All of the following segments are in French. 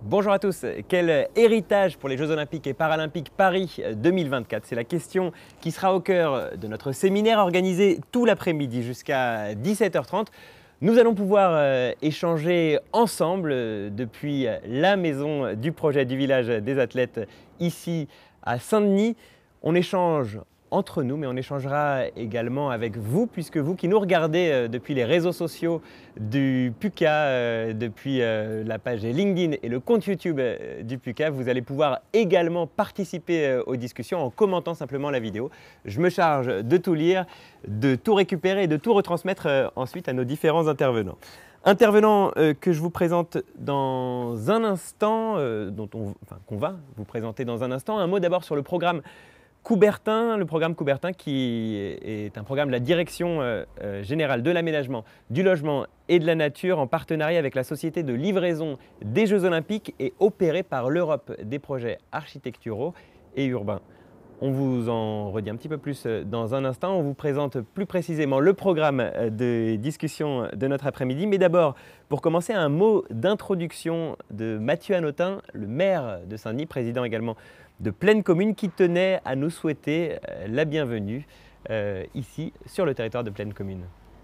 Bonjour à tous, quel héritage pour les Jeux Olympiques et Paralympiques Paris 2024? C'est la question qui sera au cœur de notre séminaire organisé tout l'après-midi jusqu'à 17h30. Nous allons pouvoir échanger ensemble depuis la maison du projet du village des athlètes ici à Saint-Denis. On échange entre nous, mais on échangera également avec vous, puisque vous qui nous regardez depuis les réseaux sociaux du PUCA, depuis la page LinkedIn et le compte YouTube du PUCA, vous allez pouvoir également participer aux discussions en commentant simplement la vidéo. Je me charge de tout lire, de tout récupérer et de tout retransmettre ensuite à nos différents intervenants. Intervenant que je vous présente dans un instant, qu'on va vous présenter dans un instant. Un mot d'abord sur le programme Coubertin, le programme Coubertin qui est un programme de la Direction générale de l'aménagement, du logement et de la nature en partenariat avec la Société de livraison des Jeux Olympiques et opéré par l'Europe des projets architecturaux et urbains. On vous en redit un petit peu plus dans un instant. On vous présente plus précisément le programme de discussion de notre après-midi. Mais d'abord, pour commencer, un mot d'introduction de Mathieu Hanotin, le maire de Saint-Denis, président également de Plaine Commune, qui tenait à nous souhaiter la bienvenue ici sur le territoire de Plaine Commune.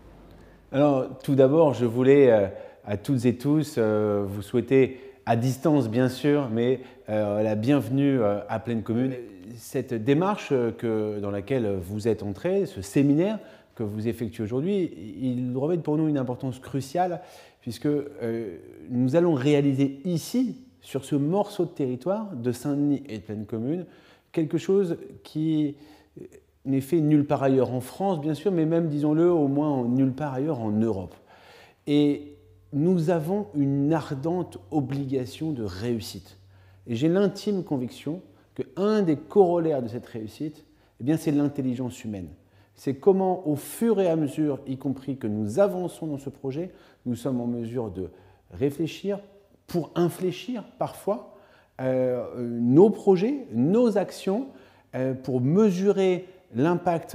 Alors, tout d'abord, je voulais à toutes et tous vous souhaiter, à distance bien sûr, mais la bienvenue à Plaine Commune. Cette démarche dans laquelle vous êtes entrés, ce séminaire que vous effectuez aujourd'hui, il revêt pour nous une importance cruciale puisque nous allons réaliser ici, sur ce morceau de territoire de Saint-Denis et de Plaine Commune, quelque chose qui n'est fait nulle part ailleurs en France, bien sûr, mais même, disons-le, au moins nulle part ailleurs en Europe. Et nous avons une ardente obligation de réussite. Et j'ai l'intime conviction qu'un des corollaires de cette réussite, eh bien, c'est l'intelligence humaine. C'est comment, au fur et à mesure, y compris que nous avançons dans ce projet, nous sommes en mesure de réfléchir, pour infléchir parfois nos projets, nos actions, pour mesurer l'impact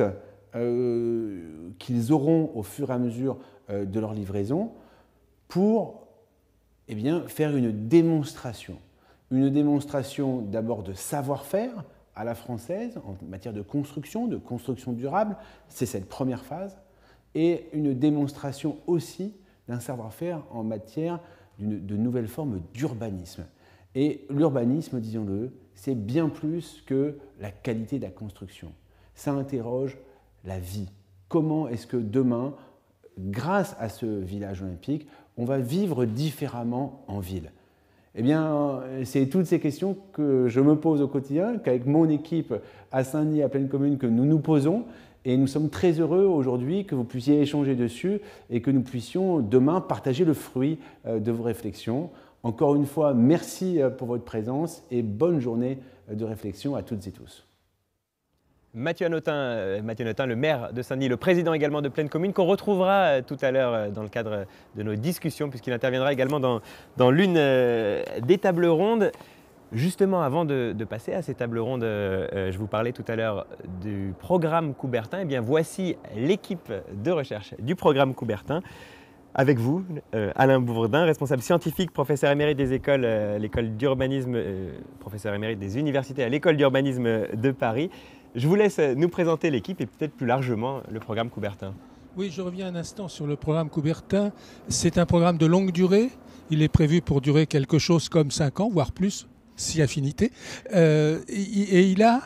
qu'ils auront au fur et à mesure de leur livraison, pour faire une démonstration d'abord de savoir-faire à la française en matière de construction durable, c'est cette première phase, et une démonstration aussi d'un savoir-faire en matière de nouvelles formes d'urbanisme. Et l'urbanisme, disons-le, c'est bien plus que la qualité de la construction. Ça interroge la vie. Comment est-ce que demain, grâce à ce village olympique, on va vivre différemment en ville? Eh bien, c'est toutes ces questions que je me pose au quotidien, qu'avec mon équipe à Saint-Denis, à Plaine Commune, que nous nous posons. Et nous sommes très heureux aujourd'hui que vous puissiez échanger dessus et que nous puissions demain partager le fruit de vos réflexions. Encore une fois, merci pour votre présence et bonne journée de réflexion à toutes et tous. Mathieu Hanotin, le maire de Saint-Denis, le président également de Plaine Commune, qu'on retrouvera tout à l'heure dans le cadre de nos discussions, puisqu'il interviendra également dans l'une des tables rondes. Justement, avant de passer à ces tables rondes, je vous parlais tout à l'heure du programme Coubertin. Eh bien, voici l'équipe de recherche du programme Coubertin. Avec vous, Alain Bourdin, responsable scientifique, professeur émérite des écoles, l'école d'urbanisme, professeur émérite des universités à l'école d'urbanisme de Paris. Je vous laisse nous présenter l'équipe et peut-être plus largement le programme Coubertin. Oui, je reviens un instant sur le programme Coubertin. C'est un programme de longue durée. Il est prévu pour durer quelque chose comme 5 ans, voire plus, si affinité. Et il a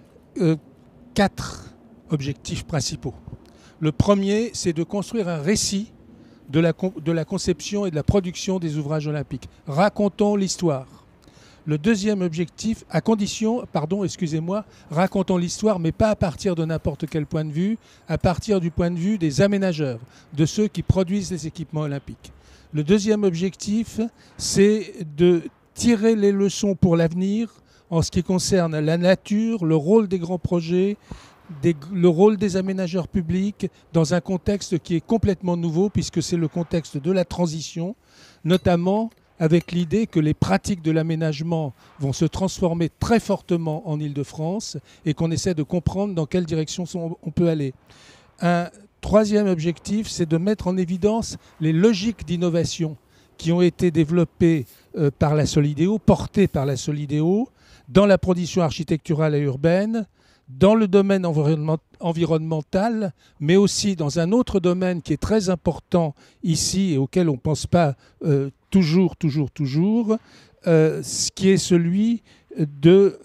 4 objectifs principaux. Le premier, c'est de construire un récit de la conception et de la production des ouvrages olympiques. Racontons l'histoire. Le deuxième objectif, racontons l'histoire, mais pas à partir de n'importe quel point de vue, à partir du point de vue des aménageurs, de ceux qui produisent les équipements olympiques. Le deuxième objectif, c'est de tirer les leçons pour l'avenir en ce qui concerne la nature, le rôle des grands projets, le rôle des aménageurs publics dans un contexte qui est complètement nouveau puisque c'est le contexte de la transition, notamment avec l'idée que les pratiques de l'aménagement vont se transformer très fortement en Île-de-France et qu'on essaie de comprendre dans quelle direction on peut aller. Un troisième objectif, c'est de mettre en évidence les logiques d'innovation qui ont été développées par la Solideo, portés par la Solideo, dans la production architecturale et urbaine, dans le domaine environnemental, mais aussi dans un autre domaine qui est très important ici et auquel on ne pense pas toujours, ce qui est celui de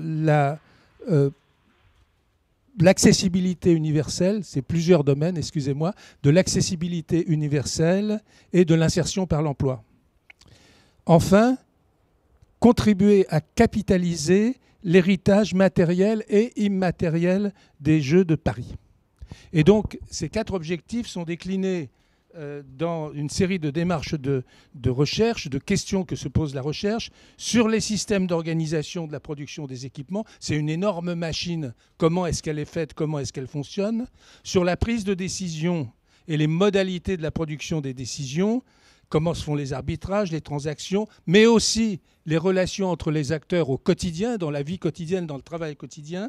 l'accessibilité universelle, c'est plusieurs domaines, excusez-moi, de l'accessibilité universelle et de l'insertion par l'emploi. Enfin, contribuer à capitaliser l'héritage matériel et immatériel des Jeux de Paris. Et donc, ces 4 objectifs sont déclinés dans une série de démarches de recherche, de questions que se pose la recherche, sur les systèmes d'organisation de la production des équipements. C'est une énorme machine. Comment est-ce qu'elle est faite? Comment est-ce qu'elle fonctionne? Sur la prise de décision et les modalités de la production des décisions, comment se font les arbitrages, les transactions, mais aussi les relations entre les acteurs au quotidien, dans la vie quotidienne, dans le travail quotidien.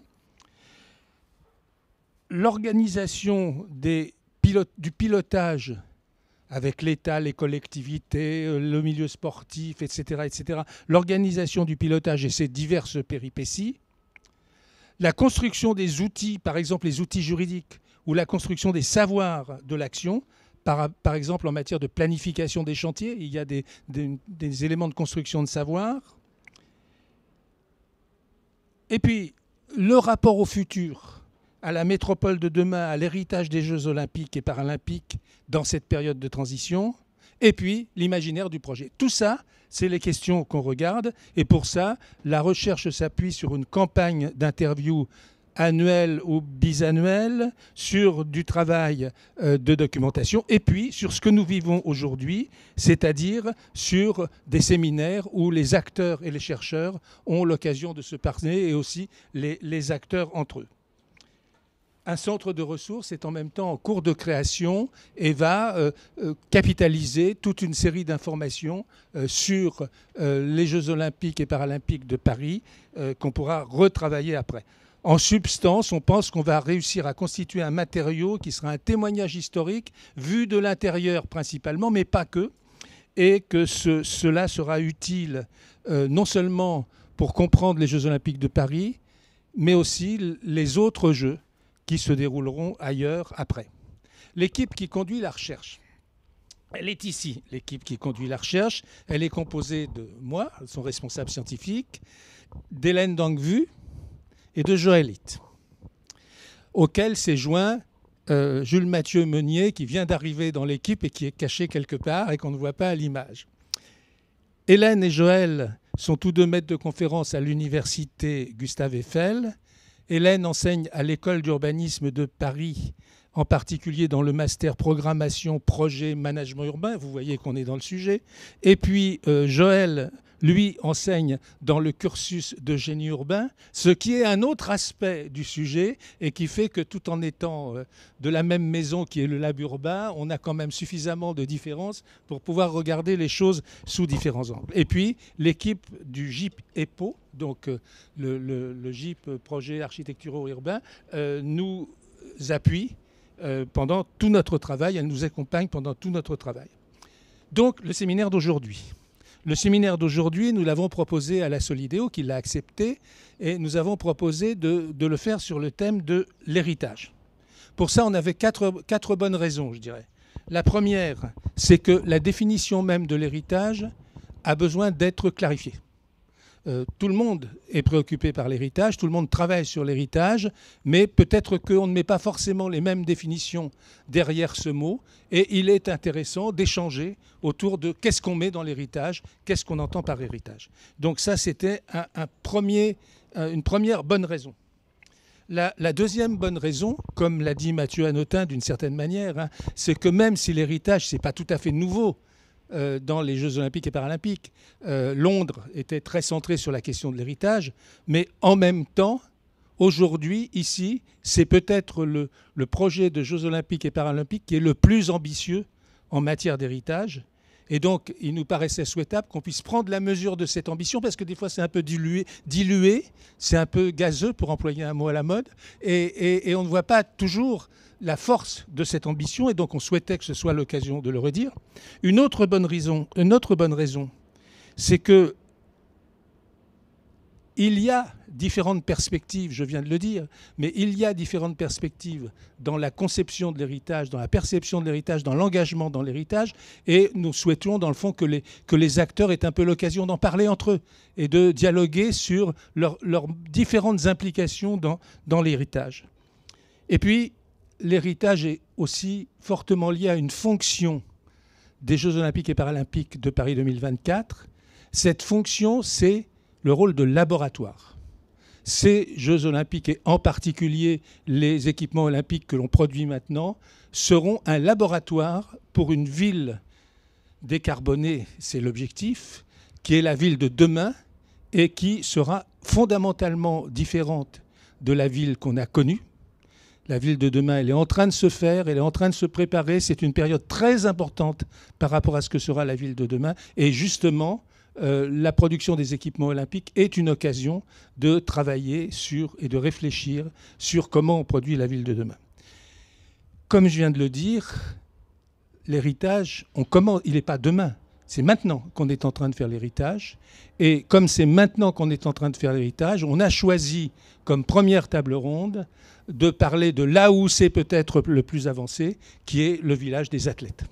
L'organisation du pilotage avec l'État, les collectivités, le milieu sportif, etc., etc. L'organisation du pilotage et ses diverses péripéties. La construction des outils, par exemple les outils juridiques, ou la construction des savoirs de l'action. Par exemple, en matière de planification des chantiers, il y a des éléments de construction de savoir. Et puis, le rapport au futur, à la métropole de demain, à l'héritage des Jeux olympiques et paralympiques dans cette période de transition. Et puis, l'imaginaire du projet. Tout ça, c'est les questions qu'on regarde. Et pour ça, la recherche s'appuie sur une campagne d'interviews annuel ou bisannuel, sur du travail de documentation et puis sur ce que nous vivons aujourd'hui, c'est-à-dire sur des séminaires où les acteurs et les chercheurs ont l'occasion de se parler et aussi les acteurs entre eux. Un centre de ressources est en même temps en cours de création et va capitaliser toute une série d'informations sur les Jeux olympiques et paralympiques de Paris qu'on pourra retravailler après. En substance, on pense qu'on va réussir à constituer un matériau qui sera un témoignage historique vu de l'intérieur principalement, mais pas que, et que cela sera utile non seulement pour comprendre les Jeux olympiques de Paris, mais aussi les autres Jeux qui se dérouleront ailleurs après. L'équipe qui conduit la recherche, elle est ici, l'équipe qui conduit la recherche. Elle est composée de moi, son responsable scientifique, d'Hélène Dangvu, et de Joël Hitt, auquel s'est joint Jules Mathieu Meunier, qui vient d'arriver dans l'équipe et qui est caché quelque part et qu'on ne voit pas à l'image. Hélène et Joël sont tous deux maîtres de conférence à l'université Gustave Eiffel. Hélène enseigne à l'école d'urbanisme de Paris, en particulier dans le master programmation, projet, management urbain. Vous voyez qu'on est dans le sujet. Et puis Joël, lui, enseigne dans le cursus de génie urbain, ce qui est un autre aspect du sujet et qui fait que tout en étant de la même maison qui est le lab urbain, on a quand même suffisamment de différences pour pouvoir regarder les choses sous différents angles. Et puis, l'équipe du GIP EPO, donc le GIP projet architecturaux urbain, nous appuie pendant tout notre travail, elle nous accompagne pendant tout notre travail. Donc, le séminaire d'aujourd'hui. Le séminaire d'aujourd'hui, nous l'avons proposé à la Solideo, qui l'a accepté, et nous avons proposé de le faire sur le thème de l'héritage. Pour ça, on avait quatre bonnes raisons, je dirais. La première, c'est que la définition même de l'héritage a besoin d'être clarifiée. Tout le monde est préoccupé par l'héritage, tout le monde travaille sur l'héritage, mais peut-être qu'on ne met pas forcément les mêmes définitions derrière ce mot, et il est intéressant d'échanger autour de qu'est-ce qu'on met dans l'héritage, qu'est-ce qu'on entend par héritage. Donc ça, c'était une première bonne raison. La deuxième bonne raison, comme l'a dit Mathieu Hanotin d'une certaine manière, c'est que même si l'héritage, ce n'est pas tout à fait nouveau, dans les Jeux olympiques et paralympiques. Londres était très centré sur la question de l'héritage, mais en même temps, aujourd'hui, ici, c'est peut-être le projet de Jeux olympiques et paralympiques qui est le plus ambitieux en matière d'héritage. Et donc, il nous paraissait souhaitable qu'on puisse prendre la mesure de cette ambition, parce que des fois, c'est un peu dilué, c'est un peu gazeux, pour employer un mot à la mode, et on ne voit pas toujours la force de cette ambition, et donc on souhaitait que ce soit l'occasion de le redire. Une autre bonne raison, c'est que il y a différentes perspectives, je viens de le dire, mais il y a différentes perspectives dans la conception de l'héritage, dans la perception de l'héritage, dans l'engagement dans l'héritage, et nous souhaitons dans le fond que les acteurs aient un peu l'occasion d'en parler entre eux et de dialoguer sur leurs différentes implications dans l'héritage. Et puis, l'héritage est aussi fortement lié à une fonction des Jeux Olympiques et Paralympiques de Paris 2024. Cette fonction, c'est le rôle de laboratoire. Ces Jeux Olympiques, et en particulier les équipements olympiques que l'on produit maintenant, seront un laboratoire pour une ville décarbonée, c'est l'objectif, qui est la ville de demain et qui sera fondamentalement différente de la ville qu'on a connue. La ville de demain, elle est en train de se faire, elle est en train de se préparer. C'est une période très importante par rapport à ce que sera la ville de demain. Et justement, la production des équipements olympiques est une occasion de travailler sur et de réfléchir sur comment on produit la ville de demain. Comme je viens de le dire, l'héritage, il n'est pas demain. C'est maintenant qu'on est en train de faire l'héritage. Et comme c'est maintenant qu'on est en train de faire l'héritage, on a choisi comme première table ronde de parler de là où c'est peut-être le plus avancé, qui est le village des athlètes.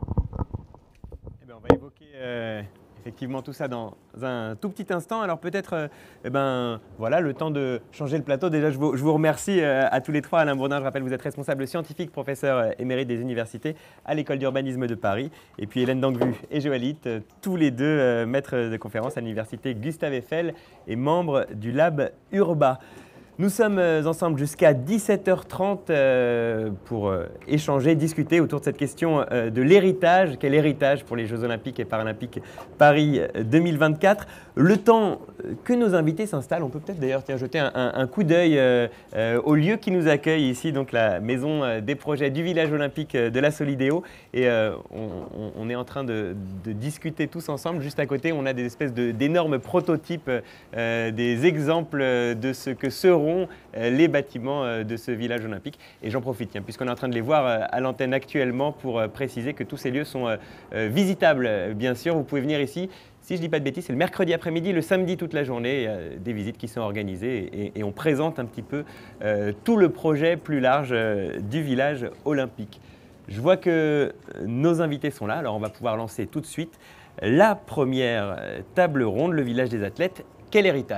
Eh bien, on va évoquer effectivement tout ça dans un tout petit instant. Alors peut-être, voilà, le temps de changer le plateau. Déjà, je vous remercie à tous les trois. Alain Bourdin, je rappelle, vous êtes responsable scientifique, professeur émérite des universités à l'École d'urbanisme de Paris. Et puis Hélène Dangvu et Joëlite, tous les deux maîtres de conférences à l'université Gustave Eiffel et membres du Lab Urba. Nous sommes ensemble jusqu'à 17h30 pour échanger, discuter autour de cette question de l'héritage. Quel héritage pour les Jeux Olympiques et Paralympiques Paris 2024? Le temps que nos invités s'installent, on peut peut-être d'ailleurs jeter un coup d'œil au lieu qui nous accueille ici, donc la maison des projets du village olympique de la Solidéo. Et on est en train de discuter tous ensemble. Juste à côté, on a des espèces d'énormes prototypes, des exemples de ce que seront les bâtiments de ce village olympique. Et j'en profite, puisqu'on est en train de les voir à l'antenne actuellement, pour préciser que tous ces lieux sont visitables, bien sûr. Vous pouvez venir ici. Si je ne dis pas de bêtises, c'est le mercredi après-midi, le samedi toute la journée. Il y a des visites qui sont organisées et on présente un petit peu tout le projet plus large du village olympique. Je vois que nos invités sont là, alors on va pouvoir lancer tout de suite la première table ronde, le village des athlètes. Quel héritage ?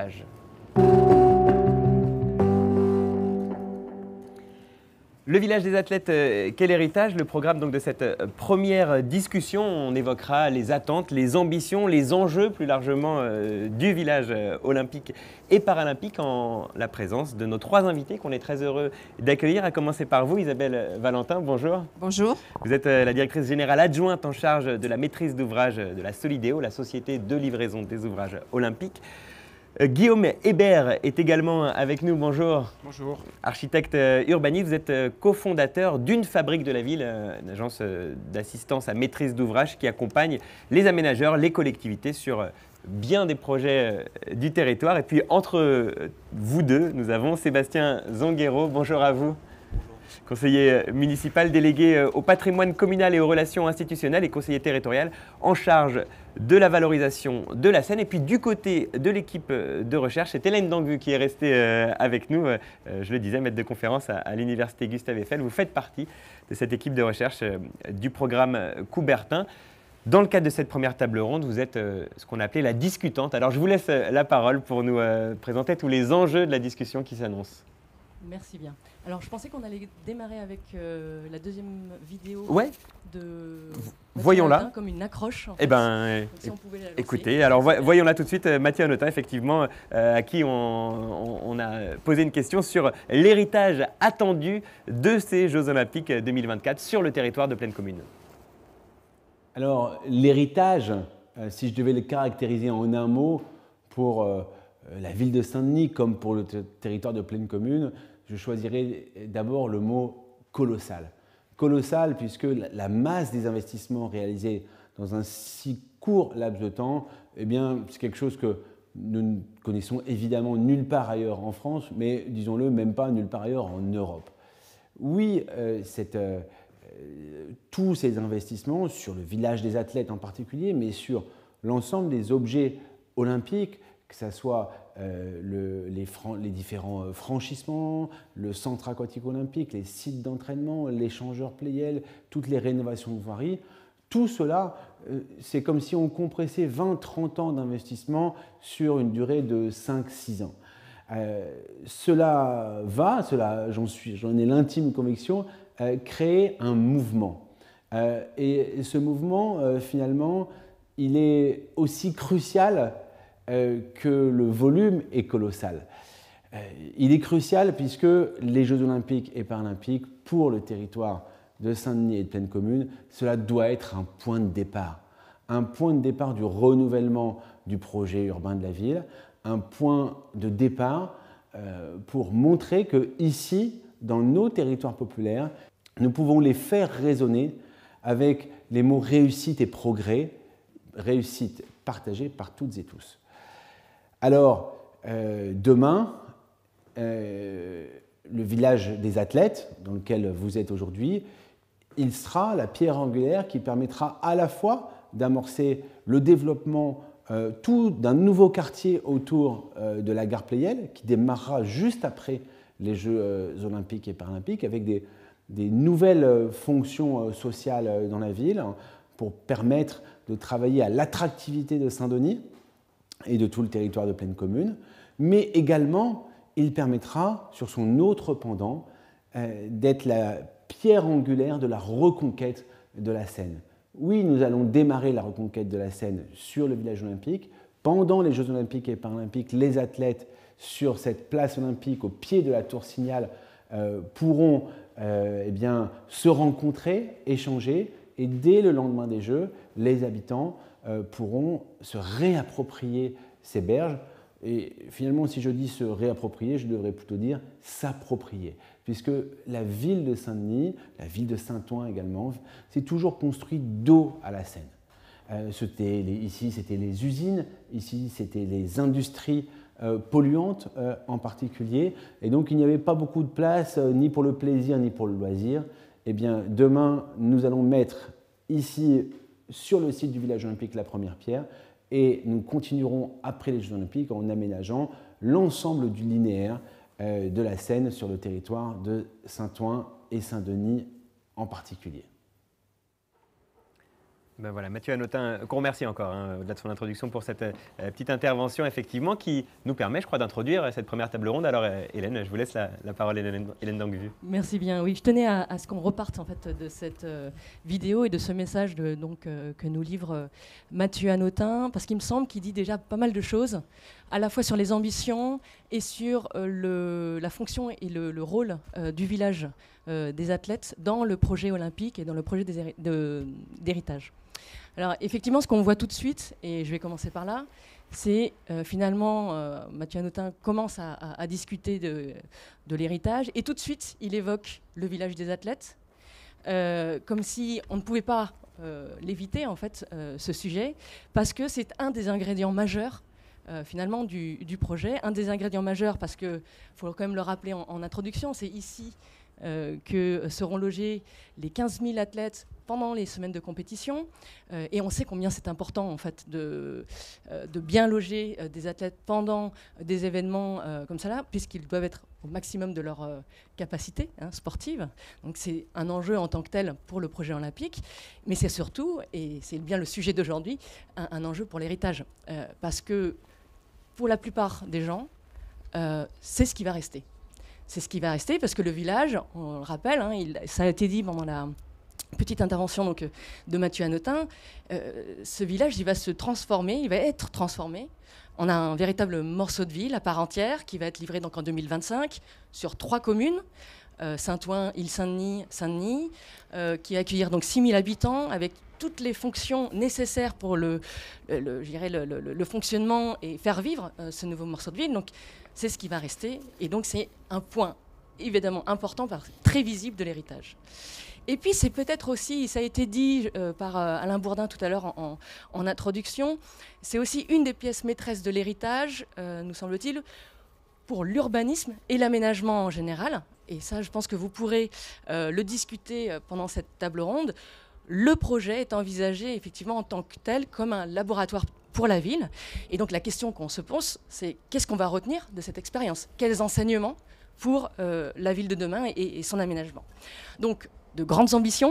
Le village des athlètes, quel héritage? Le programme donc de cette première discussion, on évoquera les attentes, les ambitions, les enjeux plus largement du village olympique et paralympique en la présence de nos trois invités qu'on est très heureux d'accueillir, à commencer par vous, Isabelle Valentin, bonjour. Bonjour. Vous êtes la directrice générale adjointe en charge de la maîtrise d'ouvrage de la Solidéo, la société de livraison des ouvrages olympiques. Guillaume Hébert est également avec nous, bonjour. Bonjour. Architecte urbaniste, vous êtes cofondateur d'une fabrique de la ville, une agence d'assistance à maîtrise d'ouvrage qui accompagne les aménageurs, les collectivités sur bien des projets du territoire. Et puis entre vous deux, nous avons Sébastien Zonguero, bonjour à vous. Conseiller municipal délégué au patrimoine communal et aux relations institutionnelles et conseiller territorial en charge de la valorisation de la Seine. Et puis du côté de l'équipe de recherche, c'est Hélène Dangvu qui est restée avec nous. Je le disais, maître de conférence à l'université Gustave Eiffel. Vous faites partie de cette équipe de recherche du programme Coubertin. Dans le cadre de cette première table ronde, vous êtes ce qu'on appelait la discutante. Alors je vous laisse la parole pour nous présenter tous les enjeux de la discussion qui s'annonce. Merci bien. Alors, je pensais qu'on allait démarrer avec la deuxième vidéo de voyons-la comme une accroche. En fait. Eh bien, si on pouvait la lancer. Écoutez, alors voyons-la tout de suite. Mathieu Hanotin, effectivement, à qui on a posé une question sur l'héritage attendu de ces Jeux Olympiques 2024 sur le territoire de Plaine Commune. Alors, l'héritage, si je devais le caractériser en un mot, pour la ville de Saint-Denis comme pour le territoire de Plaine Commune, je choisirais d'abord le mot colossal. Colossal puisque la masse des investissements réalisés dans un si court laps de temps, eh bien, c'est quelque chose que nous ne connaissons évidemment nulle part ailleurs en France, mais disons-le, même pas nulle part ailleurs en Europe. Oui, tous ces investissements, sur le village des athlètes en particulier, mais sur l'ensemble des objets olympiques, que ce soit les différents franchissements, le centre aquatique olympique, les sites d'entraînement, l'échangeur Playel, toutes les rénovations de voirie. Tout cela, c'est comme si on compressait 20-30 ans d'investissement sur une durée de 5-6 ans. Cela va, j'en ai l'intime conviction, créer un mouvement. Et ce mouvement, finalement, il est aussi crucial que le volume est colossal. Il est crucial puisque les Jeux olympiques et paralympiques, pour le territoire de Saint-Denis et de Plaine Commune, cela doit être un point de départ du renouvellement du projet urbain de la ville, un point de départ pour montrer que ici, dans nos territoires populaires, nous pouvons les faire résonner avec les mots réussite et progrès, réussite partagée par toutes et tous. Alors, demain, le village des athlètes, dans lequel vous êtes aujourd'hui, il sera la pierre angulaire qui permettra à la fois d'amorcer le développement d'un nouveau quartier autour de la gare Playel, qui démarrera juste après les Jeux olympiques et paralympiques, avec des nouvelles fonctions sociales dans la ville, pour permettre de travailler à l'attractivité de Saint-Denis et de tout le territoire de Plaine Commune, mais également, il permettra, sur son autre pendant, d'être la pierre angulaire de la reconquête de la Seine. Oui, nous allons démarrer la reconquête de la Seine sur le village olympique. Pendant les Jeux olympiques et paralympiques, les athlètes sur cette place olympique, au pied de la tour Signal, pourront se rencontrer, échanger, et dès le lendemain des Jeux, les habitants pourront se réapproprier ces berges. Et finalement, si je dis se réapproprier, je devrais plutôt dire s'approprier, puisque la ville de Saint-Denis, la ville de Saint-Ouen également, s'est toujours construite dos à la Seine. Ici, c'était les usines, ici, c'était les industries polluantes en particulier, et donc il n'y avait pas beaucoup de place ni pour le plaisir ni pour le loisir. Eh bien, demain, nous allons mettre ici, sur le site du village olympique, la première pierre, et nous continuerons après les Jeux olympiques en aménageant l'ensemble du linéaire de la Seine sur le territoire de Saint-Ouen et Saint-Denis en particulier. Ben voilà, Mathieu Hanotin, qu'on remercie encore, au-delà de son introduction, pour cette petite intervention, effectivement, qui nous permet, je crois, d'introduire cette première table ronde. Alors, Hélène, je vous laisse la parole, Hélène Danguevu. Merci bien. Oui, je tenais à ce qu'on reparte en fait, de cette vidéo et de ce message que nous livre Mathieu Hanotin, parce qu'il me semble qu'il dit déjà pas mal de choses, à la fois sur les ambitions et sur la fonction et le rôle du village des athlètes dans le projet olympique et dans le projet d'héritage. Alors effectivement, ce qu'on voit tout de suite, et je vais commencer par là, c'est finalement, Mathieu Hanotin commence à discuter de l'héritage, et tout de suite, il évoque le village des athlètes, comme si on ne pouvait pas l'éviter, en fait, ce sujet, parce que c'est un des ingrédients majeurs finalement du projet, un des ingrédients majeurs, parce qu'il faut quand même le rappeler en introduction, c'est ici que seront logés les 15 000 athlètes pendant les semaines de compétition, et on sait combien c'est important en fait de bien loger des athlètes pendant des événements comme ça, puisqu'ils doivent être au maximum de leur capacité sportive. Donc c'est un enjeu en tant que tel pour le projet olympique, mais c'est surtout, et c'est bien le sujet d'aujourd'hui, un enjeu pour l'héritage, parce que pour la plupart des gens, c'est ce qui va rester. C'est ce qui va rester parce que le village, on le rappelle, ça a été dit pendant la petite intervention donc, de Mathieu Hanotin, ce village il va se transformer, il va être transformé. On a un véritable morceau de ville à part entière qui va être livré donc, en 2025 sur 3 communes, Saint-Ouen, Île-Saint-Denis, Saint-Denis, qui va accueillir donc 6 000 habitants avec toutes les fonctions nécessaires pour le fonctionnement et faire vivre ce nouveau morceau de ville. Donc, c'est ce qui va rester. Et donc, c'est un point évidemment important, très visible de l'héritage. Et puis, c'est peut-être aussi, ça a été dit par Alain Bourdin tout à l'heure en introduction, c'est aussi une des pièces maîtresses de l'héritage, nous semble-t-il, pour l'urbanisme et l'aménagement en général. Et ça, je pense que vous pourrez le discuter pendant cette table ronde. le projet est envisagé effectivement en tant que tel comme un laboratoire pour la ville. Et donc la question qu'on se pose, c'est qu'est-ce qu'on va retenir de cette expérience? Quels enseignements pour la ville de demain et son aménagement? Donc de grandes ambitions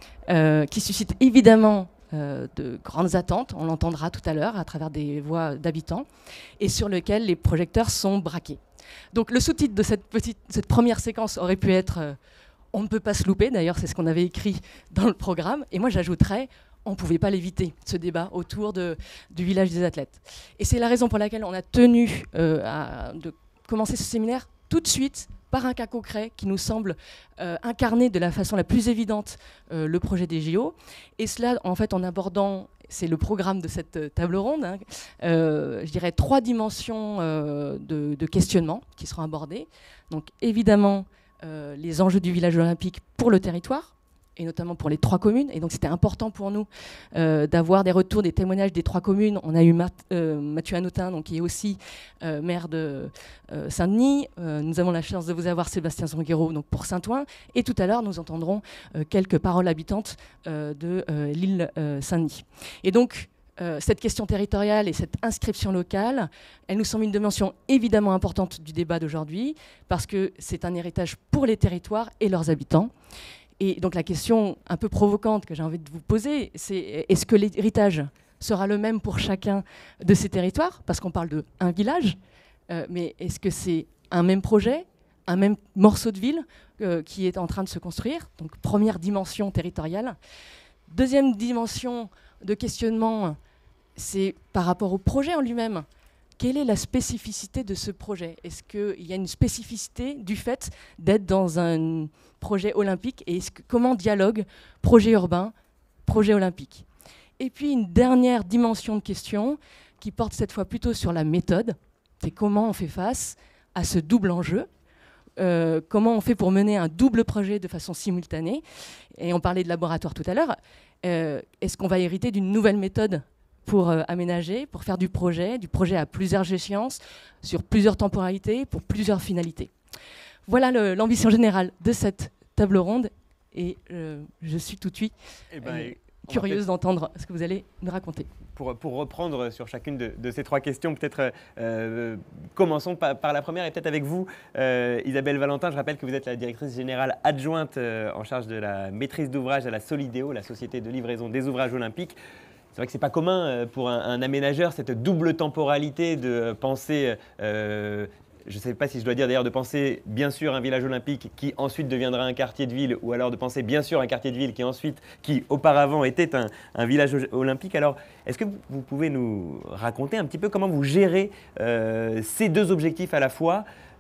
qui suscitent évidemment de grandes attentes, on l'entendra tout à l'heure à travers des voix d'habitants, et sur lesquelles les projecteurs sont braqués. Donc le sous-titre de cette première séquence aurait pu être on ne peut pas se louper, d'ailleurs c'est ce qu'on avait écrit dans le programme, et moi j'ajouterais on ne pouvait pas l'éviter, ce débat autour du village des athlètes. Et c'est la raison pour laquelle on a tenu de commencer ce séminaire tout de suite par un cas concret qui nous semble incarner de la façon la plus évidente le projet des JO. Et cela, en fait, en abordant, c'est le programme de cette table ronde, hein, je dirais 3 dimensions de questionnement qui seront abordées. Donc évidemment, les enjeux du village olympique pour le territoire, et notamment pour les 3 communes. Et donc c'était important pour nous d'avoir des retours, des témoignages des 3 communes. On a eu Mathieu Hanotin, donc, qui est aussi maire de Saint-Denis. Nous avons la chance de vous avoir Sébastien Zonguero, donc pour Saint-Ouen. Et tout à l'heure, nous entendrons quelques paroles habitantes de l'île Saint-Denis. Et donc, cette question territoriale et cette inscription locale, elle nous semble une dimension évidemment importante du débat d'aujourd'hui, parce que c'est un héritage pour les territoires et leurs habitants. Et donc la question un peu provocante que j'ai envie de vous poser, c'est est-ce que l'héritage sera le même pour chacun de ces territoires? Parce qu'on parle d'un village, mais est-ce que c'est un même projet, un même morceau de ville qui est en train de se construire? Donc première dimension territoriale. Deuxième dimension de questionnement, c'est par rapport au projet en lui-même. Quelle est la spécificité de ce projet? Est-ce qu'il y a une spécificité du fait d'être dans un projet olympique? Et comment dialogue projet urbain, projet olympique? Et puis une dernière dimension de question qui porte cette fois plutôt sur la méthode. C'est comment on fait face à ce double enjeu. Comment on fait pour mener un double projet de façon simultanée? Et on parlait de laboratoire tout à l'heure. Est-ce qu'on va hériter d'une nouvelle méthode pour aménager, pour faire du projet à plusieurs échéances, sur plusieurs temporalités, pour plusieurs finalités? Voilà l'ambition générale de cette table ronde, et je suis tout de suite curieuse d'entendre ce que vous allez nous raconter. Pour reprendre sur chacune de ces 3 questions, peut-être commençons par la première, et peut-être avec vous, Isabelle Valentin. Je rappelle que vous êtes la directrice générale adjointe en charge de la maîtrise d'ouvrage à la Solidéo, la société de livraison des ouvrages olympiques. C'est vrai que ce n'est pas commun pour un aménageur, cette double temporalité de penser, je ne sais pas si je dois dire d'ailleurs, de penser bien sûr un village olympique qui ensuite deviendra un quartier de ville, ou alors de penser bien sûr un quartier de ville qui auparavant était un village olympique. Alors, est-ce que vous pouvez nous raconter un petit peu comment vous gérez ces 2 objectifs à la fois,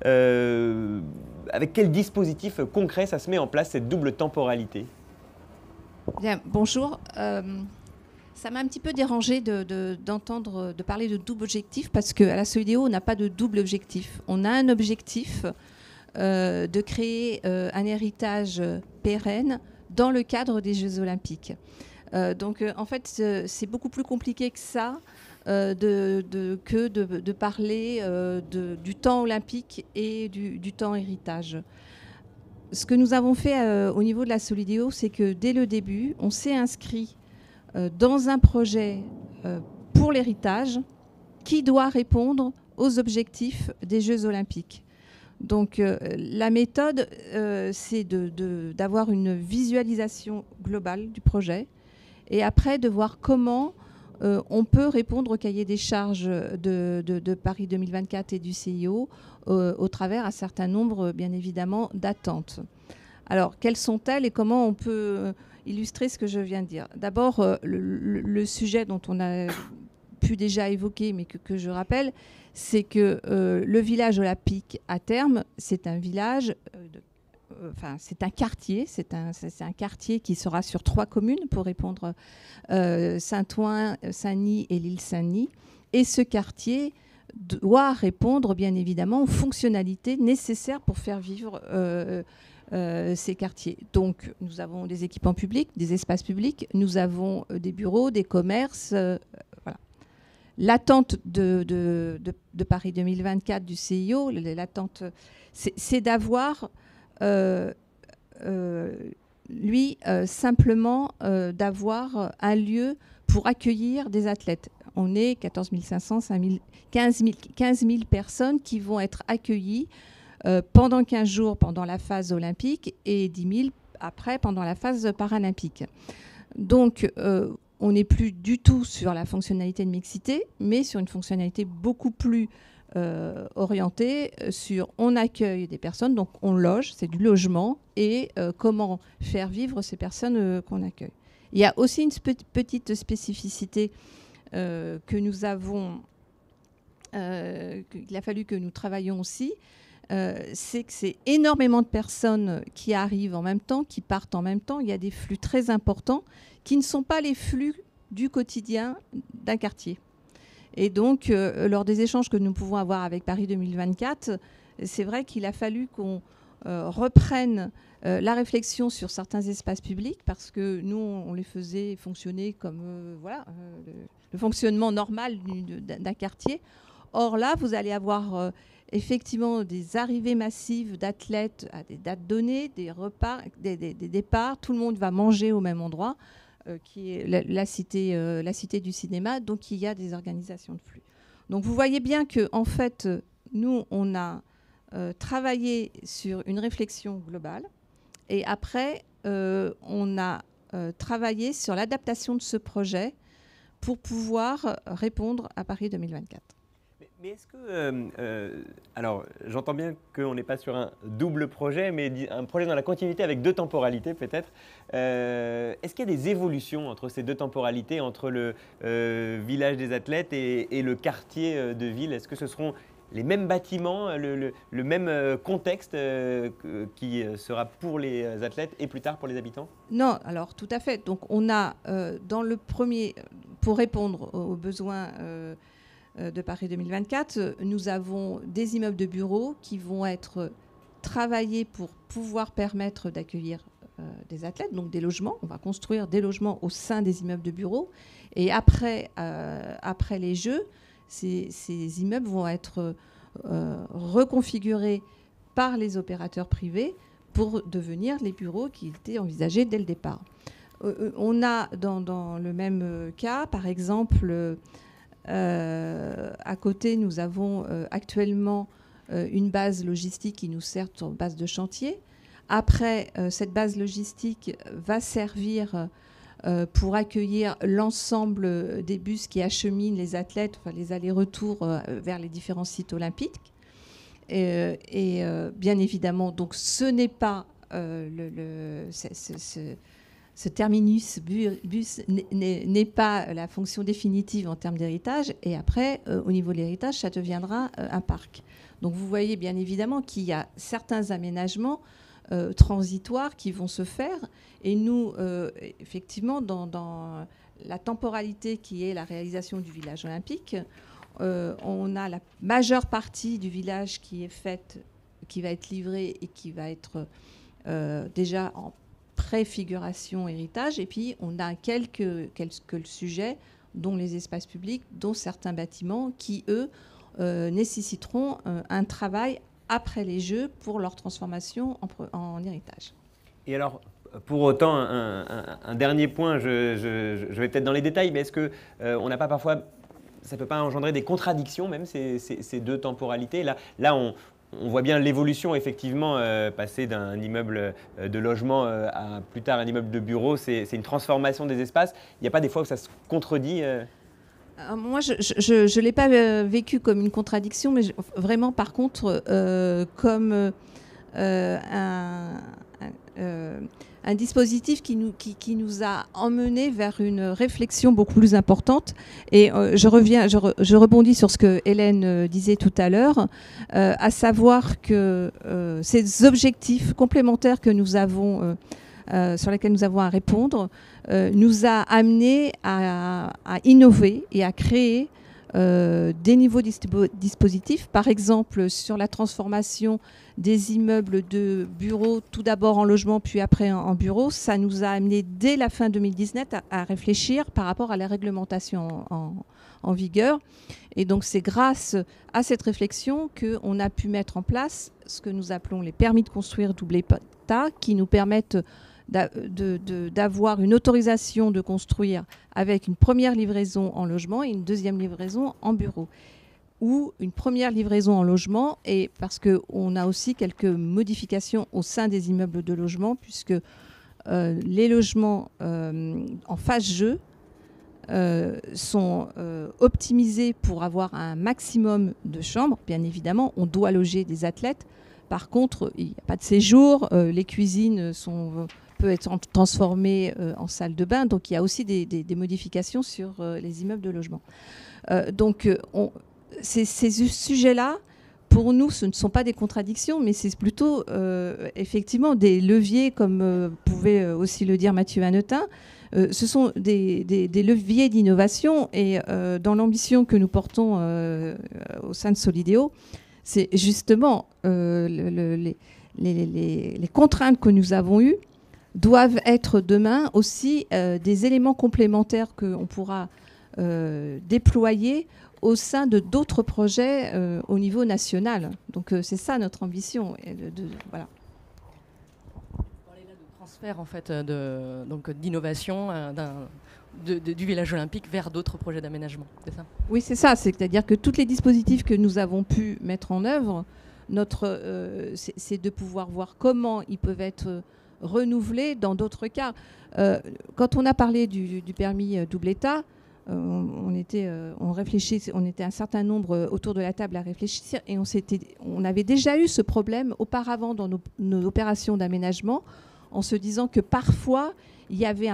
avec quel dispositif concret ça se met en place, cette double temporalité? Bien, bonjour. Ça m'a un petit peu dérangé d'entendre de parler de double objectif, parce qu'à la Solidéo, on n'a pas de double objectif. On a un objectif de créer un héritage pérenne dans le cadre des Jeux Olympiques. Donc, en fait, c'est beaucoup plus compliqué que ça que de parler du temps olympique et du temps héritage. Ce que nous avons fait au niveau de la Solidéo, c'est que dès le début, on s'est inscrit dans un projet pour l'héritage qui doit répondre aux objectifs des Jeux Olympiques. Donc la méthode, c'est d'avoir une visualisation globale du projet, et après de voir comment on peut répondre au cahier des charges de Paris 2024 et du CIO au travers un certain nombre, bien évidemment, d'attentes. Alors, quelles sont-elles et comment on peut illustrer ce que je viens de dire? D'abord, le sujet dont on a pu déjà évoquer, mais que je rappelle, c'est que le village olympique, à terme, c'est un village, c'est un quartier, c'est un quartier qui sera sur 3 communes, pour répondre Saint-Ouen, Saint-Denis et l'île Saint-Denis. Et ce quartier doit répondre, bien évidemment, aux fonctionnalités nécessaires pour faire vivre ces quartiers. Donc, nous avons des équipements publics, des espaces publics, nous avons des bureaux, des commerces. Voilà. L'attente de Paris 2024 du CIO, l'attente, c'est d'avoir lui, simplement d'avoir un lieu pour accueillir des athlètes. On est 14 500, 15 000 personnes qui vont être accueillies pendant 15 jours pendant la phase olympique et 10 000 après pendant la phase paralympique. Donc, on n'est plus du tout sur la fonctionnalité de mixité, mais sur une fonctionnalité beaucoup plus orientée sur on accueille des personnes, donc on loge, c'est du logement, et comment faire vivre ces personnes qu'on accueille. Il y a aussi une petite spécificité que nous avons, qu'il a fallu que nous travaillions aussi, c'est que c'est énormément de personnes qui arrivent en même temps, qui partent en même temps. Il y a des flux très importants qui ne sont pas les flux du quotidien d'un quartier. Et donc, lors des échanges que nous pouvons avoir avec Paris 2024, c'est vrai qu'il a fallu qu'on reprenne la réflexion sur certains espaces publics, parce que nous, on les faisait fonctionner comme le fonctionnement normal d'un quartier. Or là, vous allez avoir effectivement des arrivées massives d'athlètes à des dates données, des repas, des départs. Tout le monde va manger au même endroit, qui est la cité du cinéma. Donc, il y a des organisations de flux. Donc, vous voyez bien que, en fait, nous, on a travaillé sur une réflexion globale. Et après, on a travaillé sur l'adaptation de ce projet pour pouvoir répondre à Paris 2024. Mais est-ce que... alors, j'entends bien qu'on n'est pas sur un double projet, mais un projet dans la continuité avec deux temporalités peut-être. Est-ce qu'il y a des évolutions entre ces deux temporalités, entre le village des athlètes et le quartier de ville? Est-ce que ce seront les mêmes bâtiments, le même contexte qui sera pour les athlètes et plus tard pour les habitants? Non, alors tout à fait. Donc on a dans le premier, pour répondre aux besoins de Paris 2024, nous avons des immeubles de bureaux qui vont être travaillés pour pouvoir permettre d'accueillir des athlètes, donc des logements. On va construire des logements au sein des immeubles de bureaux. Et après les Jeux, ces immeubles vont être reconfigurés par les opérateurs privés pour devenir les bureaux qui étaient envisagés dès le départ. On a dans le même cas, par exemple, à côté, nous avons actuellement une base logistique qui nous sert en base de chantier. Après, cette base logistique va servir pour accueillir l'ensemble des bus qui acheminent les athlètes, enfin, les allers-retours vers les différents sites olympiques. Et bien évidemment, donc ce n'est pas ce terminus bus n'est pas la fonction définitive en termes d'héritage. Et après, au niveau de l'héritage, ça deviendra un parc. Donc vous voyez bien évidemment qu'il y a certains aménagements transitoires qui vont se faire. Et nous, effectivement, dans la temporalité qui est la réalisation du village olympique, on a la majeure partie du village qui est faite, qui va être livrée et qui va être déjà en préfiguration héritage. Et puis, on a quelques sujets, dont les espaces publics, dont certains bâtiments qui, eux, nécessiteront un travail après les Jeux pour leur transformation en héritage. Et alors, pour autant, un dernier point, je vais peut-être dans les détails, mais est-ce qu'on n'a pas parfois, ça ne peut pas engendrer des contradictions, même ces deux temporalités? Là, on voit bien l'évolution, effectivement, passer d'un immeuble de logement à plus tard un immeuble de bureau, c'est une transformation des espaces. Il n'y a pas des fois où ça se contredit Moi, je ne l'ai pas vécu comme une contradiction, mais vraiment, par contre, comme un dispositif qui nous a emmenés vers une réflexion beaucoup plus importante. Et je rebondis sur ce que Hélène disait tout à l'heure, à savoir que ces objectifs complémentaires que nous avons, sur lesquels nous avons à répondre, nous a amenés à innover et à créer des niveaux dispositifs. Par exemple, sur la transformation des immeubles de bureaux, tout d'abord en logement, puis après en bureaux, ça nous a amené dès la fin 2019 à réfléchir par rapport à la réglementation en vigueur. Et donc c'est grâce à cette réflexion qu'on a pu mettre en place ce que nous appelons les permis de construire double état, qui nous permettent d'avoir une autorisation de construire avec une première livraison en logement et une deuxième livraison en bureau. Ou une première livraison en logement, et parce qu'on a aussi quelques modifications au sein des immeubles de logement, puisque les logements en phase jeu sont optimisés pour avoir un maximum de chambres. Bien évidemment, on doit loger des athlètes. Par contre, il n'y a pas de séjour, les cuisines peuvent être transformées en salle de bain, donc il y a aussi des modifications sur les immeubles de logement. Ces sujets-là, pour nous, ce ne sont pas des contradictions, mais c'est plutôt effectivement des leviers, comme pouvait aussi le dire Mathieu Hanotin. Ce sont des leviers d'innovation, et dans l'ambition que nous portons au sein de Solideo, c'est justement les contraintes que nous avons eues doivent être demain aussi des éléments complémentaires qu'on pourra déployer au sein de d'autres projets au niveau national. Donc c'est ça notre ambition. Voilà. Transfert en fait d'innovation du village olympique vers d'autres projets d'aménagement, c'est ça? Oui, c'est ça. C'est-à-dire que tous les dispositifs que nous avons pu mettre en œuvre, c'est de pouvoir voir comment ils peuvent être renouvelés dans d'autres cas. Quand on a parlé du permis double état, on était un certain nombre autour de la table à réfléchir, et on avait déjà eu ce problème auparavant dans nos opérations d'aménagement, en se disant que parfois il y avait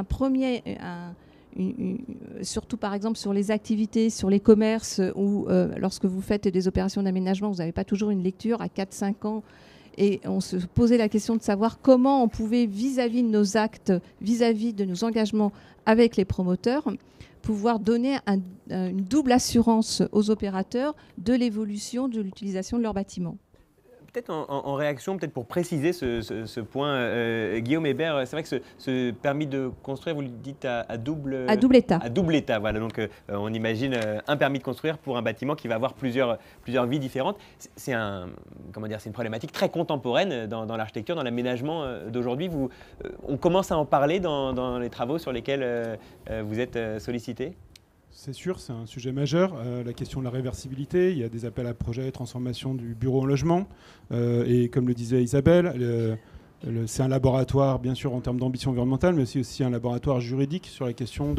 surtout par exemple sur les activités, sur les commerces, où lorsque vous faites des opérations d'aménagement, vous n'avez pas toujours une lecture à 4-5 ans, et on se posait la question de savoir comment on pouvait, vis-à-vis de nos actes, vis-à-vis de nos engagements avec les promoteurs, pouvoir donner une double assurance aux opérateurs de l'évolution de l'utilisation de leurs bâtiments. Peut-être en réaction, peut-être pour préciser ce point, Guillaume Hébert, c'est vrai que ce permis de construire, vous le dites à double état. À double état, voilà. Donc on imagine un permis de construire pour un bâtiment qui va avoir plusieurs vies différentes. C'est une problématique très contemporaine dans l'architecture, dans l'aménagement d'aujourd'hui. On commence à en parler dans les travaux sur lesquels vous êtes sollicité? C'est sûr, c'est un sujet majeur. La question de la réversibilité, il y a des appels à projets, transformation du bureau en logement. Et comme le disait Isabelle, c'est un laboratoire, bien sûr, en termes d'ambition environnementale, mais aussi un laboratoire juridique sur la question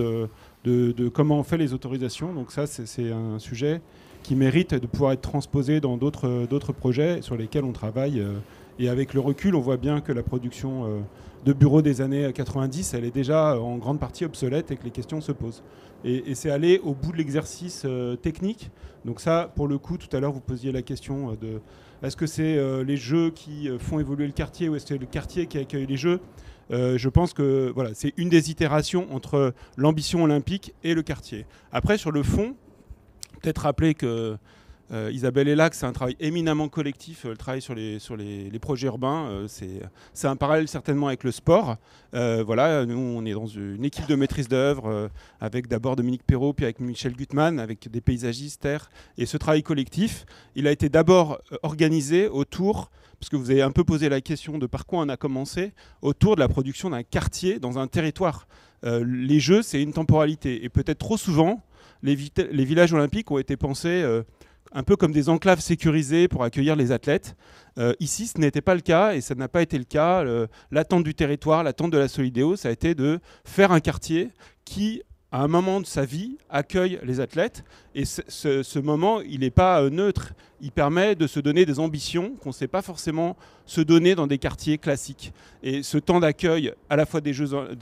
de comment on fait les autorisations. Donc ça, c'est un sujet qui mérite de pouvoir être transposé dans d'autres projets sur lesquels on travaille. Et avec le recul, on voit bien que la production de bureaux des années 90, elle est déjà en grande partie obsolète et que les questions se posent. Et c'est aller au bout de l'exercice technique. Donc ça, pour le coup, tout à l'heure, vous posiez la question de est-ce que c'est les jeux qui font évoluer le quartier ou est-ce que c'est le quartier qui accueille les jeux? Je pense que voilà, c'est une des itérations entre l'ambition olympique et le quartier. Après, sur le fond, peut-être rappeler que Isabelle est là, que c'est un travail éminemment collectif, le travail sur les projets urbains. C'est un parallèle certainement avec le sport. Voilà, nous, on est dans une équipe de maîtrise d'œuvre avec d'abord Dominique Perrault, puis avec Michel Gutmann, avec des paysagistes. Et ce travail collectif, il a été d'abord organisé autour, parce que vous avez un peu posé la question de par quoi on a commencé, autour de la production d'un quartier dans un territoire. Les Jeux, c'est une temporalité. Et peut-être trop souvent, les villages olympiques ont été pensés un peu comme des enclaves sécurisées pour accueillir les athlètes. Ici, ce n'était pas le cas et ça n'a pas été le cas. L'attente du territoire, l'attente de la Solideo, ça a été de faire un quartier qui, à un moment de sa vie, accueille les athlètes. Et ce moment, il n'est pas neutre. Il permet de se donner des ambitions qu'on ne sait pas forcément se donner dans des quartiers classiques. Et ce temps d'accueil, à la fois des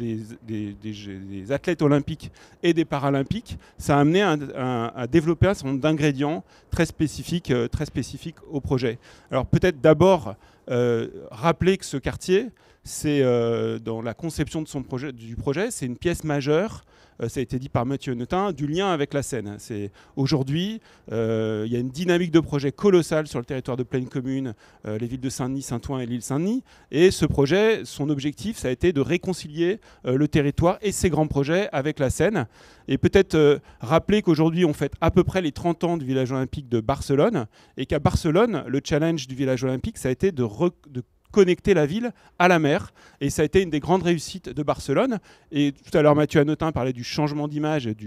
athlètes olympiques et des paralympiques, ça a amené à développer un certain nombre d'ingrédients très spécifiques au projet. Alors peut-être d'abord rappeler que ce quartier, c'est dans la conception du projet, c'est une pièce majeure. Ça a été dit par Mathieu Hanotin, du lien avec la Seine. Aujourd'hui, il y a une dynamique de projet colossale sur le territoire de Plaine Commune, les villes de Saint-Denis, Saint-Ouen et l'île Saint-Denis. Et ce projet, son objectif, ça a été de réconcilier le territoire et ses grands projets avec la Seine. Et peut-être rappeler qu'aujourd'hui, on fête à peu près les 30 ans du village olympique de Barcelone, et qu'à Barcelone, le challenge du village olympique, ça a été de connecter la ville à la mer. Et ça a été une des grandes réussites de Barcelone. Et tout à l'heure, Mathieu Hanotin parlait du changement d'image et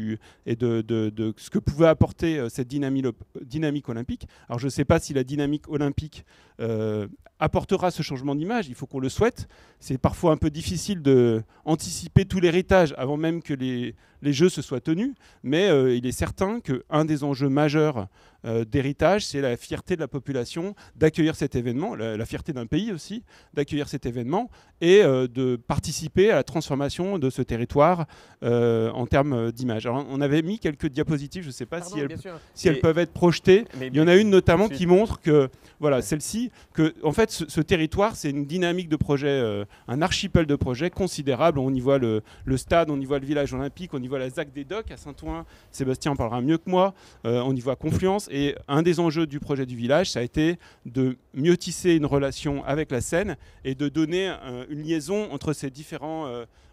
de ce que pouvait apporter cette dynamique olympique. Alors je ne sais pas si la dynamique olympique apportera ce changement d'image, il faut qu'on le souhaite. C'est parfois un peu difficile d'anticiper tout l'héritage avant même que les Jeux se soient tenus, mais il est certain qu'un des enjeux majeurs d'héritage, c'est la fierté de la population d'accueillir cet événement, la fierté d'un pays aussi d'accueillir cet événement et de participer à la transformation de ce territoire en termes d'image. Alors on avait mis quelques diapositives, je ne sais pas si elles peuvent être projetées. Il y en a une notamment qui montre que, voilà, celle-ci, que en fait ce territoire, c'est une dynamique de projet, un archipel de projets considérable. On y voit le stade, on y voit le village olympique, on y voit la ZAC des Docks à Saint-Ouen. Sébastien en parlera mieux que moi. On y voit Confluence. Et un des enjeux du projet du village, ça a été de mieux tisser une relation avec la Seine et de donner une liaison entre ces différents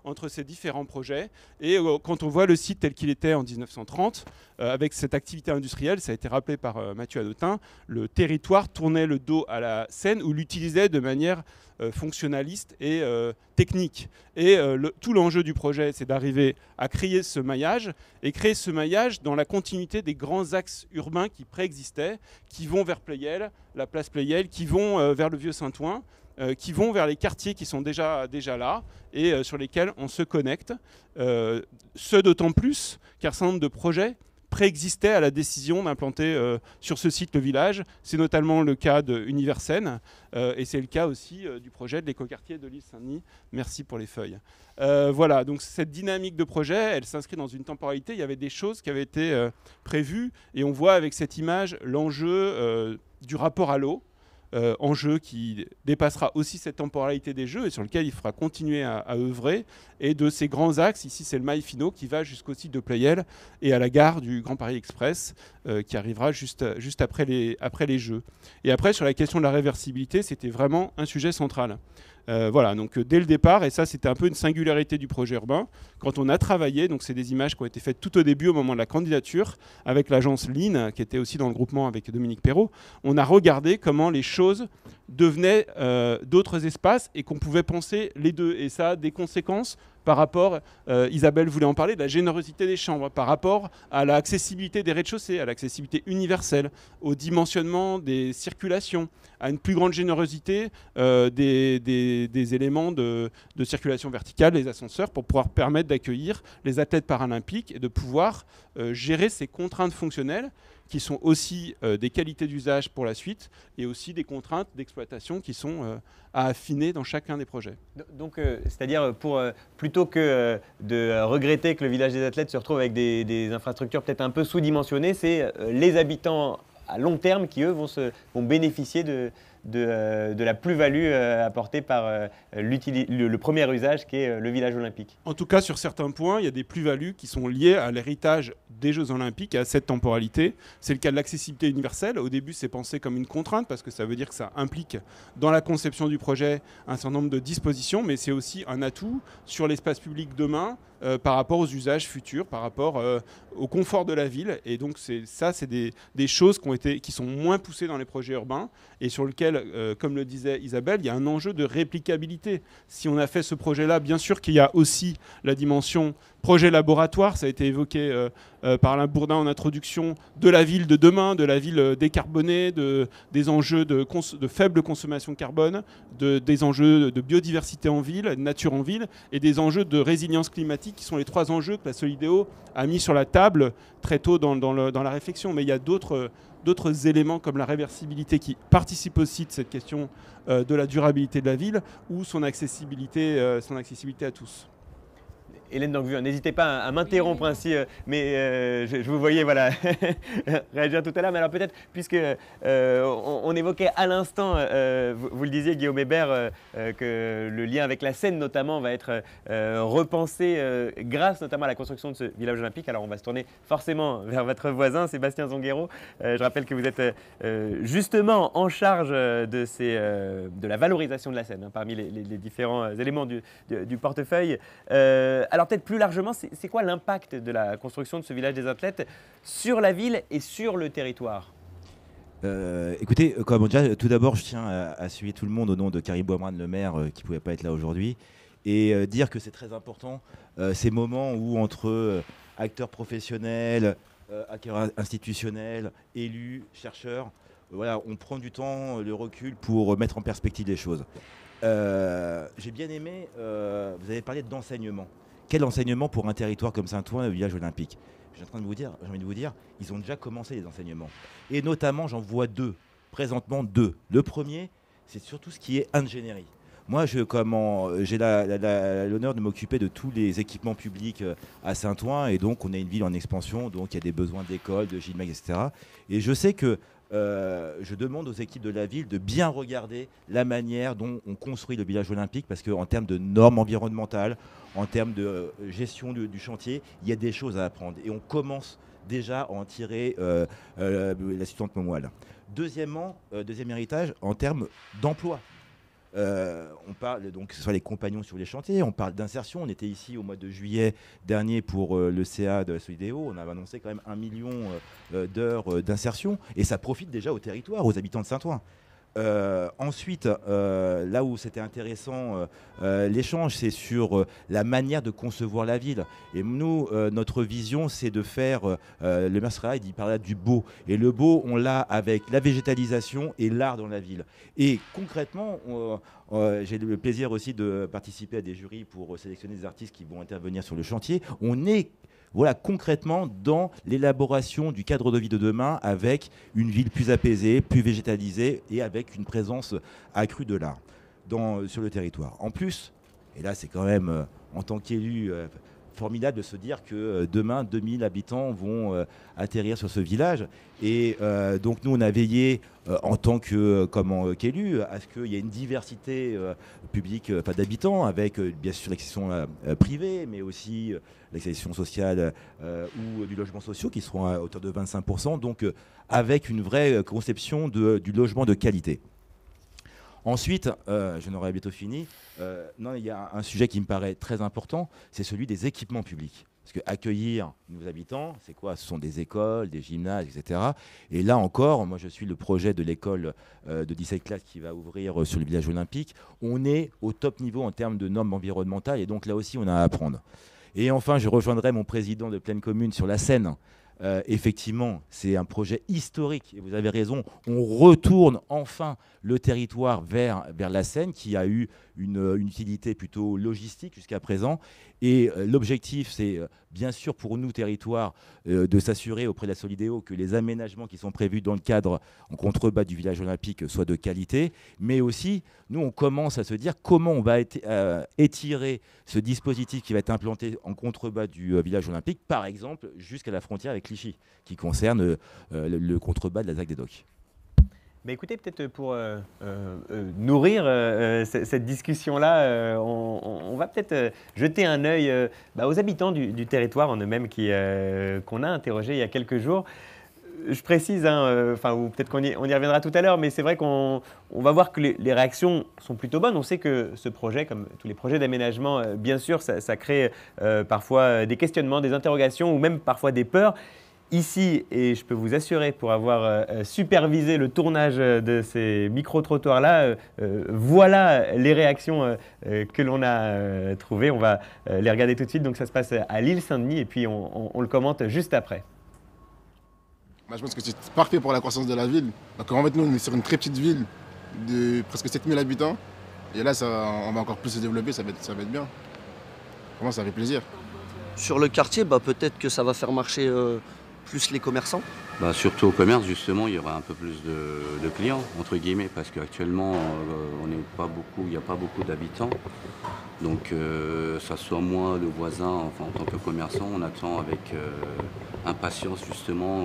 projets. Et quand on voit le site tel qu'il était en 1930, avec cette activité industrielle, ça a été rappelé par Mathieu Hanotin, le territoire tournait le dos à la Seine ou l'utilisait de manière fonctionnaliste et technique. Et tout l'enjeu du projet, c'est d'arriver à créer ce maillage, et créer ce maillage dans la continuité des grands axes urbains qui préexistaient, qui vont vers Pleyel, la place Pleyel, qui vont vers le Vieux Saint-Ouen, qui vont vers les quartiers qui sont déjà là et sur lesquels on se connecte. Ce d'autant plus qu'un certain nombre de projets préexistait à la décision d'implanter sur ce site le village. C'est notamment le cas d'Universen et c'est le cas aussi du projet de l'écoquartier de l'île Saint-Denis. Merci pour les feuilles. Voilà, donc cette dynamique de projet, elle s'inscrit dans une temporalité. Il y avait des choses qui avaient été prévues et on voit avec cette image l'enjeu du rapport à l'eau. Enjeu qui dépassera aussi cette temporalité des Jeux et sur lequel il faudra continuer à œuvrer. Et de ces grands axes, ici c'est le mail finaux qui va jusqu'au site de Pleyel et à la gare du Grand Paris Express qui arrivera juste après les Jeux. Et après, sur la question de la réversibilité, c'était vraiment un sujet central. Voilà, donc dès le départ, et ça c'était un peu une singularité du projet urbain, quand on a travaillé, donc c'est des images qui ont été faites tout au début au moment de la candidature, avec l'agence Lean, qui était aussi dans le groupement avec Dominique Perrault, on a regardé comment les choses devenaient d'autres espaces et qu'on pouvait penser les deux. Et ça a des conséquences par rapport, Isabelle voulait en parler, de la générosité des chambres, par rapport à l'accessibilité des rez-de-chaussée, à l'accessibilité universelle, au dimensionnement des circulations, à une plus grande générosité des éléments de circulation verticale, les ascenseurs, pour pouvoir permettre d'accueillir les athlètes paralympiques et de pouvoir gérer ces contraintes fonctionnelles qui sont aussi des qualités d'usage pour la suite et aussi des contraintes d'exploitation qui sont à affiner dans chacun des projets. Donc, c'est-à-dire plutôt que de regretter que le village des athlètes se retrouve avec des infrastructures peut-être un peu sous-dimensionnées, c'est les habitants à long terme qui, eux, vont bénéficier de la plus-value apportée par le premier usage qui est le village olympique. En tout cas, sur certains points, il y a des plus-values qui sont liées à l'héritage des Jeux olympiques et à cette temporalité. C'est le cas de l'accessibilité universelle. Au début, c'est pensé comme une contrainte parce que ça veut dire que ça implique dans la conception du projet un certain nombre de dispositions, mais c'est aussi un atout sur l'espace public demain par rapport aux usages futurs, par rapport au confort de la ville. Et donc, c'est des choses qui sont moins poussées dans les projets urbains et sur lesquelles, comme le disait Isabelle, il y a un enjeu de réplicabilité. Si on a fait ce projet-là, bien sûr qu'il y a aussi la dimension projet laboratoire, ça a été évoqué par Alain Bourdin en introduction, de la ville de demain, de la ville décarbonée, des enjeux de faible consommation carbone, des enjeux de biodiversité en ville, de nature en ville, et des enjeux de résilience climatique, qui sont les trois enjeux que la Solidéo a mis sur la table très tôt dans la réflexion. Mais il y a d'autres éléments comme la réversibilité qui participent aussi de cette question de la durabilité de la ville ou son accessibilité à tous. Hélène Danquevue, n'hésitez pas à m'interrompre ainsi, mais je vous voyais voilà, réagir tout à l'heure. Mais alors peut-être, puisque on évoquait à l'instant, vous le disiez Guillaume Hébert, que le lien avec la Seine notamment va être repensé grâce notamment à la construction de ce village olympique. Alors on va se tourner forcément vers votre voisin, Sébastien Zonguero. Je rappelle que vous êtes justement en charge de la valorisation de la Seine, hein, parmi les différents éléments du portefeuille. Alors peut-être plus largement, c'est quoi l'impact de la construction de ce village des athlètes sur la ville et sur le territoire ? Écoutez, déjà, tout d'abord, je tiens à saluer tout le monde au nom de Karim Bouamrane, le maire, qui ne pouvait pas être là aujourd'hui, et dire que c'est très important, ces moments où entre acteurs professionnels, acteurs institutionnels, élus, chercheurs, voilà, on prend du temps, le recul pour mettre en perspective les choses. J'ai bien aimé, vous avez parlé d'enseignement. Quel enseignement pour un territoire comme Saint-Ouen, le village olympique? J'ai envie de vous dire, ils ont déjà commencé les enseignements. Et notamment, j'en vois présentement deux. Le premier, c'est surtout ce qui est ingénierie. Moi, j'ai l'honneur de m'occuper de tous les équipements publics à Saint-Ouen, et donc on a une ville en expansion, donc il y a des besoins d'écoles, de gymnases, etc. Et je sais que je demande aux équipes de la ville de bien regarder la manière dont on construit le village olympique, parce qu'en termes de normes environnementales, en termes de gestion du chantier, il y a des choses à apprendre. Et on commence déjà à en tirer la suivante moelle. Deuxième héritage, en termes d'emploi. On parle donc, que ce soit les compagnons sur les chantiers, on parle d'insertion. On était ici au mois de juillet dernier pour le CA de Solidéo. On avait annoncé quand même 1 million d'heures d'insertion, et ça profite déjà au territoire, aux habitants de Saint-Ouen. Ensuite, là où c'était intéressant, l'échange, c'est sur la manière de concevoir la ville. Et nous, notre vision, c'est de faire, le maire Srahid, il parlait du beau. Et le beau, on l'a avec la végétalisation et l'art dans la ville. Et concrètement, j'ai le plaisir aussi de participer à des jurys pour sélectionner des artistes qui vont intervenir sur le chantier. On est concrètement dans l'élaboration du cadre de vie de demain, avec une ville plus apaisée, plus végétalisée, et avec une présence accrue de l'art sur le territoire. En plus, et là c'est quand même en tant qu'élu formidable de se dire que demain 2000 habitants vont atterrir sur ce village, et donc nous on a veillé en tant qu'élu à ce qu'il y ait une diversité publique d'habitants, avec bien sûr l'accession privée, mais aussi l'accession sociale ou du logement social, qui seront à hauteur de 25%, donc avec une vraie conception du logement de qualité. Ensuite, je n'aurai bientôt fini, il y a un sujet qui me paraît très important, c'est celui des équipements publics. Parce qu'accueillir nos habitants, c'est quoi? Ce sont des écoles, des gymnases, etc. Et là encore, moi je suis le projet de l'école de 17 classes qui va ouvrir sur le village olympique. On est au top niveau en termes de normes environnementales, et donc là aussi on a à apprendre. Et enfin, je rejoindrai mon président de Pleine Commune sur la Seine. Effectivement, c'est un projet historique, et vous avez raison, on retourne enfin le territoire vers la Seine, qui a eu une utilité plutôt logistique jusqu'à présent. Et l'objectif, c'est bien sûr pour nous, territoire, de s'assurer auprès de la Solidéo que les aménagements qui sont prévus dans le cadre en contrebas du village olympique soient de qualité. Mais aussi, nous, on commence à se dire comment on va étirer ce dispositif qui va être implanté en contrebas du village olympique, par exemple, jusqu'à la frontière avec Clichy, qui concerne le contrebas de la ZAC des Docks. Mais écoutez, peut-être pour nourrir cette discussion-là, on va peut-être jeter un œil aux habitants du territoire en eux-mêmes qu'on a interrogés il y a quelques jours. Je précise, ou peut-être qu'on y reviendra tout à l'heure, mais c'est vrai qu'on va voir que les réactions sont plutôt bonnes. On sait que ce projet, comme tous les projets d'aménagement, bien sûr, ça crée parfois des questionnements, des interrogations ou même parfois des peurs. Ici, et je peux vous assurer, pour avoir supervisé le tournage de ces micro-trottoirs-là, voilà les réactions que l'on a trouvées. On va les regarder tout de suite. Donc ça se passe à l'île Saint-Denis, et puis on le commente juste après. Je pense que c'est parfait pour la croissance de la ville. Donc en fait, nous, on est sur une très petite ville de presque 7000 habitants. Et là, on va encore plus se développer, ça va être bien. Vraiment, ça fait plaisir. Sur le quartier, peut-être que ça va faire marcher plus les commerçants. Surtout au commerce, justement, il y aura un peu plus de clients, entre guillemets, parce qu'actuellement, il n'y a pas beaucoup d'habitants. Donc, ça soit moi, le voisin, enfin, en tant que commerçant, on attend avec impatience, justement,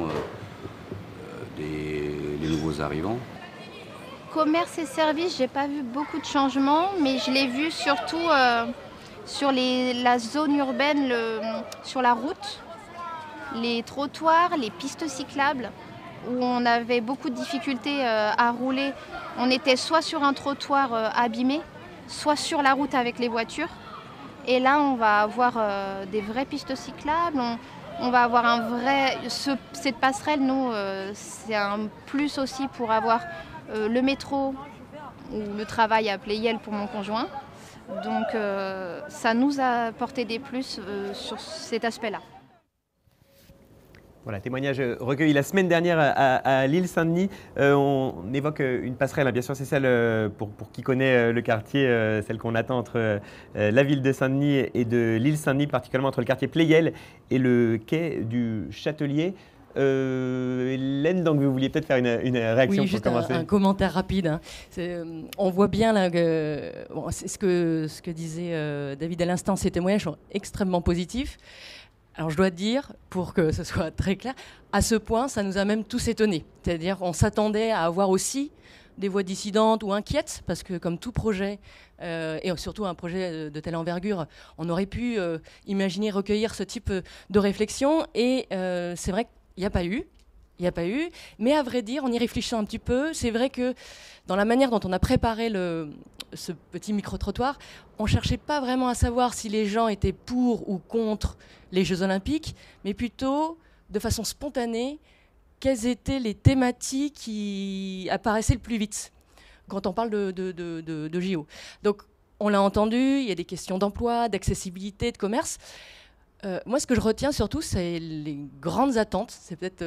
les nouveaux arrivants. Commerce et services, j'ai pas vu beaucoup de changements, mais je l'ai vu surtout sur la zone urbaine, sur la route, les trottoirs, les pistes cyclables, où on avait beaucoup de difficultés à rouler. On était soit sur un trottoir abîmé, soit sur la route avec les voitures. Et là, on va avoir des vraies pistes cyclables. on va avoir un vrai... cette passerelle, nous, c'est un plus aussi pour avoir le métro ou le travail à Pleyel pour mon conjoint. Donc ça nous a apporté des plus sur cet aspect-là. Voilà, témoignage recueilli la semaine dernière à l'île Saint-Denis. On évoque une passerelle, hein, bien sûr, c'est celle, pour qui connaît le quartier, celle qu'on attend entre la ville de Saint-Denis et de l'île Saint-Denis, particulièrement entre le quartier Pleyel et le quai du Châtelier. Hélène, donc vous vouliez peut-être faire une réaction oui, pour juste commencer. un commentaire rapide. Hein. On voit bien là que bon, c'est ce que disait David à l'instant, ces témoignages sont extrêmement positifs. Alors je dois dire, pour que ce soit très clair, à ce point, ça nous a même tous étonnés. C'est-à-dire qu'on s'attendait à avoir aussi des voix dissidentes ou inquiètes, parce que comme tout projet, et surtout un projet de telle envergure, on aurait pu imaginer recueillir ce type de réflexion. Et c'est vrai qu'il n'y a pas eu. Il n'y a pas eu, mais à vrai dire, en y réfléchissant un petit peu, c'est vrai que dans la manière dont on a préparé ce petit micro-trottoir, on ne cherchait pas vraiment à savoir si les gens étaient pour ou contre les Jeux Olympiques, mais plutôt, de façon spontanée, quelles étaient les thématiques qui apparaissaient le plus vite quand on parle de JO. Donc, on l'a entendu, il y a des questions d'emploi, d'accessibilité, de commerce. Moi, ce que je retiens surtout, c'est les grandes attentes. C'est peut-être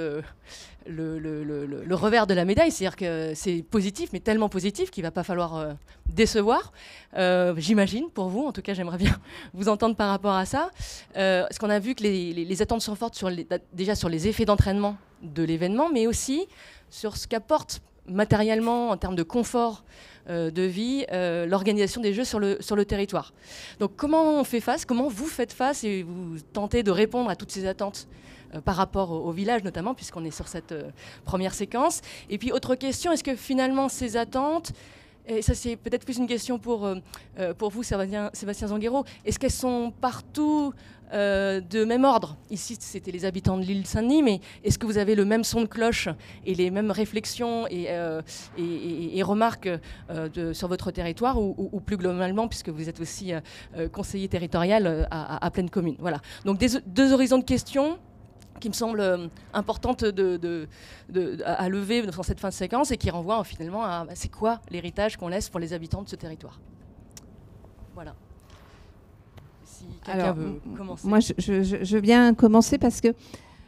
le revers de la médaille. C'est-à-dire que c'est positif, mais tellement positif qu'il ne va pas falloir décevoir. J'imagine, pour vous, en tout cas, j'aimerais bien vous entendre par rapport à ça. Parce qu'on a vu que les attentes sont fortes déjà sur les effets d'entraînement de l'événement, mais aussi sur ce qu'apporte matériellement, en termes de confort de vie, l'organisation des Jeux sur le territoire. Donc comment on fait face, comment vous faites face et vous tentez de répondre à toutes ces attentes par rapport au village notamment, puisqu'on est sur cette première séquence. Et puis autre question, est-ce que finalement ces attentes, et ça c'est peut-être plus une question pour vous Sébastien Zanguero, est-ce qu'elles sont partout de même ordre? Ici, c'était les habitants de l'île Saint-Denis, mais est-ce que vous avez le même son de cloche et les mêmes réflexions et remarques sur votre territoire ou plus globalement, puisque vous êtes aussi conseiller territorial à Plaine Commune? Voilà. Donc deux horizons de questions qui me semblent importantes à lever dans cette fin de séquence et qui renvoient finalement à c'est quoi l'héritage qu'on laisse pour les habitants de ce territoire. Voilà. Si quelqu'un veut commencer. Moi, je veux bien commencer parce que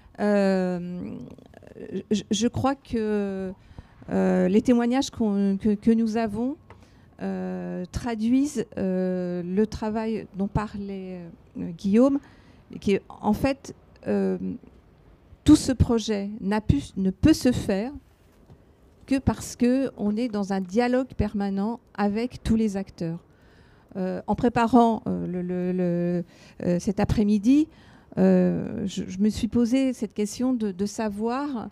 je crois que les témoignages que nous avons traduisent le travail dont parlait Guillaume, qui est en fait tout ce projet ne peut se faire que parce qu'on est dans un dialogue permanent avec tous les acteurs. En préparant cet après-midi, je me suis posé cette question de savoir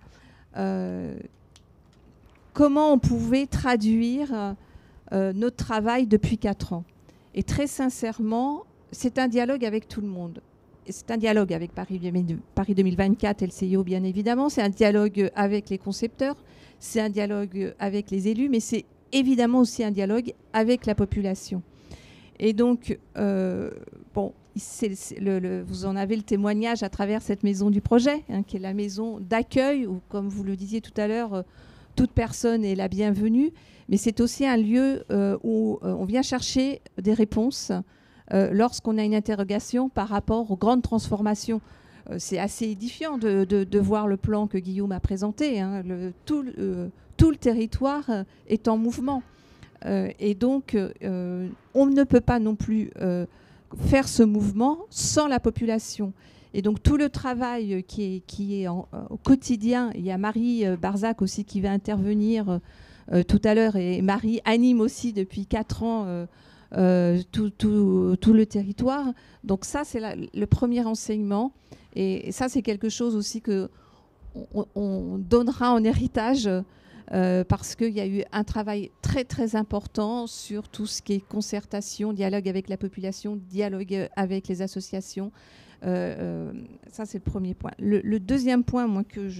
comment on pouvait traduire notre travail depuis 4 ans. Et très sincèrement, c'est un dialogue avec tout le monde. C'est un dialogue avec Paris 2024 et le CIO, bien évidemment. C'est un dialogue avec les concepteurs. C'est un dialogue avec les élus. Mais c'est évidemment aussi un dialogue avec la population. Et donc, vous en avez le témoignage à travers cette maison du projet, hein, qui est la maison d'accueil, où, comme vous le disiez tout à l'heure, toute personne est la bienvenue. Mais c'est aussi un lieu où on vient chercher des réponses lorsqu'on a une interrogation par rapport aux grandes transformations. C'est assez édifiant de voir le plan que Guillaume a présenté. Hein. Tout le territoire est en mouvement. Et donc, on ne peut pas non plus faire ce mouvement sans la population. Et donc, tout le travail qui est au quotidien, il y a Marie Barzac aussi qui va intervenir tout à l'heure, et Marie anime aussi depuis 4 ans tout le territoire. Donc ça, c'est le premier enseignement. Et ça, c'est quelque chose aussi qu'on donnera en héritage parce qu'il y a eu un travail très, très important sur tout ce qui est concertation, dialogue avec la population, dialogue avec les associations. Ça, c'est le premier point. Le deuxième point, moi, que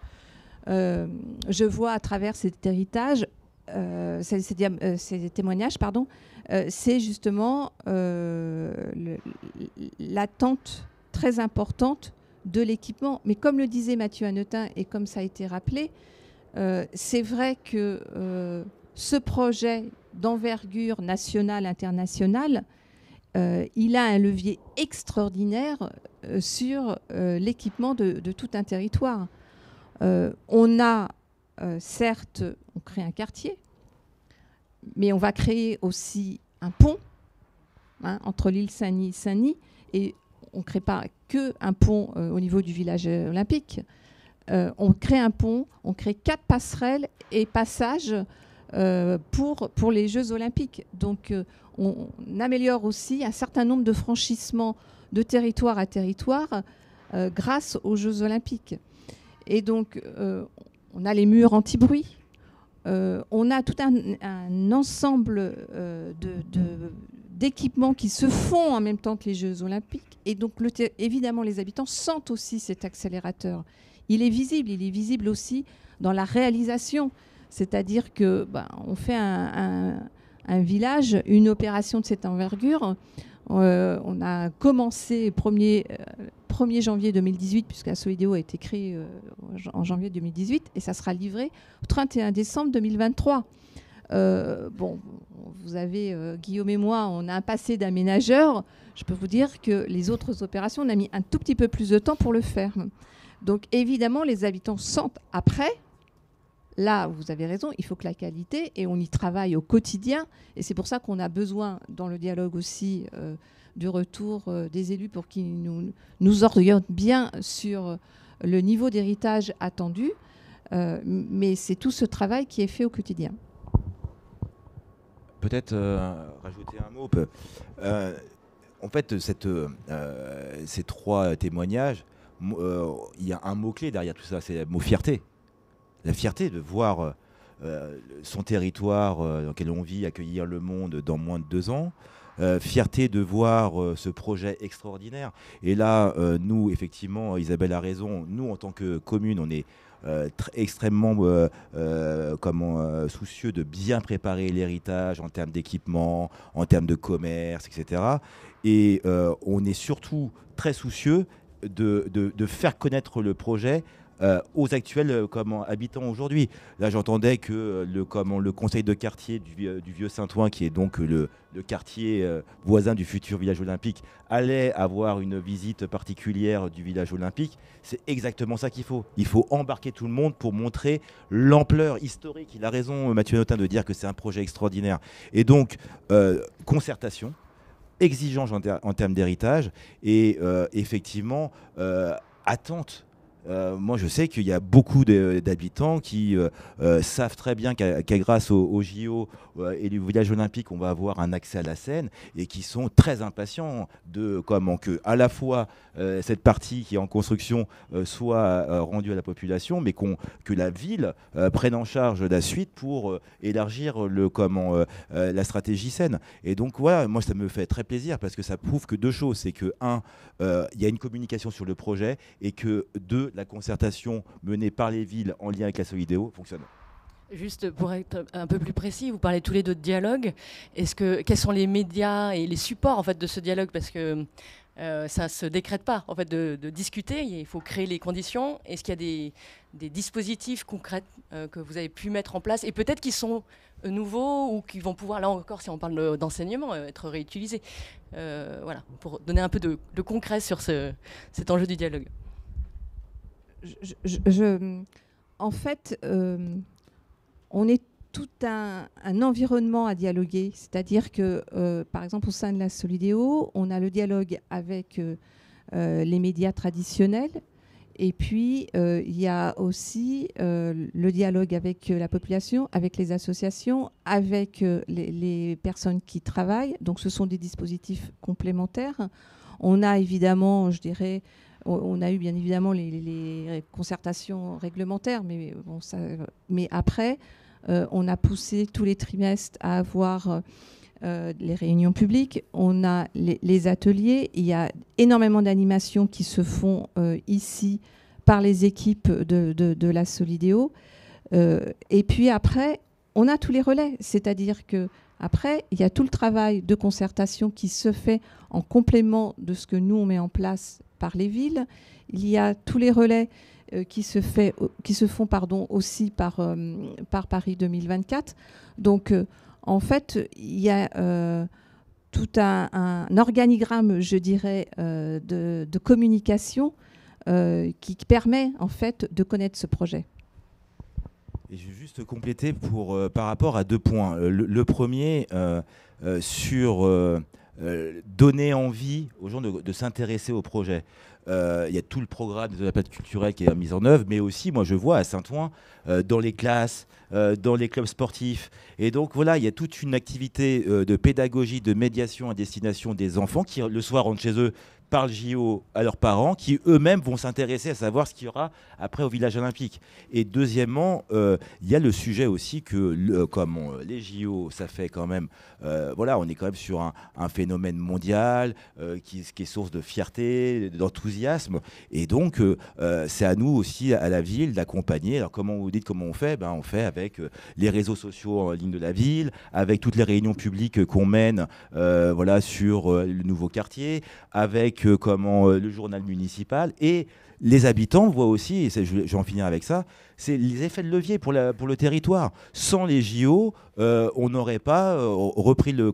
je vois à travers cet héritage, ces témoignages, pardon, c'est justement l'attente très importante de l'équipement. Mais comme le disait Mathieu Hanotin et comme ça a été rappelé, c'est vrai que ce projet d'envergure nationale, internationale, il a un levier extraordinaire sur l'équipement de tout un territoire. On a, certes, on crée un quartier, mais on va créer aussi un pont entre l'île Saint-Denis et on ne crée pas qu'un pont au niveau du village olympique. On crée un pont, on crée 4 passerelles et passages pour les Jeux olympiques. Donc on améliore aussi un certain nombre de franchissements de territoire à territoire grâce aux Jeux olympiques. Et donc on a les murs anti-bruit. On a tout un ensemble d'équipements qui se font en même temps que les Jeux olympiques. Et donc, évidemment, les habitants sentent aussi cet accélérateur. Il est visible aussi dans la réalisation. C'est-à-dire que on fait un village, une opération de cette envergure. On a commencé 1er janvier 2018, puisque la Solidéo a été créée en janvier 2018, et ça sera livré au 31 décembre 2023. Vous avez, Guillaume et moi, on a un passé d'aménageurs. Je peux vous dire que les autres opérations, on a mis un tout petit peu plus de temps pour le faire. Donc évidemment, les habitants sentent après. Là, vous avez raison, il faut que la qualité, et on y travaille au quotidien. Et c'est pour ça qu'on a besoin, dans le dialogue aussi, du retour des élus pour qu'ils nous orientent bien sur le niveau d'héritage attendu. Mais c'est tout ce travail qui est fait au quotidien. Peut-être rajouter un mot. En fait, ces 3 témoignages, il y a un mot-clé derrière tout ça, c'est le mot fierté. La fierté de voir son territoire dans lequel on vit accueillir le monde dans moins de 2 ans. Fierté de voir ce projet extraordinaire. Et là, nous, effectivement, Isabelle a raison, nous, en tant que commune, on est extrêmement soucieux de bien préparer l'héritage en termes d'équipement, en termes de commerce, etc. Et on est surtout très soucieux de faire connaître le projet aux actuels habitants aujourd'hui. Là, j'entendais que le conseil de quartier du Vieux-Saint-Ouen, qui est donc le quartier voisin du futur village olympique, allait avoir une visite particulière du village olympique. C'est exactement ça qu'il faut. Il faut embarquer tout le monde pour montrer l'ampleur historique. Il a raison, Mathieu Hanotin, de dire que c'est un projet extraordinaire. Et donc, concertation, exigence en termes d'héritage et effectivement, attente. Moi, je sais qu'il y a beaucoup d'habitants qui savent très bien qu'à grâce au JO et du village olympique, on va avoir un accès à la Seine et qui sont très impatients de que à la fois cette partie qui est en construction soit rendue à la population, mais que la ville prenne en charge la suite pour élargir la stratégie Seine. Et donc voilà, moi ça me fait très plaisir parce que ça prouve que 2 choses, c'est que 1, il y a une communication sur le projet et que 2, la concertation menée par les villes en lien avec la Solidéo fonctionne. Juste pour être un peu plus précis, vous parlez tous les 2 de dialogue. Quels sont les médias et les supports en fait de ce dialogue, parce que ça se décrète pas en fait de discuter. Il faut créer les conditions. Est-ce qu'il y a des dispositifs concrets que vous avez pu mettre en place et peut-être qui sont nouveaux ou qui vont pouvoir, là encore, si on parle d'enseignement, être réutilisés. Voilà, pour donner un peu de concret sur cet enjeu du dialogue. En fait, on est tout un environnement à dialoguer. C'est-à-dire que, par exemple, au sein de la Solidéo, on a le dialogue avec les médias traditionnels. Et puis, il y a aussi le dialogue avec la population, avec les associations, avec les personnes qui travaillent. Donc, ce sont des dispositifs complémentaires. On a évidemment, je dirais, on a eu bien évidemment les concertations réglementaires, mais après, on a poussé tous les trimestres à avoir les réunions publiques, on a les ateliers, il y a énormément d'animations qui se font ici par les équipes de la Solidéo. Et puis après, on a tous les relais, c'est-à-dire que après, il y a tout le travail de concertation qui se fait en complément de ce que nous, on met en place par les villes. Il y a tous les relais qui se font aussi par Paris 2024. Donc, en fait, il y a tout un organigramme, je dirais, de communication qui permet, en fait, de connaître ce projet. Et je vais juste compléter par rapport à 2 points. Le premier, sur donner envie aux gens de s'intéresser au projet. Il y a tout le programme de la plateforme culturelle qui est mis en œuvre, mais aussi, moi, je vois à Saint-Ouen, dans les classes, dans les clubs sportifs. Et donc, voilà, il y a toute une activité de pédagogie, de médiation à destination des enfants qui, le soir, rentrent chez eux, parlent JO à leurs parents, qui eux-mêmes vont s'intéresser à savoir ce qu'il y aura après au village olympique. Et deuxièmement, il y a le sujet aussi que, comme les JO, ça fait quand même, voilà, on est quand même sur un phénomène mondial qui est source de fierté, d'enthousiasme. Et donc, c'est à nous aussi, à la ville, d'accompagner. Alors, comment vous dites comment on fait? On fait avec les réseaux sociaux en ligne de la ville, avec toutes les réunions publiques qu'on mène voilà, sur le nouveau quartier, avec le journal municipal, et les habitants voient aussi, et je vais en finir avec ça, c'est les effets de levier pour le territoire. Sans les JO, on n'aurait pas repris le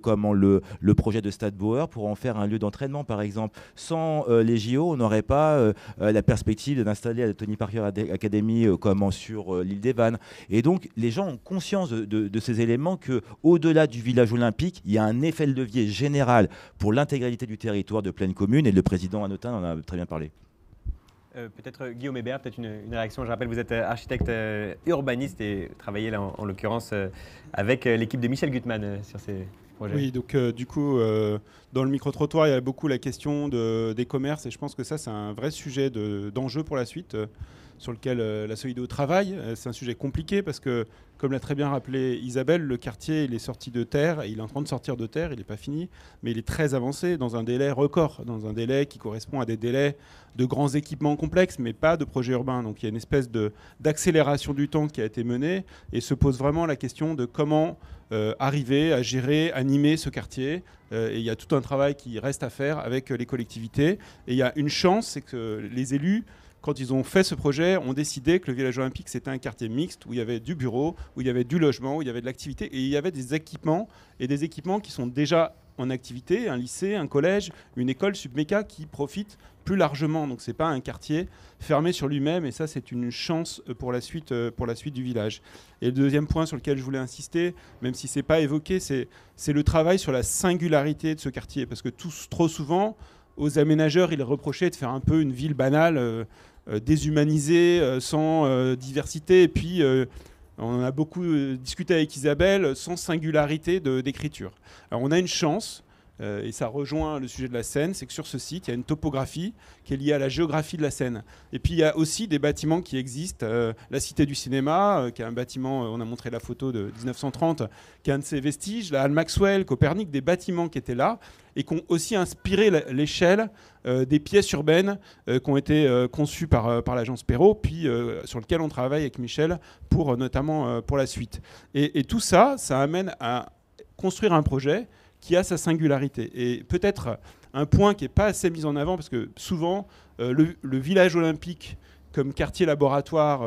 projet de Stade Bauer pour en faire un lieu d'entraînement, par exemple. Sans les JO, on n'aurait pas la perspective d'installer la Tony Parker Academy sur l'île des Vannes. Et donc, les gens ont conscience de ces éléments qu'au-delà du village olympique, il y a un effet de levier général pour l'intégralité du territoire de Plaine Commune, et le président Hanotin en a très bien parlé. Peut-être Guillaume Hébert, peut-être une réaction. Je rappelle, vous êtes architecte urbaniste et travaillez là en l'occurrence avec l'équipe de Michel Gutmann sur ces projets. Oui, donc du coup, dans le micro-trottoir, il y a beaucoup la question des commerces, et je pense que ça, c'est un vrai sujet d'enjeu pour la suite, sur lequel la Solideo travaille. C'est un sujet compliqué parce que, comme l'a très bien rappelé Isabelle, le quartier, il est sorti de terre, il est en train de sortir de terre, il n'est pas fini, mais il est très avancé dans un délai record, dans un délai qui correspond à des délais de grands équipements complexes, mais pas de projets urbains. Donc il y a une espèce d'accélération du temps qui a été menée, et se pose vraiment la question de comment arriver à gérer, animer ce quartier. Et il y a tout un travail qui reste à faire avec les collectivités. Et il y a une chance, c'est que les élus, quand ils ont fait ce projet, ont décidé que le village olympique, c'était un quartier mixte où il y avait du bureau, où il y avait du logement, où il y avait de l'activité, et il y avait des équipements, et des équipements qui sont déjà en activité, un lycée, un collège, une école subméca qui profitent plus largement. Donc c'est pas un quartier fermé sur lui-même, et ça c'est une chance pour la suite du village. Et le deuxième point sur lequel je voulais insister, même si c'est pas évoqué, c'est le travail sur la singularité de ce quartier, parce que trop souvent, aux aménageurs, il est reproché de faire un peu une ville banale, déshumanisée, sans diversité, et puis on en a beaucoup discuté avec Isabelle, sans singularité d'écriture. Alors on a une chance, et ça rejoint le sujet de la Seine, c'est que sur ce site, il y a une topographie qui est liée à la géographie de la Seine. Et puis il y a aussi des bâtiments qui existent, la Cité du Cinéma, qui est un bâtiment, on a montré la photo de 1930, qui est un de ses vestiges, la Halle Maxwell, Copernic, des bâtiments qui étaient là, et qui ont aussi inspiré l'échelle des pièces urbaines qui ont été conçues par l'agence Perrault, puis sur lequel on travaille avec Michel, notamment pour la suite. Et tout ça, ça amène à construire un projet qui a sa singularité. Et peut-être un point qui n'est pas assez mis en avant, parce que souvent, le village olympique comme quartier laboratoire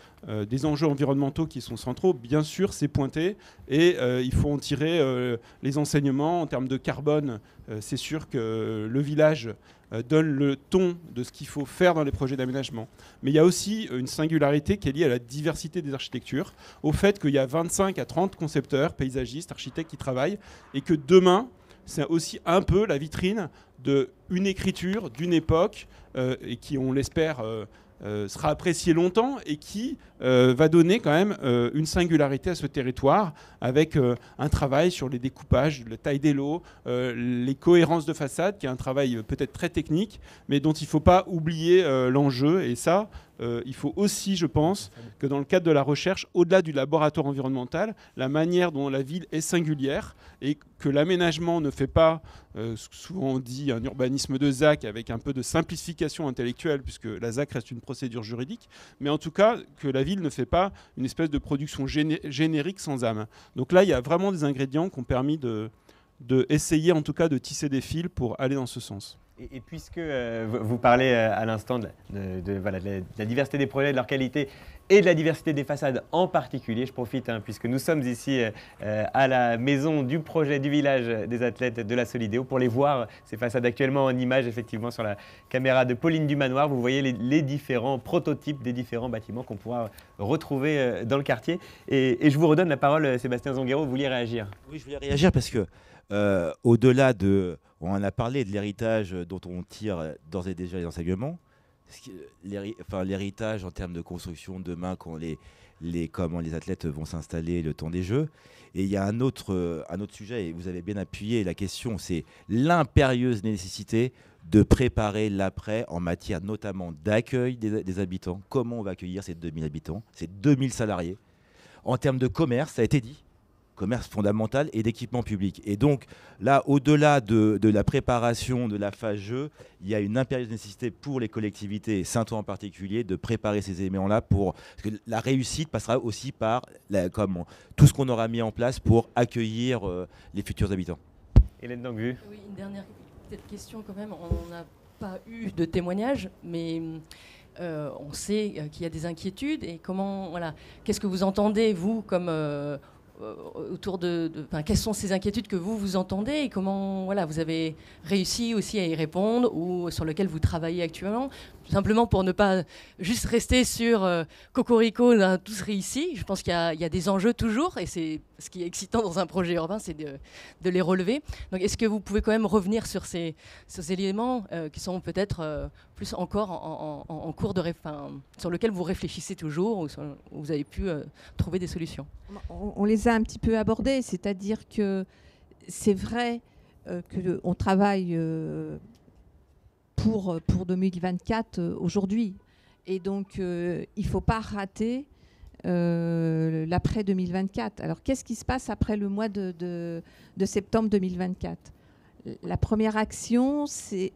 des enjeux environnementaux qui sont centraux, bien sûr, c'est pointé, et il faut en tirer les enseignements en termes de carbone. C'est sûr que le village donne le ton de ce qu'il faut faire dans les projets d'aménagement. Mais il y a aussi une singularité qui est liée à la diversité des architectures, au fait qu'il y a 25 à 30 concepteurs, paysagistes, architectes qui travaillent, et que demain, c'est aussi un peu la vitrine d'une écriture, d'une époque, et qui, on l'espère, sera apprécié longtemps, et qui va donner quand même une singularité à ce territoire, avec un travail sur les découpages, la taille des lots, les cohérences de façade, qui est un travail peut-être très technique, mais dont il ne faut pas oublier l'enjeu. Et ça, il faut aussi, je pense, que dans le cadre de la recherche, au-delà du laboratoire environnemental, la manière dont la ville est singulière, et que l'aménagement ne fait pas, souvent on dit, un urbanisme de ZAC avec un peu de simplification intellectuelle, puisque la ZAC reste une procédure juridique, mais en tout cas que la ville ne fait pas une espèce de production générique sans âme. Donc là, il y a vraiment des ingrédients qui ont permis essayer en tout cas de tisser des fils pour aller dans ce sens. Et puisque vous parlez à l'instant de la diversité des projets, de leur qualité et de la diversité des façades en particulier, je profite puisque nous sommes ici à la maison du projet du village des athlètes de la Solidéo pour les voir, ces façades actuellement en image effectivement sur la caméra de Pauline Dumanoir. Vous voyez les différents prototypes des différents bâtiments qu'on pourra retrouver dans le quartier. Et je vous redonne la parole, Sébastien Zonguero, vous vouliez réagir? Oui, je voulais réagir parce que au-delà de... On en a parlé de l'héritage dont on tire d'ores et déjà les enseignements. L'héritage en termes de construction demain, quand comment les athlètes vont s'installer le temps des Jeux. Et il y a un autre sujet, et vous avez bien appuyé la question, c'est l'impérieuse nécessité de préparer l'après en matière notamment d'accueil des habitants. Comment on va accueillir ces 2000 habitants, ces 2000 salariés? En termes de commerce, ça a été dit. Commerce fondamental et d'équipement public. Et donc là, au-delà de la préparation de la phase jeu, il y a une impérieuse nécessité pour les collectivités, Saint-Ouen en particulier, de préparer ces éléments-là parce que la réussite passera aussi par tout ce qu'on aura mis en place pour accueillir les futurs habitants. Hélène Dangu. Oui, une dernière question quand même. On n'a pas eu de témoignage, mais on sait qu'il y a des inquiétudes. Et qu'est-ce que vous entendez, vous, comme... autour quelles sont ces inquiétudes que vous entendez et comment vous avez réussi aussi à y répondre ou sur lesquelles vous travaillez actuellement, simplement pour ne pas juste rester sur Cocorico, on a tous réussi. Je pense qu'il y a des enjeux toujours et c'est ce qui est excitant dans un projet urbain, c'est de les relever. Donc est-ce que vous pouvez quand même revenir sur ces éléments qui sont peut-être plus encore en cours de sur lesquels vous réfléchissez toujours ou où vous avez pu trouver des solutions? On les a un petit peu abordés, c'est-à-dire que c'est vrai qu'on travaille pour 2024 aujourd'hui. Et donc, il ne faut pas rater l'après 2024. Alors, qu'est-ce qui se passe après le mois de septembre 2024? La première action, ce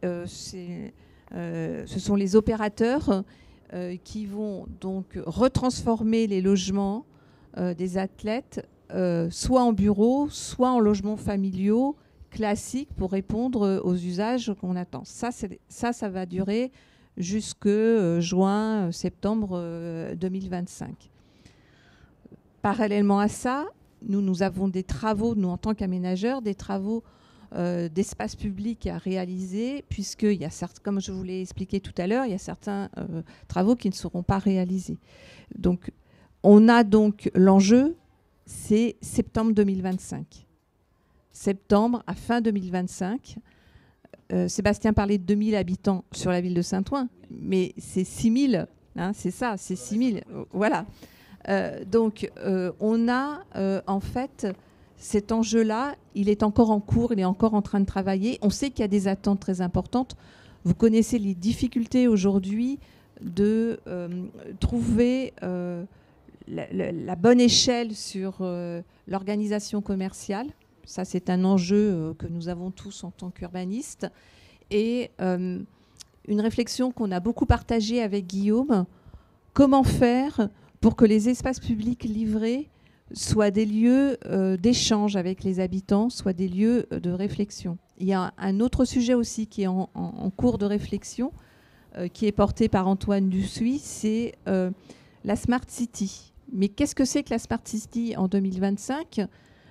sont les opérateurs qui vont donc retransformer les logements des athlètes, soit en bureaux, soit en logements familiaux classiques pour répondre aux usages qu'on attend. Ça va durer jusque juin, septembre 2025. Parallèlement à ça, nous avons des travaux, nous en tant qu'aménageurs, des travaux d'espace public à réaliser, puisqu'il y a comme je vous l'ai expliqué tout à l'heure, il y a certains travaux qui ne seront pas réalisés. Donc, on a donc l'enjeu, c'est septembre 2025. Septembre à fin 2025. Sébastien parlait de 2000 habitants sur la ville de Saint-Ouen, mais c'est 6000, c'est ça, c'est 6000. Voilà. Donc, on a en fait cet enjeu-là, il est encore en cours, il est encore en train de travailler. On sait qu'il y a des attentes très importantes. Vous connaissez les difficultés aujourd'hui de trouver la bonne échelle sur l'organisation commerciale. Ça, c'est un enjeu que nous avons tous en tant qu'urbanistes. Et une réflexion qu'on a beaucoup partagée avec Guillaume, comment faire pour que les espaces publics livrés soient des lieux d'échange avec les habitants, soient des lieux de réflexion. Il y a un autre sujet aussi qui est en cours de réflexion, qui est porté par Antoine Dussuy, c'est la Smart City. Mais qu'est-ce que c'est que la Smart City en 2025 ?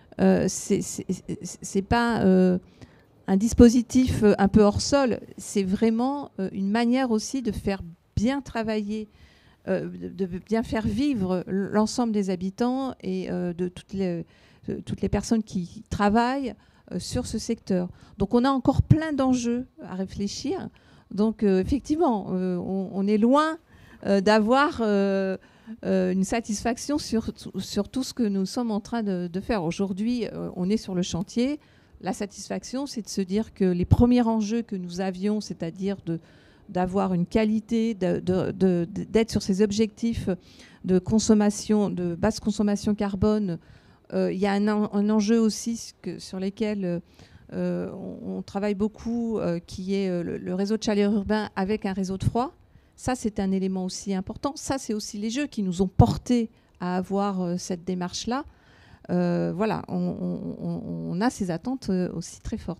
C'est pas un dispositif un peu hors sol, c'est vraiment une manière aussi de faire bien travailler, de bien faire vivre l'ensemble des habitants et de toutes les personnes qui travaillent sur ce secteur. Donc on a encore plein d'enjeux à réfléchir. Donc effectivement, on est loin d'avoir une satisfaction sur tout ce que nous sommes en train de faire. Aujourd'hui, on est sur le chantier. La satisfaction, c'est de se dire que les premiers enjeux que nous avions, c'est-à-dire d'avoir une qualité, d'être sur ces objectifs de consommation, de basse consommation carbone. Il y a un enjeu aussi sur lesquels on travaille beaucoup, qui est le réseau de chaleur urbain avec un réseau de froid. Ça, c'est un élément aussi important. Ça, c'est aussi les jeux qui nous ont portés à avoir cette démarche-là. Voilà, on a ces attentes aussi très fortes.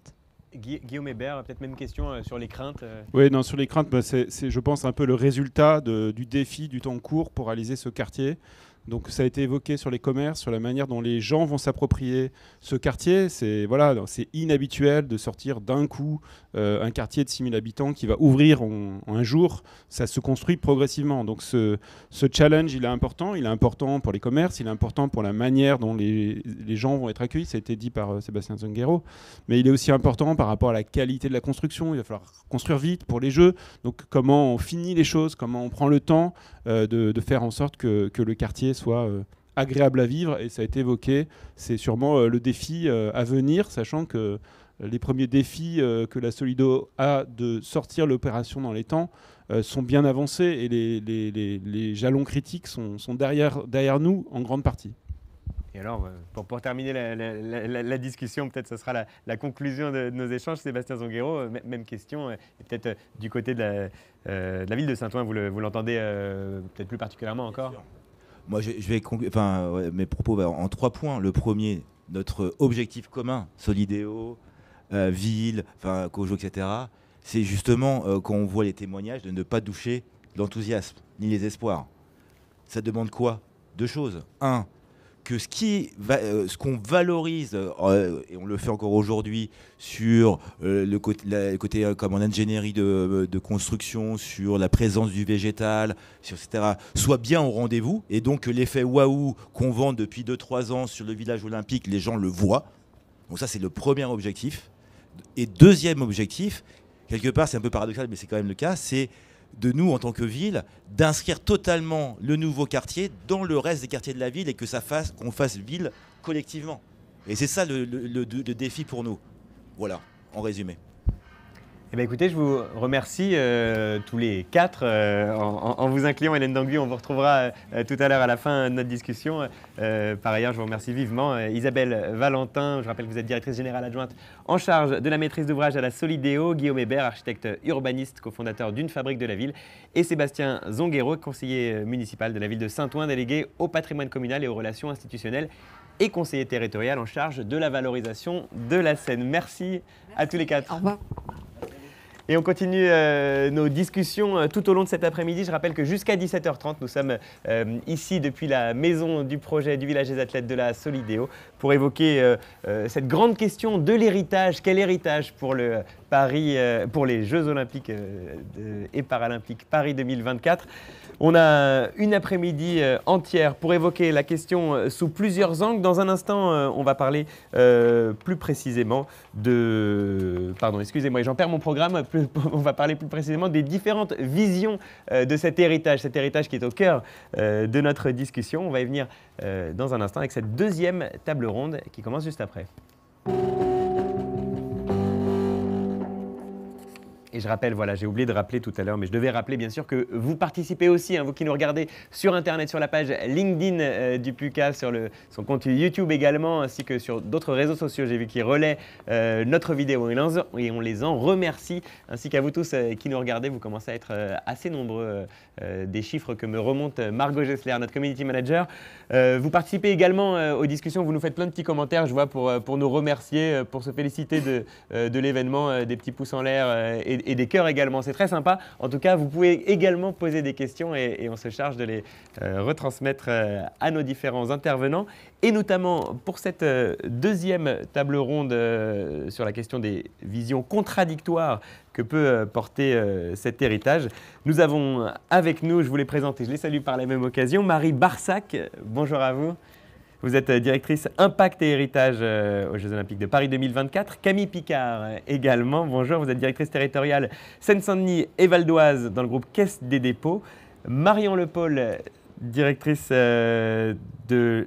Guillaume Hébert, peut-être même question sur les craintes. Oui, non, sur les craintes, c'est, je pense, un peu le résultat du défi du temps court pour réaliser ce quartier. Donc ça a été évoqué sur les commerces, sur la manière dont les gens vont s'approprier ce quartier. C'est inhabituel de sortir d'un coup un quartier de 6000 habitants qui va ouvrir en un jour. Ça se construit progressivement. Donc ce challenge, il est important. Il est important pour les commerces, il est important pour la manière dont les gens vont être accueillis. Ça a été dit par Sébastien Zonguero. Mais il est aussi important par rapport à la qualité de la construction. Il va falloir construire vite pour les jeux. Donc comment on finit les choses, comment on prend le temps de faire en sorte que le quartier soit agréable à vivre, et ça a été évoqué, c'est sûrement le défi à venir, sachant que les premiers défis que la Solido a de sortir l'opération dans les temps sont bien avancés, et les jalons critiques sont derrière nous en grande partie. Et alors, pour terminer la discussion, peut-être ce sera la conclusion de nos échanges, Sébastien Zonguero, même question, et peut-être du côté de la ville de Saint-Ouen, vous l'entendez peut-être plus particulièrement encore. Moi, je vais mes propos en 3 points. Le premier, notre objectif commun, Solidéo, ville, Cojo, etc., c'est justement, quand on voit les témoignages, de ne pas doucher l'enthousiasme ni les espoirs. Ça demande quoi? 2 choses. 1, que ce qu'on valorise, et on le fait encore aujourd'hui, sur le côté comme en ingénierie de construction, sur la présence du végétal, etc., soit bien au rendez-vous, et donc que l'effet waouh qu'on vend depuis 2-3 ans sur le village olympique, les gens le voient. Donc ça, c'est le premier objectif. Et deuxième objectif, quelque part c'est un peu paradoxal, mais c'est quand même le cas, c'est de nous, en tant que ville, d'inscrire totalement le nouveau quartier dans le reste des quartiers de la ville, et que qu'on fasse ville collectivement. Et c'est ça le défi pour nous. Voilà, en résumé. Eh bien, écoutez, je vous remercie tous les 4 en vous incluant, Hélène Dangui. On vous retrouvera tout à l'heure à la fin de notre discussion. Par ailleurs, je vous remercie vivement Isabelle Valentin. Je rappelle que vous êtes directrice générale adjointe en charge de la maîtrise d'ouvrage à la Solidéo, Guillaume Hébert, architecte urbaniste, cofondateur d'une fabrique de la ville, et Sébastien Zonguero, conseiller municipal de la ville de Saint-Ouen, délégué au patrimoine communal et aux relations institutionnelles, et conseiller territorial en charge de la valorisation de la Seine. Merci à tous les 4. Au revoir. Et on continue nos discussions tout au long de cet après-midi. Je rappelle que jusqu'à 17h30, nous sommes ici depuis la maison du projet du village des athlètes de la Solidéo pour évoquer cette grande question de l'héritage. Quel héritage pour le Paris, pour les Jeux Olympiques et Paralympiques Paris 2024? On a une après-midi entière pour évoquer la question sous plusieurs angles. Dans un instant, on va parler plus précisément de... Pardon, excusez-moi, j'en perds mon programme. On va parler plus précisément des différentes visions de cet héritage qui est au cœur de notre discussion. On va y venir dans un instant avec cette deuxième table ronde qui commence juste après. Et je rappelle, voilà, j'ai oublié de rappeler tout à l'heure, mais je devais rappeler bien sûr que vous participez aussi, vous qui nous regardez sur Internet, sur la page LinkedIn du PUCA, sur son compte YouTube également, ainsi que sur d'autres réseaux sociaux. J'ai vu qu'ils relaient notre vidéo et on les en remercie, ainsi qu'à vous tous qui nous regardez. Vous commencez à être assez nombreux, des chiffres que me remonte Margot Gessler, notre community manager. Vous participez également aux discussions, vous nous faites plein de petits commentaires, je vois, pour nous remercier, pour se féliciter de l'événement, des petits pouces en l'air et des cœurs également. C'est très sympa. En tout cas, vous pouvez également poser des questions et on se charge de les retransmettre à nos différents intervenants. Et notamment pour cette deuxième table ronde sur la question des visions contradictoires que peut porter cet héritage. Nous avons avec nous, je vous les présente et je les salue par la même occasion, Marie Barsac. Bonjour à vous. Vous êtes directrice Impact et Héritage aux Jeux Olympiques de Paris 2024. Camille Picard également, bonjour. Vous êtes directrice territoriale Seine-Saint-Denis et Val d'Oise dans le groupe Caisse des dépôts. Marion Lepaul, directrice de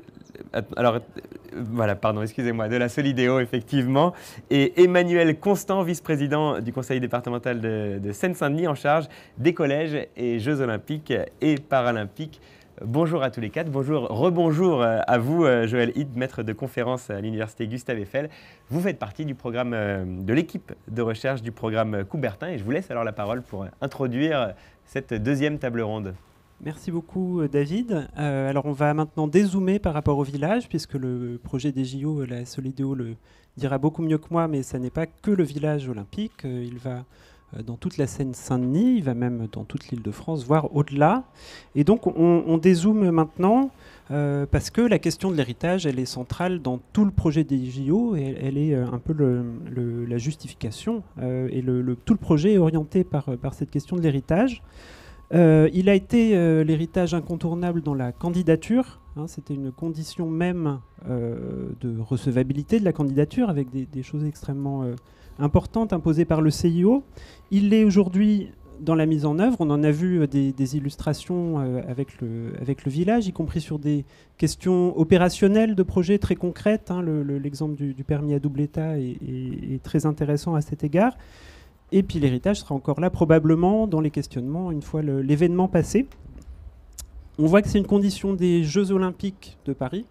la Solidéo, effectivement. Et Emmanuel Constant, vice-président du conseil départemental de Seine-Saint-Denis en charge des collèges et Jeux Olympiques et Paralympiques. Bonjour à tous les 4, rebonjour à vous, Joël Hid, maître de conférence à l'université Gustave Eiffel. Vous faites partie du programme de l'équipe de recherche du programme Coubertin et je vous laisse alors la parole pour introduire cette deuxième table ronde. Merci beaucoup David. Alors on va maintenant dézoomer par rapport au village, puisque le projet des JO, la Solidéo le dira beaucoup mieux que moi, mais ça n'est pas que le village olympique. Il va dans toute la Seine-Saint-Denis, il va même dans toute l'Île-de-France, voire au-delà. Et donc on dézoome maintenant, parce que la question de l'héritage, elle est centrale dans tout le projet des JO, et elle est un peu la justification, et tout le projet est orienté par cette question de l'héritage. Il a été l'héritage incontournable dans la candidature. C'était une condition même de recevabilité de la candidature, avec des choses extrêmement importantes imposées par le CIO. Il l'est aujourd'hui dans la mise en œuvre. On en a vu des illustrations avec le village, y compris sur des questions opérationnelles de projets très concrètes. L'exemple du permis à double état est très intéressant à cet égard. Et puis l'héritage sera encore là probablement dans les questionnements une fois l'événement passé. On voit que c'est une condition des Jeux Olympiques de Paris.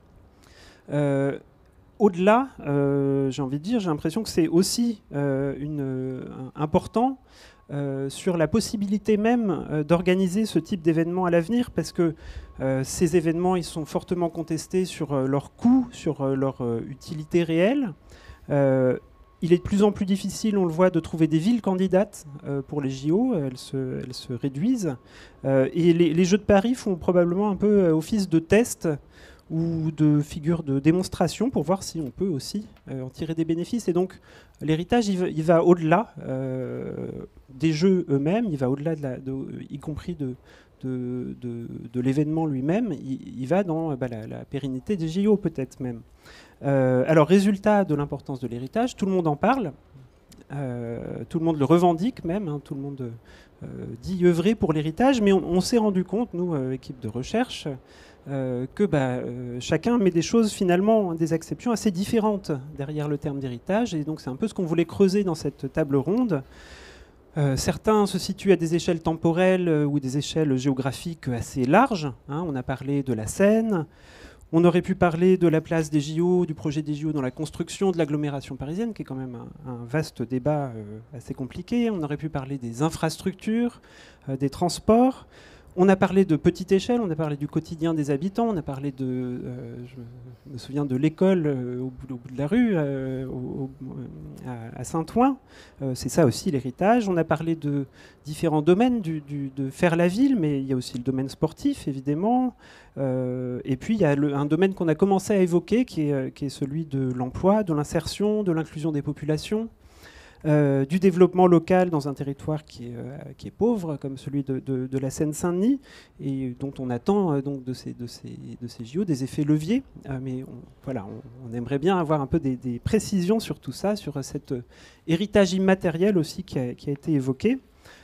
Au-delà, j'ai envie de dire, j'ai l'impression que c'est aussi important sur la possibilité même d'organiser ce type d'événement à l'avenir, parce que ces événements, ils sont fortement contestés sur leur coût, sur leur utilité réelle. Il est de plus en plus difficile, on le voit, de trouver des villes candidates pour les JO. Elles se réduisent. Et les Jeux de Paris font probablement un peu office de test ou de figure de démonstration pour voir si on peut aussi en tirer des bénéfices. Et donc, l'héritage, il va au-delà des Jeux eux-mêmes, il va au-delà, y compris de l'événement lui-même. Il va dans la pérennité des JO, peut-être même. Alors, résultat de l'importance de l'héritage, tout le monde en parle, tout le monde le revendique même, tout le monde dit œuvrer pour l'héritage, mais on s'est rendu compte, nous, équipe de recherche, que chacun met des choses finalement, des exceptions assez différentes derrière le terme d'héritage, et donc c'est un peu ce qu'on voulait creuser dans cette table ronde. Certains se situent à des échelles temporelles ou des échelles géographiques assez larges. On a parlé de la Seine. On aurait pu parler de la place des JO, du projet des JO dans la construction de l'agglomération parisienne, qui est quand même un vaste débat assez compliqué. On aurait pu parler des infrastructures, des transports. On a parlé de petite échelle, on a parlé du quotidien des habitants, on a parlé de, je me souviens de l'école au bout de la rue, à Saint-Ouen. C'est ça aussi l'héritage. On a parlé de différents domaines de faire la ville, mais il y a aussi le domaine sportif, évidemment. Et puis il y a un domaine qu'on a commencé à évoquer, qui est celui de l'emploi, de l'insertion, de l'inclusion des populations. Du développement local dans un territoire qui est pauvre, comme celui de la Seine-Saint-Denis, et dont on attend donc de ces JO des effets leviers. Mais on aimerait bien avoir un peu des précisions sur tout ça, sur cet héritage immatériel aussi qui a été évoqué.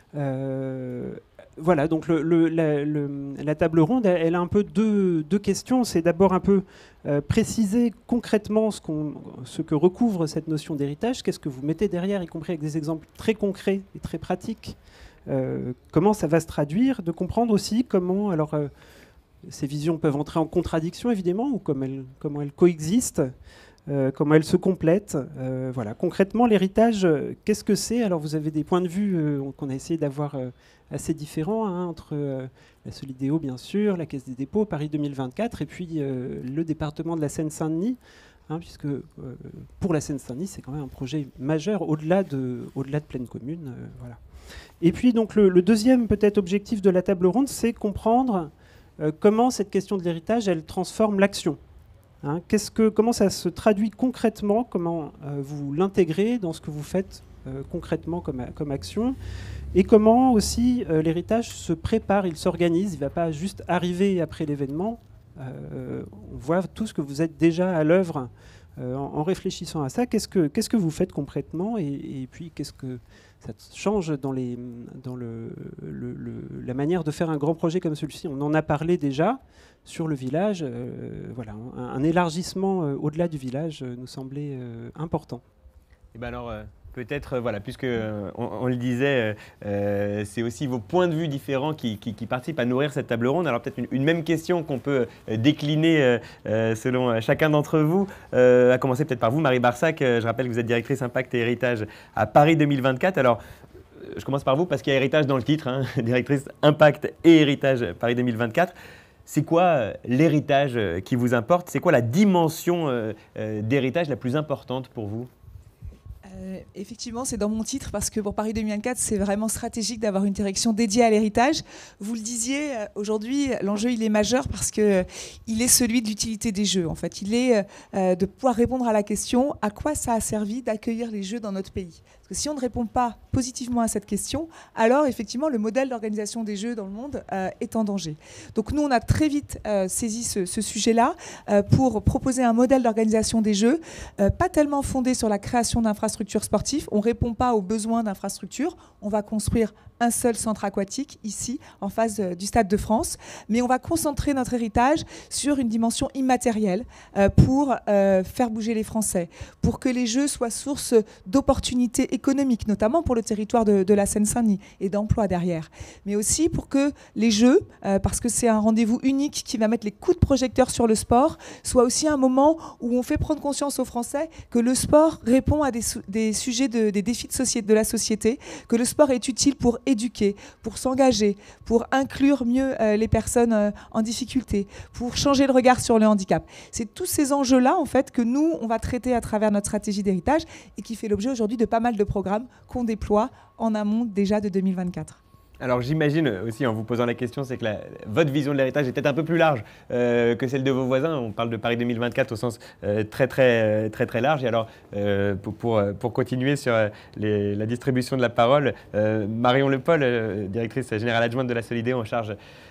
Voilà, donc la table ronde, elle a un peu deux questions. C'est d'abord un peu préciser concrètement ce que recouvre cette notion d'héritage. Qu'est-ce que vous mettez derrière, y compris avec des exemples très concrets et très pratiques. Comment ça va se traduire, de comprendre aussi comment ces visions peuvent entrer en contradiction, évidemment, ou comment elles coexistent. Comment elles se complètent. Voilà. Concrètement, l'héritage, qu'est-ce que c'est? Alors, vous avez des points de vue qu'on a essayé d'avoir assez différents, entre la Solidéo, bien sûr, la Caisse des dépôts, Paris 2024, et puis le département de la Seine-Saint-Denis, puisque pour la Seine-Saint-Denis, c'est quand même un projet majeur au-delà de Pleine Commune. Voilà. Et puis, donc, le deuxième, peut-être, objectif de la table ronde, c'est comprendre comment cette question de l'héritage, elle transforme l'action. Comment ça se traduit concrètement, comment vous l'intégrez dans ce que vous faites concrètement comme action, et comment aussi l'héritage se prépare, il s'organise, il ne va pas juste arriver après l'événement. On voit tout ce que vous êtes déjà à l'œuvre en réfléchissant à ça. Qu'est-ce que vous faites concrètement, et puis qu'est-ce que ça change dans la manière de faire un grand projet comme celui-ci? On en a parlé déjà sur le village. Voilà, un élargissement au-delà du village nous semblait important. Et ben alors, peut-être, voilà, puisque on le disait, c'est aussi vos points de vue différents qui participent à nourrir cette table ronde. Alors peut-être une même question qu'on peut décliner selon chacun d'entre vous, à commencer peut-être par vous, Marie Barsac. Je rappelle que vous êtes directrice Impact et Héritage à Paris 2024. Alors, je commence par vous parce qu'il y a héritage dans le titre, hein, directrice Impact et Héritage Paris 2024. C'est quoi l'héritage qui vous importe? C'est quoi la dimension d'héritage la plus importante pour vous? Effectivement, c'est dans mon titre parce que pour Paris 2024, c'est vraiment stratégique d'avoir une direction dédiée à l'héritage. Vous le disiez, aujourd'hui, l'enjeu il est majeur parce que il est celui de l'utilité des jeux. En fait, il est de pouvoir répondre à la question à quoi ça a servi d'accueillir les jeux dans notre pays. Parce que si on ne répond pas positivement à cette question, alors effectivement, le modèle d'organisation des jeux dans le monde est en danger. Donc nous, on a très vite saisi ce sujet-là pour proposer un modèle d'organisation des jeux, pas tellement fondé sur la création d'infrastructures sportives. On ne répond pas aux besoins d'infrastructures. On va construire un seul centre aquatique ici, en face du Stade de France. Mais on va concentrer notre héritage sur une dimension immatérielle pour faire bouger les Français, pour que les Jeux soient source d'opportunités économiques, notamment pour le territoire de la Seine-Saint-Denis et d'emplois derrière. Mais aussi pour que les Jeux, parce que c'est un rendez-vous unique qui va mettre les coups de projecteur sur le sport, soit aussi un moment où on fait prendre conscience aux Français que le sport répond à des sujets, des défis de la société, que le sport est utile pour éduquer, pour s'engager, pour inclure mieux les personnes en difficulté, pour changer le regard sur le handicap. C'est tous ces enjeux-là, en fait, que nous, on va traiter à travers notre stratégie d'héritage et qui fait l'objet aujourd'hui de pas mal de programmes qu'on déploie en amont déjà de 2024. Alors j'imagine aussi en vous posant la question, c'est que votre vision de l'héritage est peut-être un peu plus large que celle de vos voisins. On parle de Paris 2024 au sens très large. Et alors pour continuer sur la distribution de la parole, Marion Lepol, directrice générale adjointe de la Solidéo en charge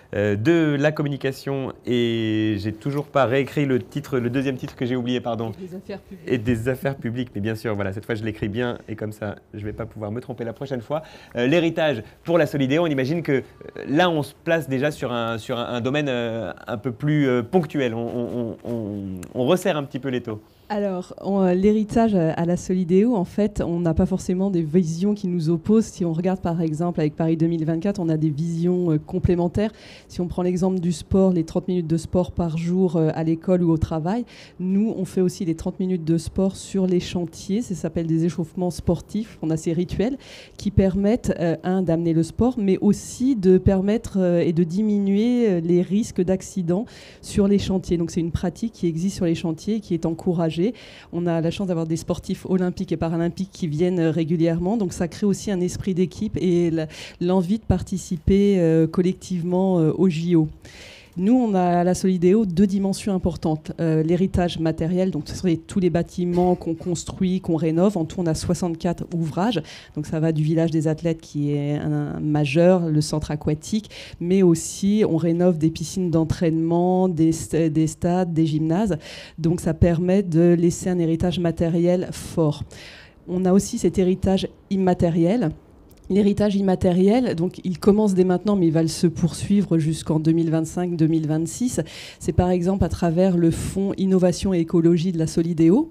de la communication, et j'ai toujours pas réécrit le deuxième titre que j'ai oublié, pardon. Et des affaires publiques. Et des affaires publiques, mais bien sûr, voilà, cette fois je l'écris bien et comme ça je vais pas pouvoir me tromper la prochaine fois. L'héritage pour la Solidéo, on imagine que là on se place déjà sur un domaine un peu plus ponctuel, on resserre un petit peu l'étau. Alors, l'héritage à la Solidéo, en fait, on n'a pas forcément des visions qui nous opposent. Si on regarde par exemple avec Paris 2024, on a des visions complémentaires. Si on prend l'exemple du sport, les 30 minutes de sport par jour à l'école ou au travail, nous, on fait aussi les 30 minutes de sport sur les chantiers. Ça s'appelle des échauffements sportifs. On a ces rituels qui permettent, d'amener le sport, mais aussi de permettre et de diminuer les risques d'accidents sur les chantiers. Donc, c'est une pratique qui existe sur les chantiers et qui est encouragée. On a la chance d'avoir des sportifs olympiques et paralympiques qui viennent régulièrement, donc ça crée aussi un esprit d'équipe et l'envie de participer collectivement aux JO. Nous, on a à la Solidéo 2 dimensions importantes. L'héritage matériel, donc ce sont tous les bâtiments qu'on construit, qu'on rénove. En tout, on a 64 ouvrages. Donc ça va du village des athlètes qui est un majeur, le centre aquatique, mais aussi on rénove des piscines d'entraînement, des stades, des gymnases. Donc ça permet de laisser un héritage matériel fort. On a aussi cet héritage immatériel. L'héritage immatériel, donc il commence dès maintenant, mais il va se poursuivre jusqu'en 2025-2026. C'est par exemple à travers le fonds Innovation et Écologie de la Solidéo.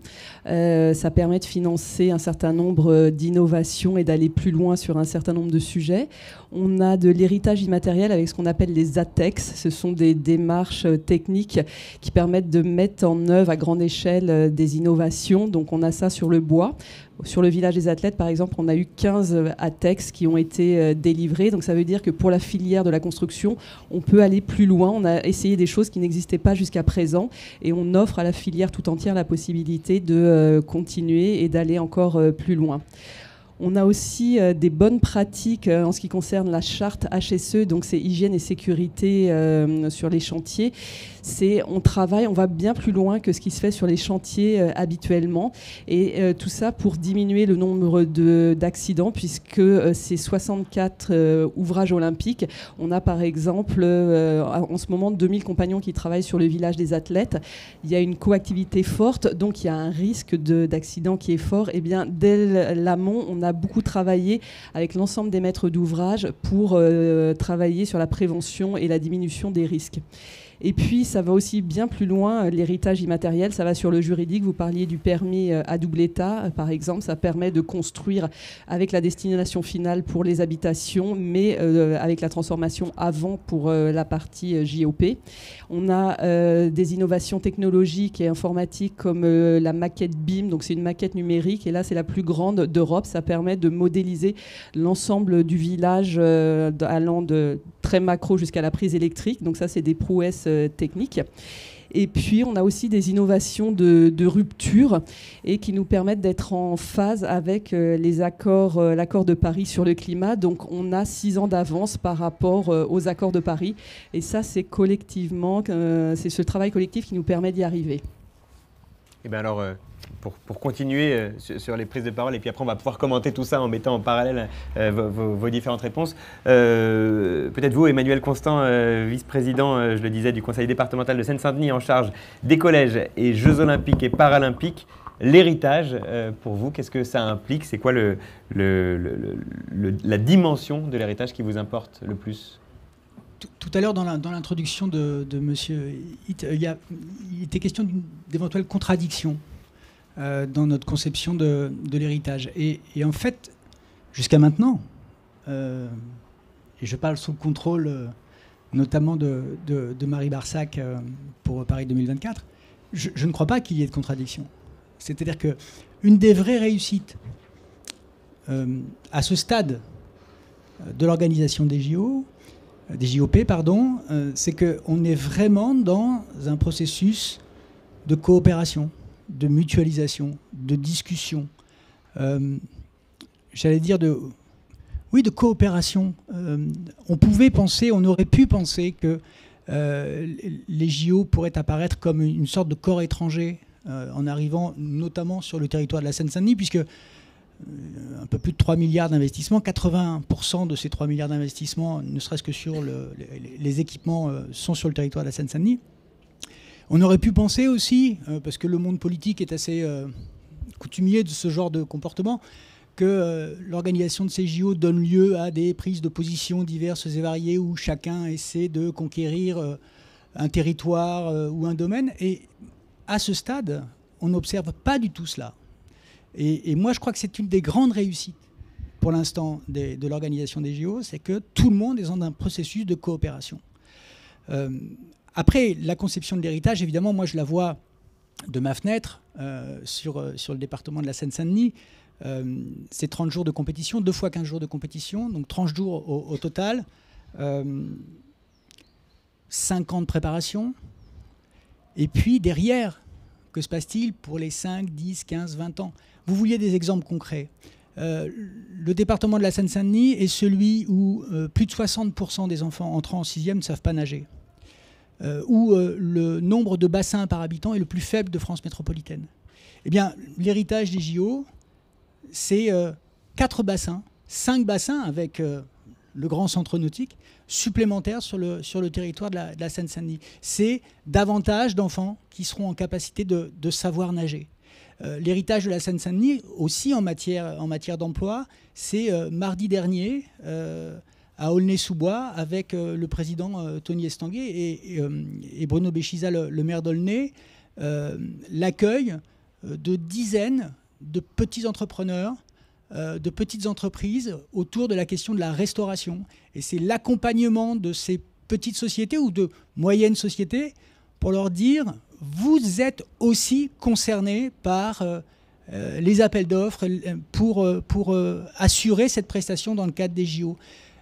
Ça permet de financer un certain nombre d'innovations et d'aller plus loin sur un certain nombre de sujets. On a de l'héritage immatériel avec ce qu'on appelle les ATEX. Ce sont des démarches techniques qui permettent de mettre en œuvre à grande échelle des innovations. Donc on a ça sur le bois. Sur le village des athlètes, par exemple, on a eu 15 ATEX qui ont été délivrés. Donc ça veut dire que pour la filière de la construction, on peut aller plus loin. On a essayé des choses qui n'existaient pas jusqu'à présent et on offre à la filière tout entière la possibilité de continuer et d'aller encore plus loin. On a aussi des bonnes pratiques en ce qui concerne la charte HSE, donc c'est hygiène et sécurité sur les chantiers. On va bien plus loin que ce qui se fait sur les chantiers habituellement. Et tout ça pour diminuer le nombre d'accidents, puisque ces 64 ouvrages olympiques, on a par exemple en ce moment 2000 compagnons qui travaillent sur le village des athlètes. Il y a une coactivité forte, donc il y a un risque d'accident qui est fort. Et bien dès l'amont, on a beaucoup travaillé avec l'ensemble des maîtres d'ouvrage pour travailler sur la prévention et la diminution des risques. Et puis, ça va aussi bien plus loin, l'héritage immatériel, ça va sur le juridique. Vous parliez du permis à double état, par exemple. Ça permet de construire avec la destination finale pour les habitations, mais avec la transformation avant pour la partie JOP. On a des innovations technologiques et informatiques comme la maquette BIM, donc c'est une maquette numérique, et là c'est la plus grande d'Europe. Ça permet de modéliser l'ensemble du village allant de très macro jusqu'à la prise électrique. Donc ça, c'est des prouesses techniques. Et puis, on a aussi des innovations de rupture et qui nous permettent d'être en phase avec l'accord de Paris sur le climat. Donc, on a 6 ans d'avance par rapport aux accords de Paris. Et ça, c'est collectivement, c'est ce travail collectif qui nous permet d'y arriver. Et bien alors, pour continuer sur les prises de parole, et puis après on va pouvoir commenter tout ça en mettant en parallèle vos différentes réponses. Peut-être vous, Emmanuel Constant, vice-président, je le disais, du conseil départemental de Seine-Saint-Denis en charge des collèges et Jeux olympiques et paralympiques. L'héritage, pour vous, qu'est-ce que ça implique? C'est quoi la dimension de l'héritage qui vous importe le plus? Tout à l'heure, dans l'introduction de Monsieur Hitt, il était question d'éventuelles contradictions dans notre conception de l'héritage. Et en fait, jusqu'à maintenant, et je parle sous le contrôle notamment de Marie Barsac pour Paris 2024, je ne crois pas qu'il y ait de contradiction. C'est-à-dire qu'une des vraies réussites à ce stade de l'organisation des JOP, c'est qu'on est vraiment dans un processus de coopération, de mutualisation, de discussion, j'allais dire de coopération. On aurait pu penser que les JO pourraient apparaître comme une sorte de corps étranger en arrivant notamment sur le territoire de la Seine-Saint-Denis, puisque un peu plus de 3 milliards d'investissements, 80% de ces 3 milliards d'investissements, ne serait-ce que sur les équipements, sont sur le territoire de la Seine-Saint-Denis. On aurait pu penser aussi, parce que le monde politique est assez coutumier de ce genre de comportement, que l'organisation de ces JO donne lieu à des prises de position diverses et variées où chacun essaie de conquérir un territoire ou un domaine. Et à ce stade, on n'observe pas du tout cela. Et moi, je crois que c'est une des grandes réussites pour l'instant de l'organisation des JO, c'est que tout le monde est dans un processus de coopération. Après, la conception de l'héritage, évidemment, moi, je la vois de ma fenêtre sur le département de la Seine-Saint-Denis. C'est 30 jours de compétition, 2 fois 15 jours de compétition, donc 30 jours au total. 5 ans de préparation. Et puis, derrière, que se passe-t-il pour les 5, 10, 15, 20 ans? Vous vouliez des exemples concrets. Le département de la Seine-Saint-Denis est celui où plus de 60% des enfants entrant en 6e ne savent pas nager. Où le nombre de bassins par habitant est le plus faible de France métropolitaine. Eh bien, l'héritage des JO, c'est 4 bassins, 5 bassins avec le grand centre nautique supplémentaires sur le territoire de la Seine-Saint-Denis. C'est davantage d'enfants qui seront en capacité de savoir nager. L'héritage de la Seine-Saint-Denis, aussi en matière d'emploi, c'est mardi dernier, à Aulnay-sous-Bois, avec le président Tony Estanguet et Bruno Béchiza, le maire d'Aulnay, l'accueil de dizaines de petits entrepreneurs, de petites entreprises autour de la question de la restauration. Et c'est l'accompagnement de ces petites sociétés ou de moyennes sociétés pour leur dire: vous êtes aussi concernés par les appels d'offres pour assurer cette prestation dans le cadre des JO.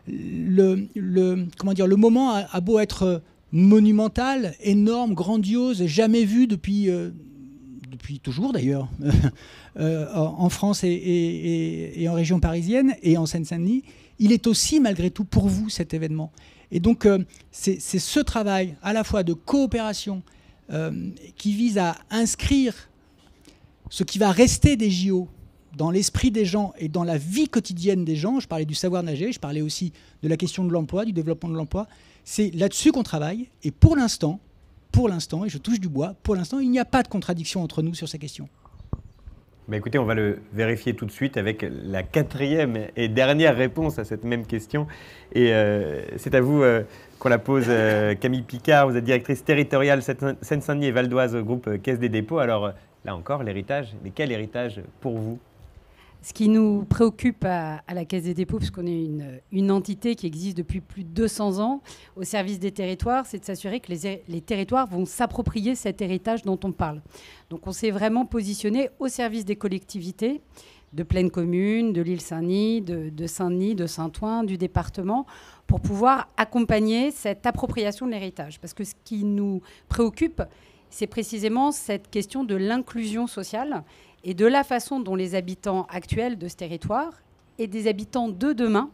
Le moment a beau être monumental, énorme, grandiose, jamais vu depuis toujours d'ailleurs, en France et en région parisienne et en Seine-Saint-Denis, il est aussi malgré tout pour vous cet événement. Et donc c'est ce travail à la fois de coopération qui vise à inscrire ce qui va rester des JO dans l'esprit des gens et dans la vie quotidienne des gens. Je parlais du savoir nager, je parlais aussi de la question de l'emploi, du développement de l'emploi. C'est là-dessus qu'on travaille. Et pour l'instant, et je touche du bois, pour l'instant, il n'y a pas de contradiction entre nous sur ces questions. Bah écoutez, on va le vérifier tout de suite avec la 4e et dernière réponse à cette même question. Et c'est à vous qu'on la pose, Camille Picard. Vous êtes directrice territoriale Seine-Saint-Denis et Val d'Oise au groupe Caisse des dépôts. Alors là encore, l'héritage, mais quel héritage pour vous ? Ce qui nous préoccupe à la Caisse des dépôts, puisqu'on est une entité qui existe depuis plus de 200 ans au service des territoires, c'est de s'assurer que les territoires vont s'approprier cet héritage dont on parle. Donc on s'est vraiment positionné au service des collectivités, de Plaine Commune, de l'île Saint-Denis, de Saint-Denis, de Saint-Ouen, du département, pour pouvoir accompagner cette appropriation de l'héritage. Parce que ce qui nous préoccupe, c'est précisément cette question de l'inclusion sociale et de la façon dont les habitants actuels de ce territoire et des habitants de demain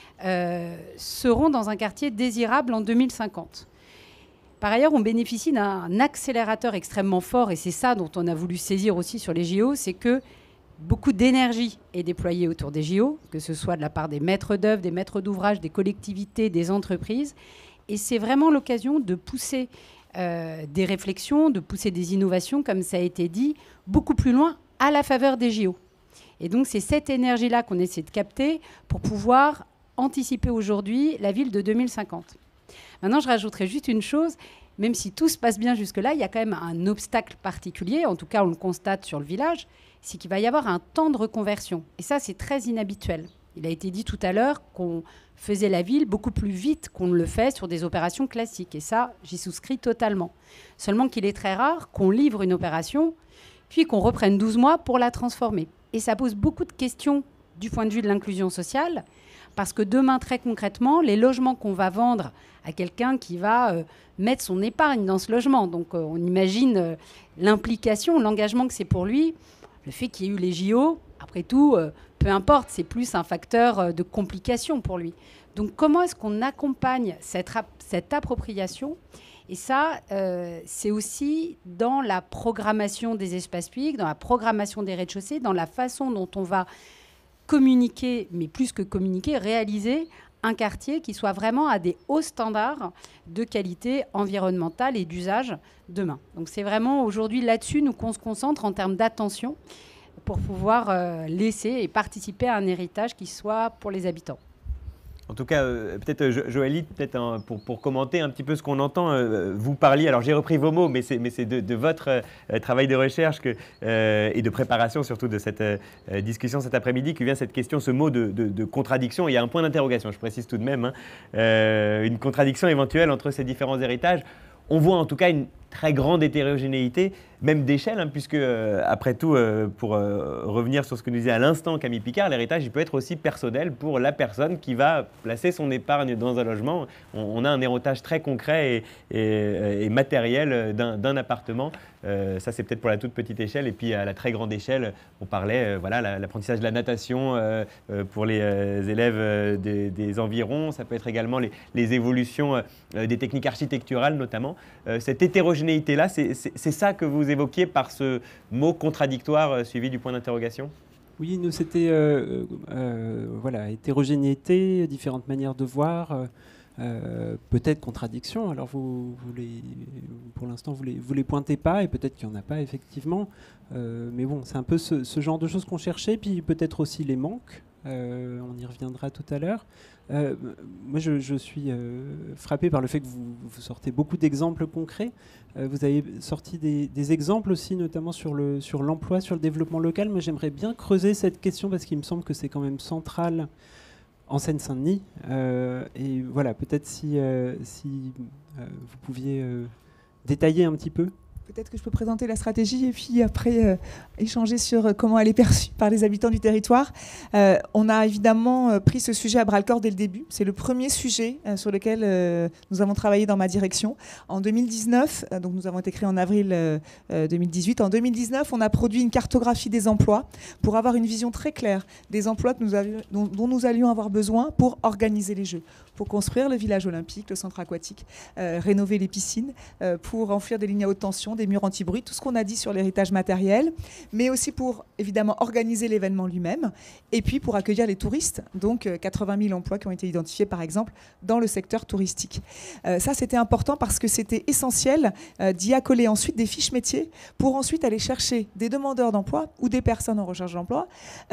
seront dans un quartier désirable en 2050. Par ailleurs, on bénéficie d'un accélérateur extrêmement fort, et c'est ça dont on a voulu saisir aussi sur les JO, c'est que beaucoup d'énergie est déployée autour des JO, que ce soit de la part des maîtres d'œuvre, des maîtres d'ouvrage, des collectivités, des entreprises. Et c'est vraiment l'occasion de pousser des réflexions, de pousser des innovations, comme ça a été dit, beaucoup plus loin, à la faveur des JO. Et donc, c'est cette énergie-là qu'on essaie de capter pour pouvoir anticiper aujourd'hui la ville de 2050. Maintenant, je rajouterai juste une chose. Même si tout se passe bien jusque-là, il y a quand même un obstacle particulier, en tout cas on le constate sur le village, c'est qu'il va y avoir un temps de reconversion. Et ça, c'est très inhabituel. Il a été dit tout à l'heure qu'on faisait la ville beaucoup plus vite qu'on ne le fait sur des opérations classiques. Et ça, j'y souscris totalement. Seulement qu'il est très rare qu'on livre une opération, puis qu'on reprenne 12 mois pour la transformer. Et ça pose beaucoup de questions du point de vue de l'inclusion sociale, parce que demain, très concrètement, les logements qu'on va vendre à quelqu'un qui va mettre son épargne dans ce logement, donc on imagine l'implication, l'engagement que c'est pour lui, le fait qu'il y ait eu les JO, après tout, peu importe, c'est plus un facteur de complication pour lui. Donc comment est-ce qu'on accompagne cette appropriation ? Et ça, c'est aussi dans la programmation des espaces publics, dans la programmation des rez-de-chaussée, dans la façon dont on va communiquer, mais plus que communiquer, réaliser un quartier qui soit vraiment à des hauts standards de qualité environnementale et d'usage demain. Donc c'est vraiment aujourd'hui là-dessus qu'on se concentre en termes d'attention pour pouvoir laisser et participer à un héritage qui soit pour les habitants. En tout cas, peut-être Joëlie, peut-être pour commenter un petit peu ce qu'on entend, vous parliez, alors j'ai repris vos mots, mais c'est de votre travail de recherche et de préparation surtout de cette discussion cet après-midi que vient cette question, ce mot de contradiction. Il y a un point d'interrogation, je précise tout de même, une contradiction éventuelle entre ces différents héritages. On voit en tout cas une très grande hétérogénéité, même d'échelle, puisque après tout, pour revenir sur ce que nous disait à l'instant Camille Picard, l'héritage il peut être aussi personnel pour la personne qui va placer son épargne dans un logement. On a un héritage très concret et matériel d'un appartement. Ça c'est peut-être pour la toute petite échelle, et puis à la très grande échelle, on parlait l'apprentissage de la natation pour les élèves des environs. Ça peut être également les évolutions des techniques architecturales notamment. Cette hétérogénéité-là, c'est ça que vous évoquiez par ce mot contradictoire suivi du point d'interrogation ? Oui, nous c'était hétérogénéité, différentes manières de voir, peut-être contradiction. Alors pour l'instant vous les pointez pas, et peut-être qu'il n'y en a pas effectivement, mais bon, c'est un peu ce genre de choses qu'on cherchait, puis peut-être aussi les manques. On y reviendra tout à l'heure. Moi, je suis frappé par le fait que vous sortez beaucoup d'exemples concrets. Vous avez sorti des exemples aussi, notamment sur l'emploi, sur le développement local. Moi, j'aimerais bien creuser cette question parce qu'il me semble que c'est quand même central en Seine-Saint-Denis. Et voilà, peut-être si vous pouviez détailler un petit peu. Peut-être que je peux présenter la stratégie et puis après échanger sur comment elle est perçue par les habitants du territoire. On a évidemment pris ce sujet à bras-le-corps dès le début. C'est le premier sujet sur lequel nous avons travaillé dans ma direction. En 2019, donc nous avons été créés en avril 2018. En 2019, on a produit une cartographie des emplois pour avoir une vision très claire des emplois que dont nous allions avoir besoin pour organiser les Jeux, pour construire le village olympique, le centre aquatique, rénover les piscines, pour enfouir des lignes à haute tension, des murs anti-bruit, tout ce qu'on a dit sur l'héritage matériel. mais aussi pour évidemment organiser l'événement lui-même et puis pour accueillir les touristes. Donc 80 000 emplois qui ont été identifiés par exemple dans le secteur touristique. Ça c'était important parce que c'était essentiel d'y accoler ensuite des fiches métiers pour ensuite aller chercher des demandeurs d'emploi ou des personnes en recherche d'emploi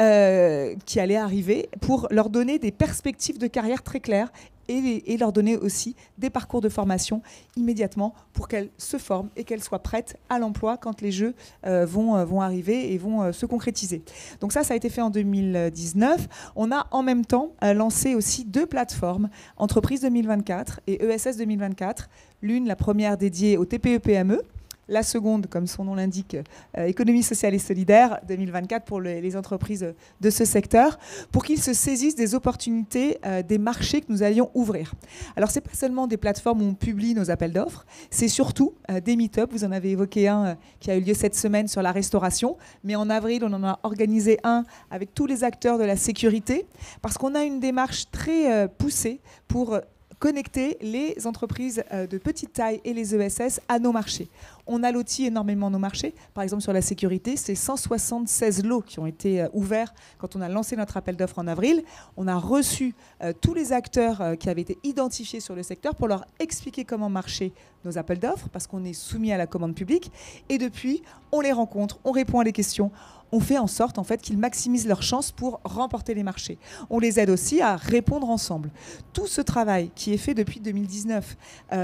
qui allaient arriver pour leur donner des perspectives de carrière très claires et leur donner aussi des parcours de formation immédiatement pour qu'elles se forment et qu'elles soient prêtes à l'emploi quand les jeux vont arriver et vont se concrétiser. Donc ça a été fait en 2019. On a en même temps lancé aussi 2 plateformes, Entreprise 2024 et ESS 2024. L'une, la première dédiée aux TPE-PME, la seconde, comme son nom l'indique, économie sociale et solidaire 2024 pour les entreprises de ce secteur, pour qu'ils se saisissent des opportunités des marchés que nous allions ouvrir. Alors, ce n'est pas seulement des plateformes où on publie nos appels d'offres, c'est surtout des meet-up. Vous en avez évoqué un qui a eu lieu cette semaine sur la restauration, mais en avril, on en a organisé un avec tous les acteurs de la sécurité, parce qu'on a une démarche très poussée pour connecter les entreprises de petite taille et les ESS à nos marchés. On a loti énormément nos marchés. Par exemple, sur la sécurité, c'est 176 lots qui ont été ouverts quand on a lancé notre appel d'offres en avril. On a reçu tous les acteurs qui avaient été identifiés sur le secteur pour leur expliquer comment marchaient nos appels d'offres, parce qu'on est soumis à la commande publique. Et depuis, on les rencontre, on répond à les questions. On fait en sorte en fait qu'ils maximisent leurs chances pour remporter les marchés. On les aide aussi à répondre ensemble. Tout ce travail qui est fait depuis 2019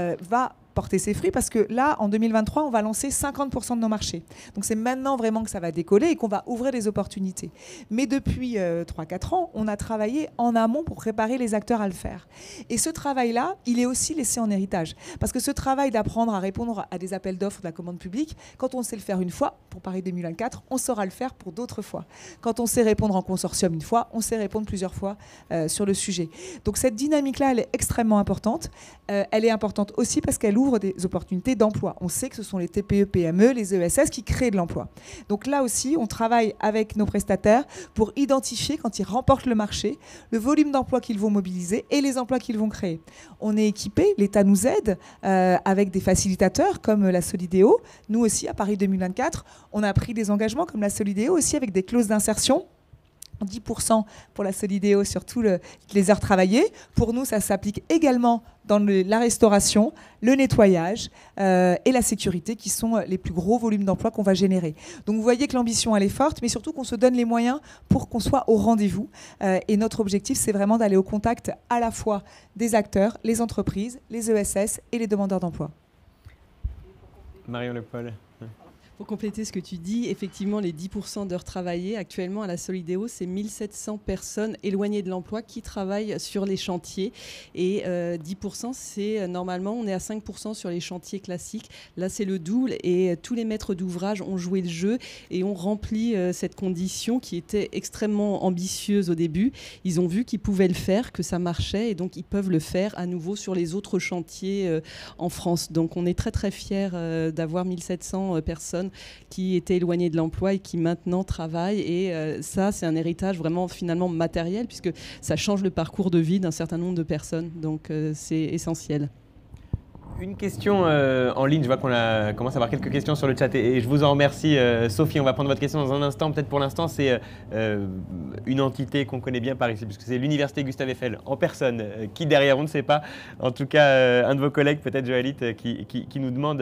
va porter ses fruits parce que là, en 2023, on va lancer 50% de nos marchés. Donc c'est maintenant vraiment que ça va décoller et qu'on va ouvrir des opportunités. Mais depuis 3-4 ans, on a travaillé en amont pour préparer les acteurs à le faire. Et ce travail-là, il est aussi laissé en héritage. Parce que ce travail d'apprendre à répondre à des appels d'offres de la commande publique, quand on sait le faire une fois, pour Paris 2024, on saura le faire pour d'autres fois. Quand on sait répondre en consortium une fois, on sait répondre plusieurs fois sur le sujet. Donc cette dynamique-là, elle est extrêmement importante. Elle est importante aussi parce qu'elle ouvre des opportunités d'emploi. On sait que ce sont les TPE, PME, les ESS qui créent de l'emploi. Donc là aussi, on travaille avec nos prestataires pour identifier, quand ils remportent le marché, le volume d'emplois qu'ils vont mobiliser et les emplois qu'ils vont créer. On est équipé, l'État nous aide avec des facilitateurs comme la Solidéo. Nous aussi, à Paris 2024, on a pris des engagements comme la Solidéo aussi avec des clauses d'insertion. 10% pour la Solidéo sur toutes les heures travaillées. Pour nous, ça s'applique également dans la restauration, le nettoyage et la sécurité, qui sont les plus gros volumes d'emplois qu'on va générer. Donc vous voyez que l'ambition, elle est forte, mais surtout qu'on se donne les moyens pour qu'on soit au rendez-vous. Et notre objectif, c'est vraiment d'aller au contact à la fois des acteurs, les entreprises, les ESS et les demandeurs d'emploi. Marion Le Paul. Pour compléter ce que tu dis, effectivement, les 10% d'heures travaillées, actuellement à la Solidéo, c'est 1700 personnes éloignées de l'emploi qui travaillent sur les chantiers. Et 10%, c'est normalement, on est à 5% sur les chantiers classiques. Là, c'est le double et tous les maîtres d'ouvrage ont joué le jeu et ont rempli cette condition qui était extrêmement ambitieuse au début. Ils ont vu qu'ils pouvaient le faire, que ça marchait et donc ils peuvent le faire à nouveau sur les autres chantiers en France. Donc on est très très fiers d'avoir 1700 personnes qui étaient éloignés de l'emploi et qui maintenant travaillent. Et ça, c'est un héritage vraiment finalement matériel puisque ça change le parcours de vie d'un certain nombre de personnes. Donc c'est essentiel. Une question en ligne, je vois qu'on commence à avoir quelques questions sur le chat et je vous en remercie. Sophie, on va prendre votre question dans un instant. Peut-être pour l'instant, c'est une entité qu'on connaît bien par ici, puisque c'est l'Université Gustave Eiffel en personne. Qui derrière, on ne sait pas. En tout cas, un de vos collègues, peut-être Joëlite, qui nous demande,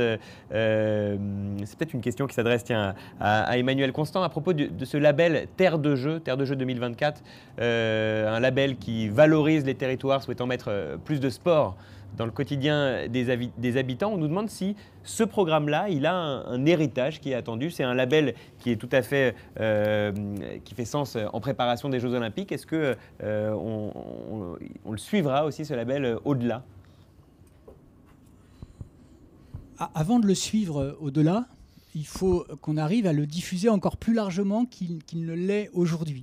c'est peut-être une question qui s'adresse à Emmanuel Constant à propos de ce label Terre de Jeux 2024, un label qui valorise les territoires souhaitant mettre plus de sport dans le quotidien des habitants. On nous demande si ce programme-là, il a un héritage qui est attendu. C'est un label qui est tout à fait, qui fait sens en préparation des Jeux Olympiques. Est-ce que on le suivra aussi, ce label, au-delà ? Avant de le suivre au-delà, il faut qu'on arrive à le diffuser encore plus largement qu'il ne l'est aujourd'hui.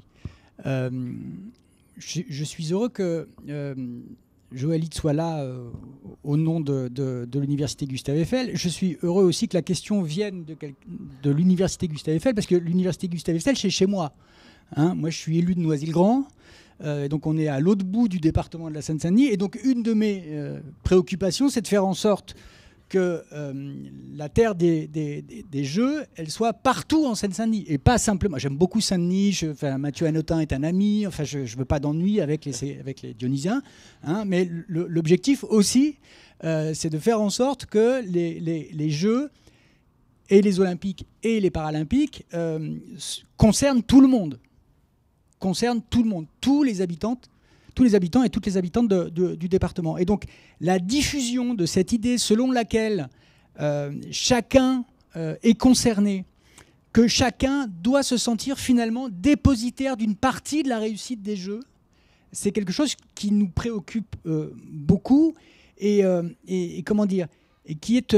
Je suis heureux que Joëlite soit là au nom de l'Université Gustave Eiffel. Je suis heureux aussi que la question vienne de l'Université Gustave Eiffel, parce que l'Université Gustave Eiffel, c'est chez moi. Hein, moi, je suis élu de Noisy-le-Grand. Donc, on est à l'autre bout du département de la Seine-Saint-Denis. Et donc, une de mes préoccupations, c'est de faire en sorte que la terre des Jeux, elle soit partout en Seine-Saint-Denis. Et pas simplement... J'aime beaucoup Saint-Denis, Mathieu Hanotin est un ami, enfin, je ne veux pas d'ennui avec les Dionysiens, hein, mais l'objectif aussi, c'est de faire en sorte que les Jeux et les Olympiques et les Paralympiques concernent tout le monde. Concernent tout le monde, tous les habitants et toutes les habitantes du département. Et donc, la diffusion de cette idée selon laquelle chacun est concerné, que chacun doit se sentir finalement dépositaire d'une partie de la réussite des Jeux, c'est quelque chose qui nous préoccupe beaucoup et comment dire, et qui est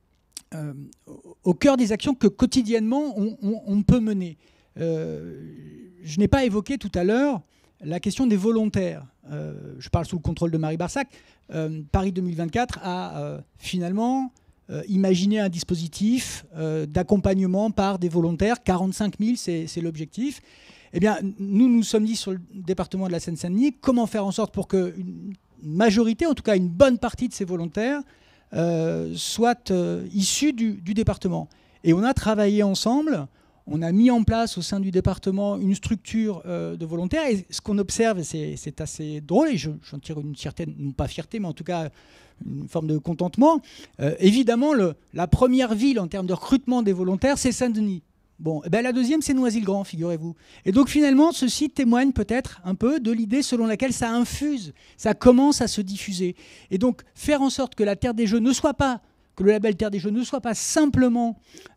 au cœur des actions que quotidiennement on peut mener. Je n'ai pas évoqué tout à l'heure la question des volontaires. Je parle sous le contrôle de Marie Barsac. Paris 2024 a finalement imaginé un dispositif d'accompagnement par des volontaires. 45 000, c'est l'objectif. Eh bien, nous sommes dit sur le département de la Seine-Saint-Denis comment faire en sorte pour qu'une majorité, en tout cas une bonne partie de ces volontaires, soient issus du département. Et on a travaillé ensemble. On a mis en place au sein du département une structure de volontaires. Et ce qu'on observe, c'est assez drôle, et j'en tire une certaine, non pas fierté, mais en tout cas une forme de contentement. Évidemment, la première ville en termes de recrutement des volontaires, c'est Saint-Denis. Bon, eh ben, la deuxième, c'est Noisy-le-Grand, figurez-vous. Et donc finalement, ceci témoigne peut-être un peu de l'idée selon laquelle ça infuse, ça commence à se diffuser. Et donc faire en sorte que la Terre des Jeux ne soit pas, que le label Terre des Jeux ne soit pas simplement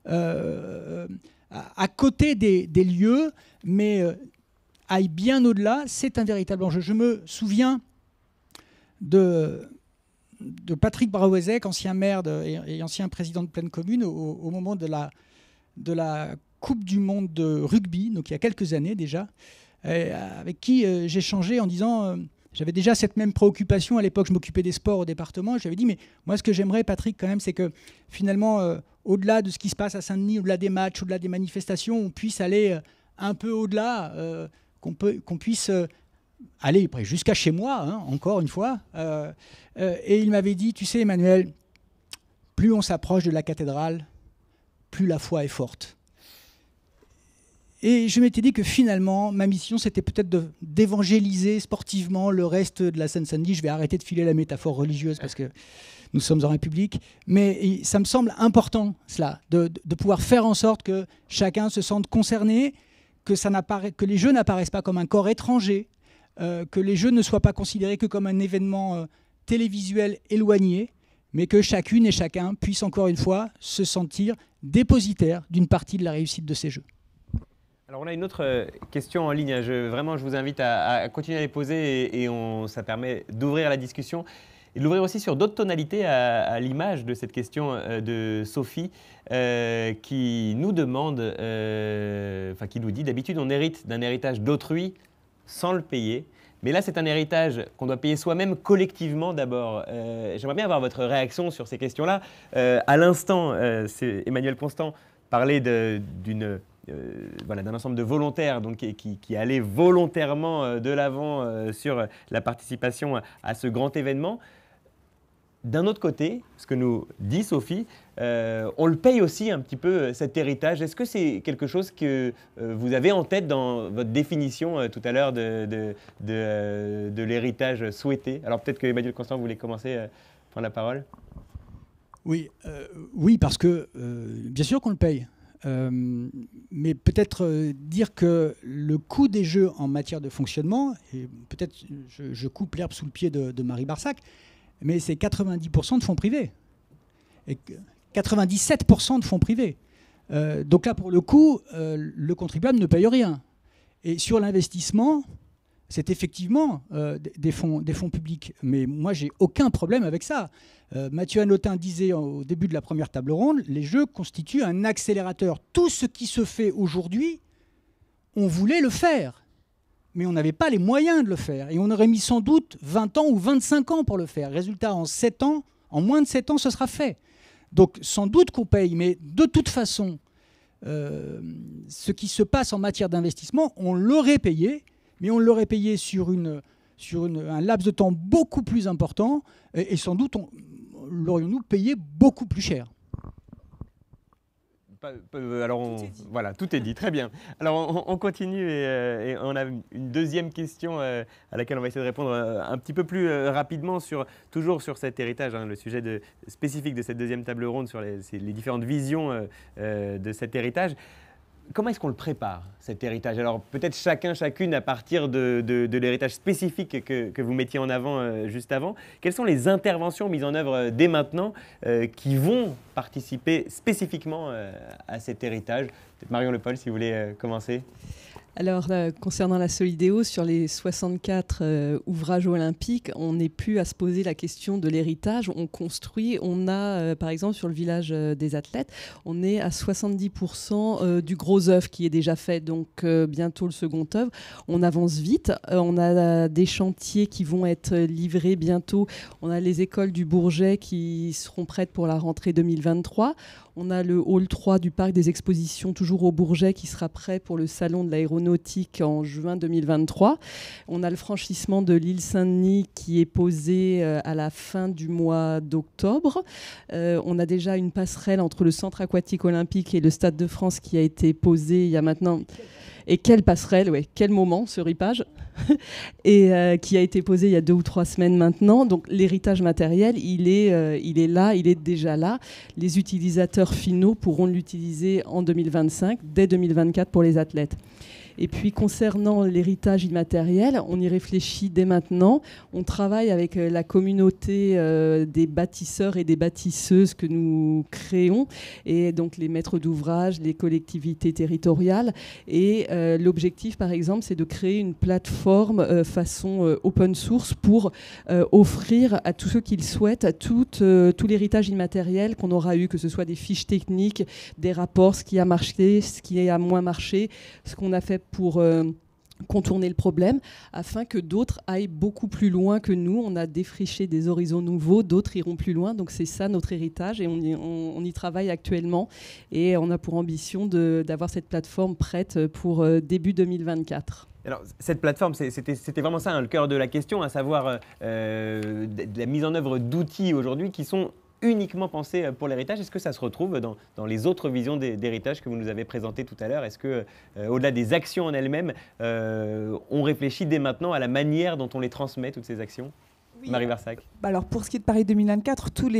à côté des lieux, mais aille bien au-delà, c'est un véritable enjeu. Je me souviens de Patrick Braouezek, ancien maire et ancien président de Plaine Commune, au moment de la Coupe du Monde de rugby, donc il y a quelques années déjà, avec qui j'échangeais en disant... J'avais déjà cette même préoccupation. À l'époque, je m'occupais des sports au département. J'avais dit, mais moi, ce que j'aimerais, Patrick, quand même, c'est que finalement, au-delà de ce qui se passe à Saint-Denis, au-delà des matchs, au-delà des manifestations, on puisse aller un peu au-delà, qu'on puisse aller jusqu'à chez moi, hein, encore une fois. Et il m'avait dit, tu sais, Emmanuel, plus on s'approche de la cathédrale, plus la foi est forte. Et je m'étais dit que finalement, ma mission, c'était peut-être d'évangéliser sportivement le reste de la Seine-Saint-Denis. Je vais arrêter de filer la métaphore religieuse parce que nous sommes en République. Mais ça me semble important, cela, de pouvoir faire en sorte que chacun se sente concerné, que les Jeux n'apparaissent pas comme un corps étranger, que les Jeux ne soient pas considérés que comme un événement télévisuel éloigné, mais que chacune et chacun puisse encore une fois se sentir dépositaire d'une partie de la réussite de ces Jeux. Alors on a une autre question en ligne, vraiment je vous invite à continuer à les poser et ça permet d'ouvrir la discussion et de l'ouvrir aussi sur d'autres tonalités à l'image de cette question de Sophie qui nous demande, qui nous dit d'habitude on hérite d'un héritage d'autrui sans le payer. Mais là, c'est un héritage qu'on doit payer soi-même collectivement d'abord. J'aimerais bien avoir votre réaction sur ces questions-là. À l'instant, Emmanuel Constant parlait d'un ensemble de volontaires donc, qui allaient volontairement de l'avant sur la participation à ce grand événement. D'un autre côté, ce que nous dit Sophie, on le paye aussi un petit peu cet héritage. Est-ce que c'est quelque chose que vous avez en tête dans votre définition tout à l'heure de l'héritage souhaité? Alors peut-être que Emmanuel Constant voulait commencer à prendre la parole. Oui, parce que bien sûr qu'on le paye. Mais peut-être dire que le coût des Jeux en matière de fonctionnement, et peut-être je coupe l'herbe sous le pied de Marie Barsac, mais c'est 90% de fonds privés et 97% de fonds privés. Donc là, pour le coup, le contribuable ne paye rien. Et sur l'investissement, c'est effectivement des fonds publics. Mais moi, j'ai aucun problème avec ça. Mathieu Hanotin disait au début de la première table ronde, les Jeux constituent un accélérateur. Tout ce qui se fait aujourd'hui, on voulait le faire. Mais on n'avait pas les moyens de le faire. Et on aurait mis sans doute 20 ans ou 25 ans pour le faire. Résultat, en moins de 7 ans, ce sera fait. Donc sans doute qu'on paye, mais de toute façon, ce qui se passe en matière d'investissement, on l'aurait payé, mais on l'aurait payé sur un laps de temps beaucoup plus important. Et sans doute, l'aurions-nous payé beaucoup plus cher? Alors, voilà, tout est dit, très bien. Alors, on continue et on a une deuxième question à laquelle on va essayer de répondre un petit peu plus rapidement, toujours sur cet héritage, hein, le sujet spécifique de cette deuxième table ronde sur les différentes visions de cet héritage. Comment est-ce qu'on le prépare, cet héritage? Alors peut-être chacune à partir de l'héritage spécifique que vous mettiez en avant juste avant. Quelles sont les interventions mises en œuvre dès maintenant qui vont participer spécifiquement à cet héritage? Peut-être Marion Le Paul, si vous voulez commencer. Alors, concernant la Solidéo, sur les 64 ouvrages olympiques, on n'est plus à se poser la question de l'héritage. On construit, on a, par exemple, sur le village des athlètes, on est à 70% du gros œuvre qui est déjà fait, donc bientôt le second œuvre. On avance vite. On a des chantiers qui vont être livrés bientôt. On a les écoles du Bourget qui seront prêtes pour la rentrée 2023. On a le hall 3 du parc des expositions, toujours au Bourget, qui sera prêt pour le salon de l'aéronautique en juin 2023. On a le franchissement de l'île Saint-Denis qui est posé à la fin du mois d'octobre. On a déjà une passerelle entre le centre aquatique olympique et le Stade de France qui a été posée il y a maintenant... Et quelle passerelle, ouais, quel moment ce ripage et qui a été posé il y a 2 ou 3 semaines maintenant. Donc l'héritage matériel, il est là, il est déjà là. Les utilisateurs finaux pourront l'utiliser en 2025, dès 2024 pour les athlètes. Et puis concernant l'héritage immatériel, on y réfléchit dès maintenant. On travaille avec la communauté des bâtisseurs et des bâtisseuses que nous créons, et donc les maîtres d'ouvrage, les collectivités territoriales. Et l'objectif, par exemple, c'est de créer une plateforme façon open source pour offrir à tous ceux qui le souhaitent tout l'héritage immatériel qu'on aura eu, que ce soit des fiches techniques, des rapports, ce qui a marché, ce qui a moins marché, ce qu'on a fait pour contourner le problème, afin que d'autres aillent beaucoup plus loin que nous. On a défriché des horizons nouveaux, d'autres iront plus loin. Donc c'est ça notre héritage et on y travaille actuellement. Et on a pour ambition d'avoir cette plateforme prête pour début 2024. Alors, cette plateforme, c'était vraiment ça, hein, le cœur de la question, à savoir de la mise en œuvre d'outils aujourd'hui qui sont uniquement pensé pour l'héritage. Est-ce que ça se retrouve dans les autres visions d'héritage que vous nous avez présentées tout à l'heure? Est-ce que, au-delà des actions en elles-mêmes, on réfléchit dès maintenant à la manière dont on les transmet, toutes ces actions? Oui. Marie Versac. Alors pour ce qui est de Paris 2024, tous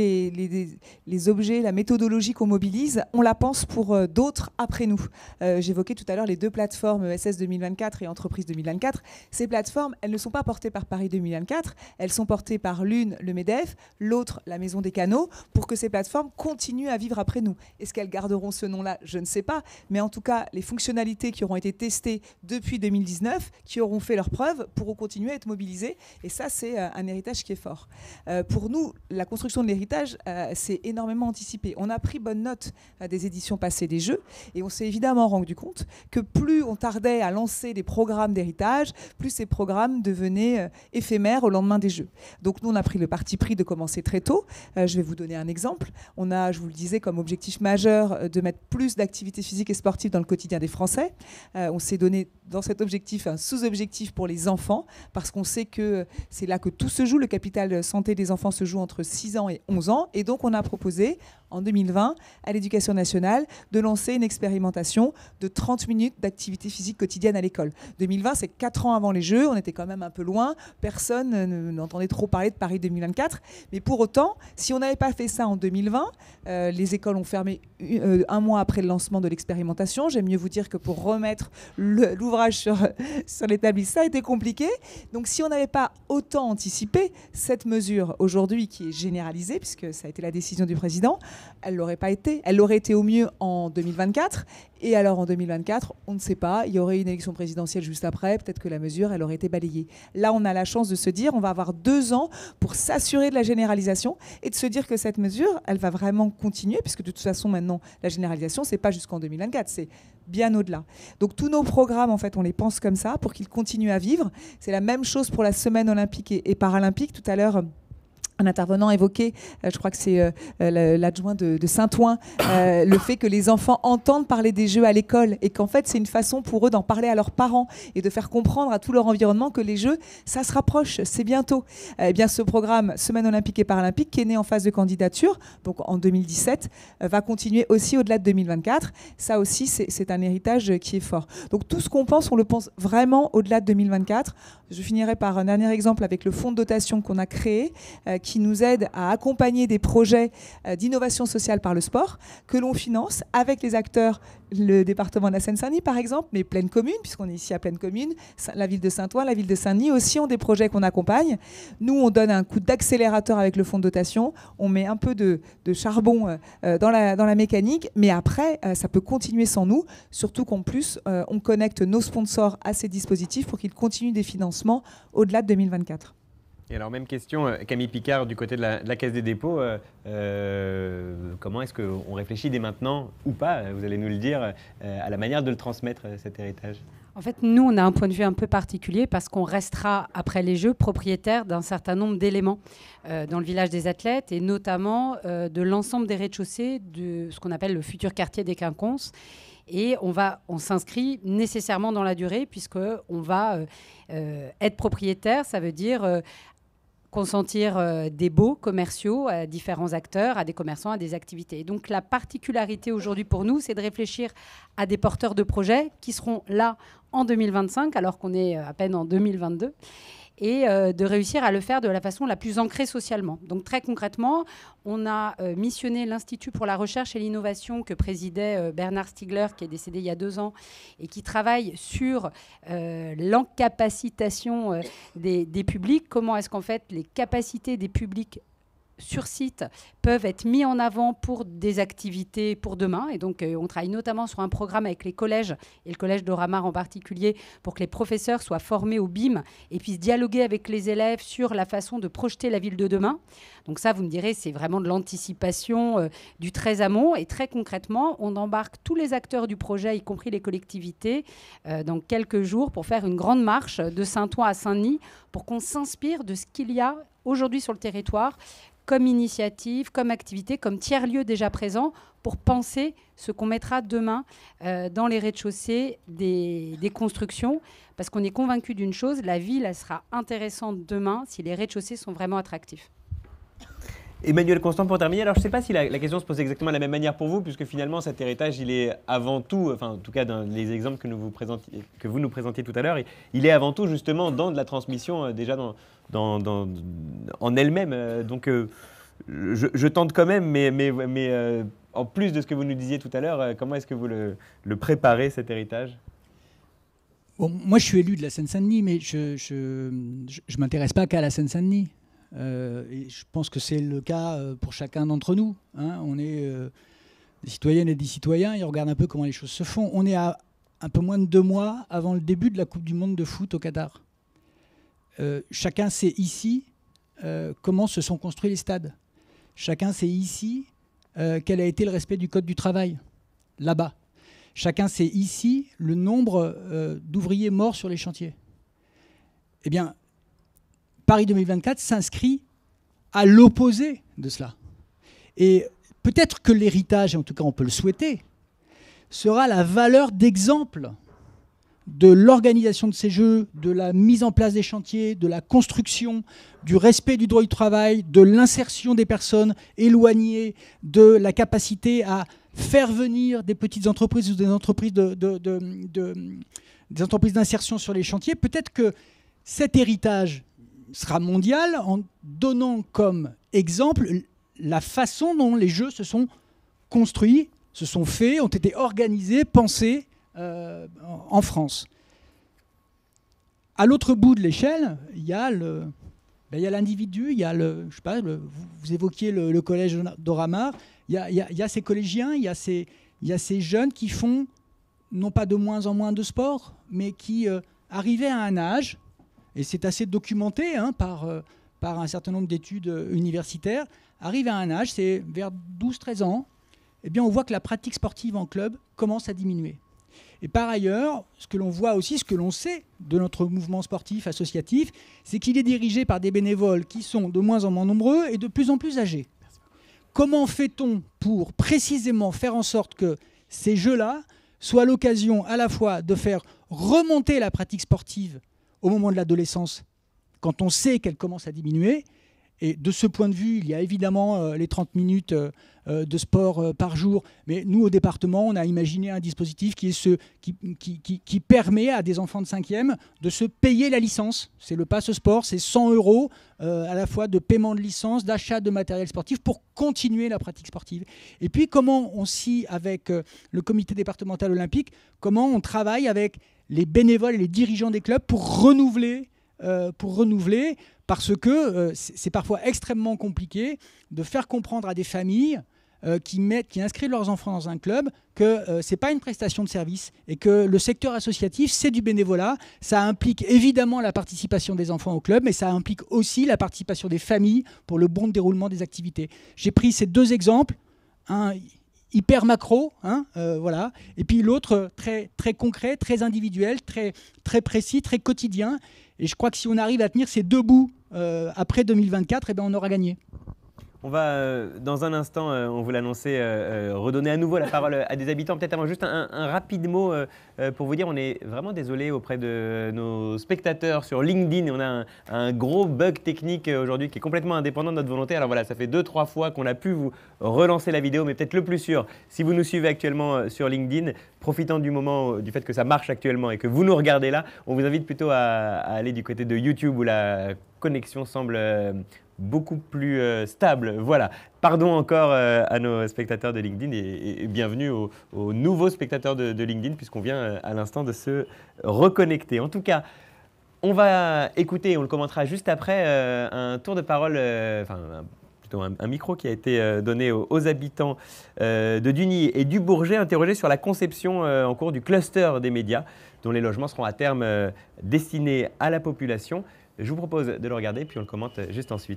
les objets, la méthodologie qu'on mobilise, on la pense pour d'autres après nous. J'évoquais tout à l'heure les 2 plateformes ESS 2024 et Entreprise 2024. Ces plateformes, elles ne sont pas portées par Paris 2024, elles sont portées par l'une, le MEDEF, l'autre, la Maison des Canaux, pour que ces plateformes continuent à vivre après nous. Est-ce qu'elles garderont ce nom-là? Je ne sais pas. Mais en tout cas, les fonctionnalités qui auront été testées depuis 2019, qui auront fait leurs preuves, pourront continuer à être mobilisées. Et ça, c'est un héritage qui est fort. Pour nous, la construction de l'héritage, c'est énormément anticipé. On a pris bonne note des éditions passées des Jeux et on s'est évidemment rendu compte que plus on tardait à lancer des programmes d'héritage, plus ces programmes devenaient éphémères au lendemain des Jeux. Donc nous, on a pris le parti pris de commencer très tôt. Je vais vous donner un exemple. On a, je vous le disais, comme objectif majeur de mettre plus d'activités physiques et sportives dans le quotidien des Français. On s'est donné dans cet objectif un sous-objectif pour les enfants parce qu'on sait que c'est là que tout se joue. Le capital santé des enfants se joue entre 6 ans et 11 ans. Et donc, on a proposé, en 2020, à l'Éducation nationale, de lancer une expérimentation de 30 minutes d'activité physique quotidienne à l'école. 2020, c'est 4 ans avant les Jeux. On était quand même un peu loin. Personne n'entendait trop parler de Paris 2024. Mais pour autant, si on n'avait pas fait ça en 2020, les écoles ont fermé 1 mois après le lancement de l'expérimentation. J'aime mieux vous dire que pour remettre l'ouvrage sur l'établi, ça a été compliqué. Donc, si on n'avait pas autant anticipé, cette mesure aujourd'hui qui est généralisée, puisque ça a été la décision du président, elle l'aurait pas été. Elle l'aurait été au mieux en 2024. Et alors en 2024, on ne sait pas, il y aurait une élection présidentielle juste après, peut-être que la mesure, elle aurait été balayée. Là, on a la chance de se dire, on va avoir 2 ans pour s'assurer de la généralisation et de se dire que cette mesure, elle va vraiment continuer, puisque de toute façon, maintenant, la généralisation, c'est pas jusqu'en 2024, c'est bien au-delà. Donc tous nos programmes, en fait, on les pense comme ça pour qu'ils continuent à vivre. C'est la même chose pour la semaine olympique et paralympique. Tout à l'heure, un intervenant évoquait, je crois que c'est l'adjoint de Saint-Ouen, le fait que les enfants entendent parler des jeux à l'école et qu'en fait c'est une façon pour eux d'en parler à leurs parents et de faire comprendre à tout leur environnement que les jeux, ça se rapproche, c'est bientôt. Eh bien, ce programme Semaine olympique et paralympique, qui est né en phase de candidature, donc en 2017, va continuer aussi au-delà de 2024. Ça aussi, c'est un héritage qui est fort. Donc tout ce qu'on pense, on le pense vraiment au-delà de 2024. Je finirai par un dernier exemple avec le fonds de dotation qu'on a créé, qui nous aide à accompagner des projets d'innovation sociale par le sport, que l'on finance avec les acteurs, le département de la Seine-Saint-Denis par exemple, mais Pleine Commune, puisqu'on est ici à Pleine Commune, la ville de Saint-Ouen, la ville de Saint-Denis aussi ont des projets qu'on accompagne. Nous, on donne un coup d'accélérateur avec le fonds de dotation, on met un peu de charbon dans la mécanique, mais après, ça peut continuer sans nous, surtout qu'en plus, on connecte nos sponsors à ces dispositifs pour qu'ils continuent des financements au-delà de 2024. Et alors, même question, Camille Picard, du côté de la Caisse des dépôts, comment est-ce qu'on réfléchit dès maintenant, ou pas, vous allez nous le dire, à la manière de le transmettre, cet héritage ? En fait, nous, on a un point de vue un peu particulier parce qu'on restera, après les Jeux, propriétaire d'un certain nombre d'éléments dans le village des athlètes et notamment de l'ensemble des rez-de-chaussée de ce qu'on appelle le futur quartier des Quinconces. Et on s'inscrit nécessairement dans la durée puisqu'on va être propriétaire, ça veut dire consentir des baux commerciaux à différents acteurs, à des commerçants, à des activités. Et donc la particularité aujourd'hui pour nous, c'est de réfléchir à des porteurs de projets qui seront là en 2025, alors qu'on est à peine en 2022, et de réussir à le faire de la façon la plus ancrée socialement. Donc très concrètement, on a missionné l'Institut pour la recherche et l'innovation que présidait Bernard Stiegler, qui est décédé il y a 2 ans, et qui travaille sur l'encapacitation des publics. Comment est-ce qu'en fait les capacités des publics sur site peuvent être mis en avant pour des activités pour demain. Et donc, on travaille notamment sur un programme avec les collèges, et le collège d'Oramar en particulier, pour que les professeurs soient formés au BIM et puissent dialoguer avec les élèves sur la façon de projeter la ville de demain. Donc ça, vous me direz, c'est vraiment de l'anticipation du très amont. Et très concrètement, on embarque tous les acteurs du projet, y compris les collectivités, dans quelques jours pour faire une grande marche de Saint-Ouen à Saint-Denis pour qu'on s'inspire de ce qu'il y a aujourd'hui sur le territoire comme initiative, comme activité, comme tiers-lieu déjà présent pour penser ce qu'on mettra demain dans les rez-de-chaussée des constructions. Parce qu'on est convaincu d'une chose, la ville, elle sera intéressante demain si les rez-de-chaussée sont vraiment attractifs. Emmanuel Constant, pour terminer, alors je ne sais pas si la question se pose exactement de la même manière pour vous, puisque finalement cet héritage, il est avant tout, enfin en tout cas dans les exemples que vous nous présentiez tout à l'heure, il est avant tout justement dans de la transmission déjà en elle-même. Donc je tente quand même, mais en plus de ce que vous nous disiez tout à l'heure, comment est-ce que vous le préparez, cet héritage ? Bon, moi je suis élu de la Seine-Saint-Denis, mais je ne m'intéresse pas qu'à la Seine-Saint-Denis. Et je pense que c'est le cas pour chacun d'entre nous. Hein. On est des citoyennes et des citoyens et on regarde un peu comment les choses se font. On est à un peu moins de 2 mois avant le début de la Coupe du Monde de foot au Qatar. Chacun sait ici comment se sont construits les stades. Chacun sait ici quel a été le respect du Code du travail, là-bas. Chacun sait ici le nombre d'ouvriers morts sur les chantiers. Eh bien, Paris 2024 s'inscrit à l'opposé de cela. Et peut-être que l'héritage, et en tout cas on peut le souhaiter, sera la valeur d'exemple de l'organisation de ces Jeux, de la mise en place des chantiers, de la construction, du respect du droit du travail, de l'insertion des personnes éloignées, de la capacité à faire venir des petites entreprises ou des entreprises des entreprises d'insertion sur les chantiers. Peut-être que cet héritage sera mondial en donnant comme exemple la façon dont les Jeux se sont construits, se sont faits, ont été organisés, pensés en France. À l'autre bout de l'échelle, il y a l'individu, il y a vous évoquiez le collège d'Oramar, il y a ces collégiens, il y a ces jeunes qui font non pas de moins en moins de sport, mais qui arrivaient à un âge, et c'est assez documenté par un certain nombre d'études universitaires, arrivent à un âge, c'est vers 12-13 ans, eh bien on voit que la pratique sportive en club commence à diminuer. Et par ailleurs, ce que l'on voit aussi, ce que l'on sait de notre mouvement sportif associatif, c'est qu'il est dirigé par des bénévoles qui sont de moins en moins nombreux et de plus en plus âgés. Comment fait-on pour précisément faire en sorte que ces jeux-là soient l'occasion à la fois de faire remonter la pratique sportive au moment de l'adolescence, quand on sait qu'elle commence à diminuer. Et de ce point de vue, il y a évidemment les 30 minutes de sport par jour. Mais nous, au département, on a imaginé un dispositif qui permet à des enfants de 5e de se payer la licence. C'est le Pass Sport, c'est 100 € à la fois de paiement de licence, d'achat de matériel sportif pour continuer la pratique sportive. Et puis, comment on scie avec le comité départemental olympique, comment on travaille avec les bénévoles et les dirigeants des clubs pour renouveler, parce que c'est parfois extrêmement compliqué de faire comprendre à des familles qui inscrivent leurs enfants dans un club que ce n'est pas une prestation de service et que le secteur associatif, c'est du bénévolat. Ça implique évidemment la participation des enfants au club, mais ça implique aussi la participation des familles pour le bon déroulement des activités. J'ai pris ces deux exemples, un hyper macro, voilà, et puis l'autre très, très concret, très individuel, très, très précis, très quotidien. Et je crois que si on arrive à tenir ces deux bouts après 2024, eh bien on aura gagné. On va, dans un instant, on vous l'annonçait, redonner à nouveau la parole à des habitants. Peut-être avant, juste un rapide mot pour vous dire, on est vraiment désolé auprès de nos spectateurs sur LinkedIn. On a un gros bug technique aujourd'hui qui est complètement indépendant de notre volonté. Alors voilà, ça fait 2-3 fois qu'on a pu vous relancer la vidéo, mais peut-être le plus sûr, si vous nous suivez actuellement sur LinkedIn, profitant du moment, du fait que ça marche actuellement et que vous nous regardez là, on vous invite plutôt à aller du côté de YouTube où la connexion semble beaucoup plus stable. Voilà. Pardon encore à nos spectateurs de LinkedIn et bienvenue aux nouveaux spectateurs de LinkedIn puisqu'on vient à l'instant de se reconnecter. En tout cas, on va écouter, on le commentera juste après, un tour de parole, plutôt un micro qui a été donné aux habitants de Duny et du Bourget, interrogés sur la conception en cours du cluster des médias dont les logements seront à terme destinés à la population. Je vous propose de le regarder, puis on le commente juste ensuite.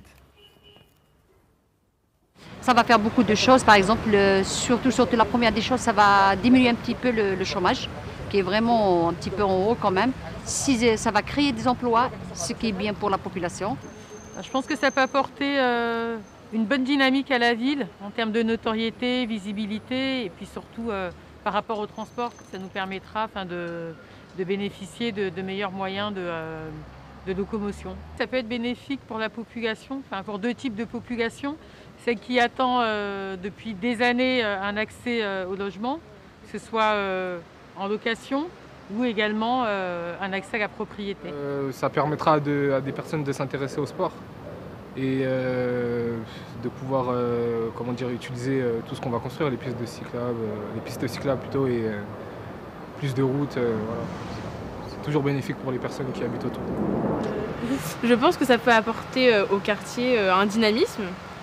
Ça va faire beaucoup de choses. Par exemple, surtout la première des choses, ça va diminuer un petit peu le chômage, qui est vraiment un petit peu en haut quand même. Ça va créer des emplois, ce qui est bien pour la population. Je pense que ça peut apporter une bonne dynamique à la ville en termes de notoriété, visibilité, et puis surtout par rapport au transport, ça nous permettra de bénéficier de meilleurs moyens de locomotion. Ça peut être bénéfique pour la population, pour deux types de population. Celle qui attend depuis des années un accès au logement, que ce soit en location ou également un accès à la propriété. Ça permettra à des personnes de s'intéresser au sport et de pouvoir utiliser tout ce qu'on va construire, les pistes cyclables plutôt, et plus de routes. Voilà. Toujours bénéfique pour les personnes qui habitent autour. Je pense que ça peut apporter au quartier un dynamisme,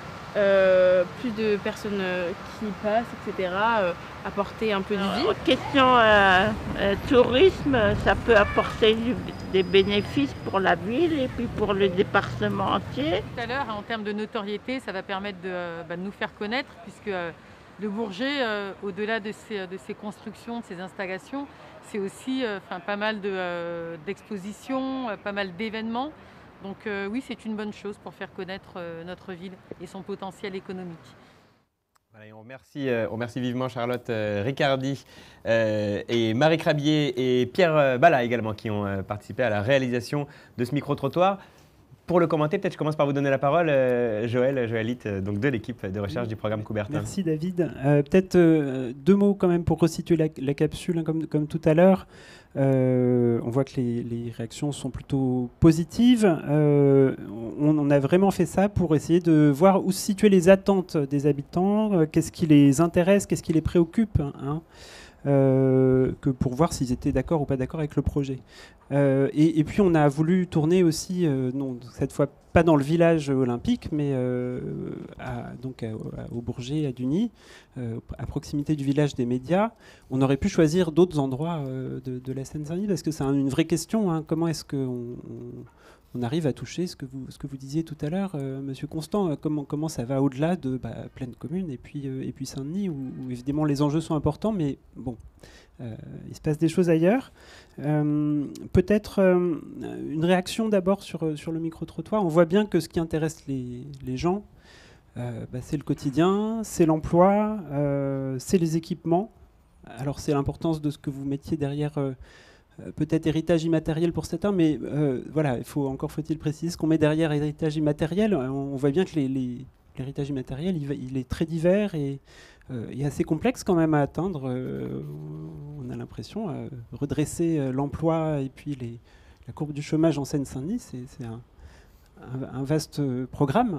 plus de personnes qui passent, etc., apporter un peu de vie. Question tourisme, ça peut apporter des bénéfices pour la ville et puis pour le département entier. Tout à l'heure, en termes de notoriété, ça va permettre de nous faire connaître, puisque le Bourget, au-delà de ces constructions, de ces installations, c'est aussi pas mal d'expositions, pas mal d'événements. Donc oui, c'est une bonne chose pour faire connaître notre ville et son potentiel économique. Voilà, et on remercie vivement Charlotte Ricardi et Marie Crabier et Pierre Bala également qui ont participé à la réalisation de ce micro-trottoir. Pour le commenter, peut-être je commence par vous donner la parole, Joëlite, donc de l'équipe de recherche du programme Coubertin. Merci David. Peut-être deux mots quand même pour resituer la capsule, comme tout à l'heure. On voit que les réactions sont plutôt positives. On a vraiment fait ça pour essayer de voir où se situent les attentes des habitants, qu'est-ce qui les intéresse, qu'est-ce qui les préoccupe, que pour voir s'ils étaient d'accord ou pas d'accord avec le projet. Et puis on a voulu tourner aussi, non, cette fois pas dans le village olympique, mais au Bourget, à Duny, à proximité du village des médias. On aurait pu choisir d'autres endroits de la Seine-Saint-Denis, parce que c'est une vraie question. Comment est-ce qu'on arrive à toucher ce que vous disiez tout à l'heure, Monsieur Constant, comment ça va au-delà de Plaine Commune et puis Saint-Denis, où évidemment les enjeux sont importants, mais bon, il se passe des choses ailleurs. Peut-être une réaction d'abord sur le micro-trottoir. On voit bien que ce qui intéresse les gens, c'est le quotidien, c'est l'emploi, c'est les équipements. Alors c'est l'importance de ce que vous mettiez derrière peut-être héritage immatériel pour certains, mais voilà, faut-il préciser ce qu'on met derrière héritage immatériel. On voit bien que l'héritage immatériel, il est très divers et assez complexe quand même à atteindre. On a l'impression redresser l'emploi et puis la courbe du chômage en Seine-Saint-Denis, c'est un vaste programme.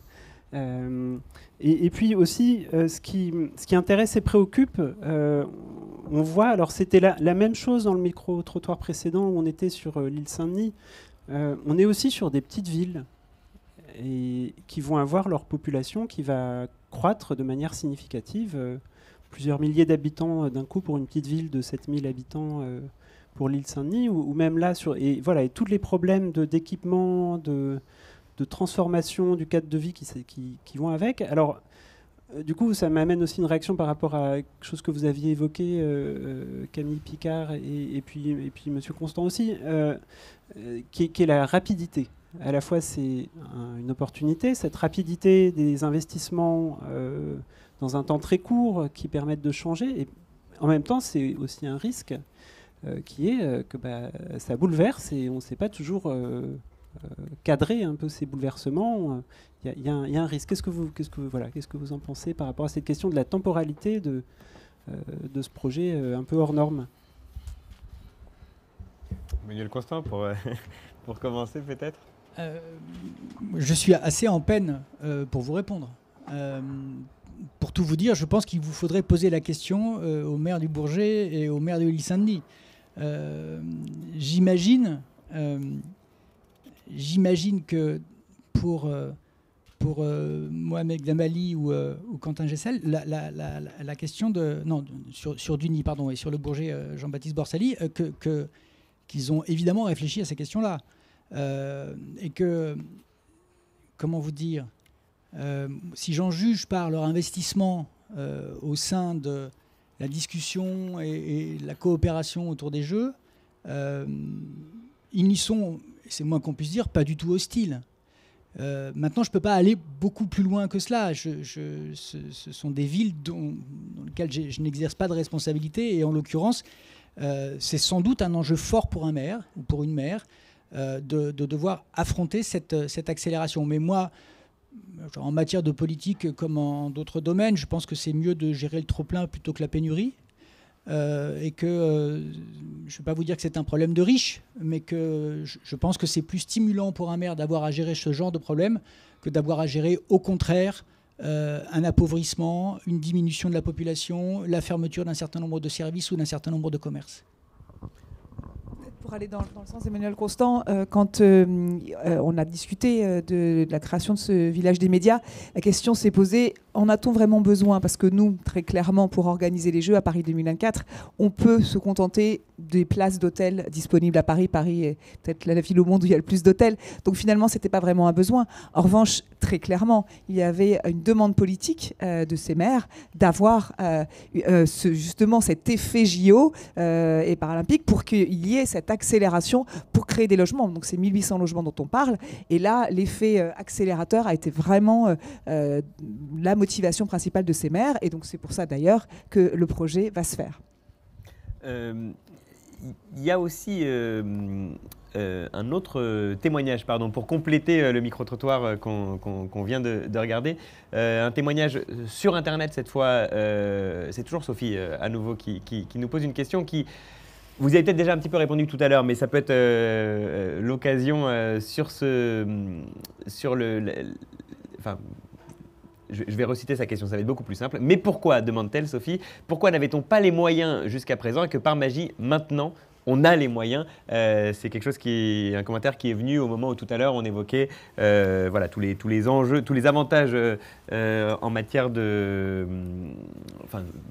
Et puis aussi, ce qui intéresse et préoccupe, on voit, alors c'était la même chose dans le micro-trottoir précédent où on était sur l'île Saint-Denis, on est aussi sur des petites villes et qui vont avoir leur population qui va croître de manière significative, plusieurs milliers d'habitants d'un coup pour une petite ville de 7000 habitants pour l'île Saint-Denis, ou même là, et tous les problèmes d'équipement, de transformation du cadre de vie qui vont avec. Alors, du coup, ça m'amène aussi une réaction par rapport à quelque chose que vous aviez évoqué, Camille Picard et puis M. Constant aussi, qui est la rapidité. À la fois, c'est une opportunité, cette rapidité des investissements dans un temps très court qui permettent de changer. Et en même temps, c'est aussi un risque qui est que ça bouleverse et on ne sait pas toujours cadrer un peu ces bouleversements. Il y a un risque. Qu'est-ce que vous en pensez par rapport à cette question de la temporalité de ce projet un peu hors norme? Manuel Constant, pour commencer peut-être. Je suis assez en peine pour vous répondre. Pour tout vous dire, je pense qu'il vous faudrait poser la question au maire du Bourget et au maire de l'île Saint-Denis. J'imagine que pour Mohamed Damali ou Quentin Gessel, la question sur Duny, pardon, et sur le Bourget Jean-Baptiste Borsali, qu'ils ont évidemment réfléchi à ces questions-là. Et que, comment vous dire, si j'en juge par leur investissement au sein de la discussion et la coopération autour des jeux, ils n'y sont, c'est moins qu'on puisse dire, pas du tout hostiles. Maintenant, je ne peux pas aller beaucoup plus loin que cela. Ce sont des villes dans lesquelles je n'exerce pas de responsabilité, et en l'occurrence, c'est sans doute un enjeu fort pour un maire ou pour une maire de devoir affronter cette accélération. Mais moi, en matière de politique comme en d'autres domaines, je pense que c'est mieux de gérer le trop-plein plutôt que la pénurie. Et que je ne vais pas vous dire que c'est un problème de riches, mais que je pense que c'est plus stimulant pour un maire d'avoir à gérer ce genre de problème que d'avoir à gérer, au contraire, un appauvrissement, une diminution de la population, la fermeture d'un certain nombre de services ou d'un certain nombre de commerces. Pour aller dans le sens d'Emmanuel Constant, quand on a discuté de la création de ce village des médias, la question s'est posée, en a-t-on vraiment besoin? Parce que nous, très clairement, pour organiser les Jeux à Paris 2024, on peut se contenter des places d'hôtels disponibles à Paris. Paris est peut-être la ville au monde où il y a le plus d'hôtels. Donc finalement, ce n'était pas vraiment un besoin. En revanche, très clairement, il y avait une demande politique de ces maires d'avoir justement cet effet JO et paralympique pour qu'il y ait cette accélération pour créer des logements. Donc c'est 1800 logements dont on parle. Et là, l'effet accélérateur a été vraiment la motivation principale de ces maires. Et donc c'est pour ça d'ailleurs que le projet va se faire. Il y a aussi un autre témoignage, pour compléter le micro-trottoir qu'on vient de regarder. Un témoignage sur Internet cette fois. C'est toujours Sophie à nouveau qui nous pose une question qui... Vous avez peut-être déjà un petit peu répondu tout à l'heure, mais ça peut être l'occasion je vais reciter sa question, ça va être beaucoup plus simple. Mais pourquoi, demande-t-elle Sophie, pourquoi n'avait-on pas les moyens jusqu'à présent et que par magie, maintenant, on a les moyens? C'est quelque chose un commentaire qui est venu au moment où tout à l'heure on évoquait tous les enjeux, tous les avantages en matière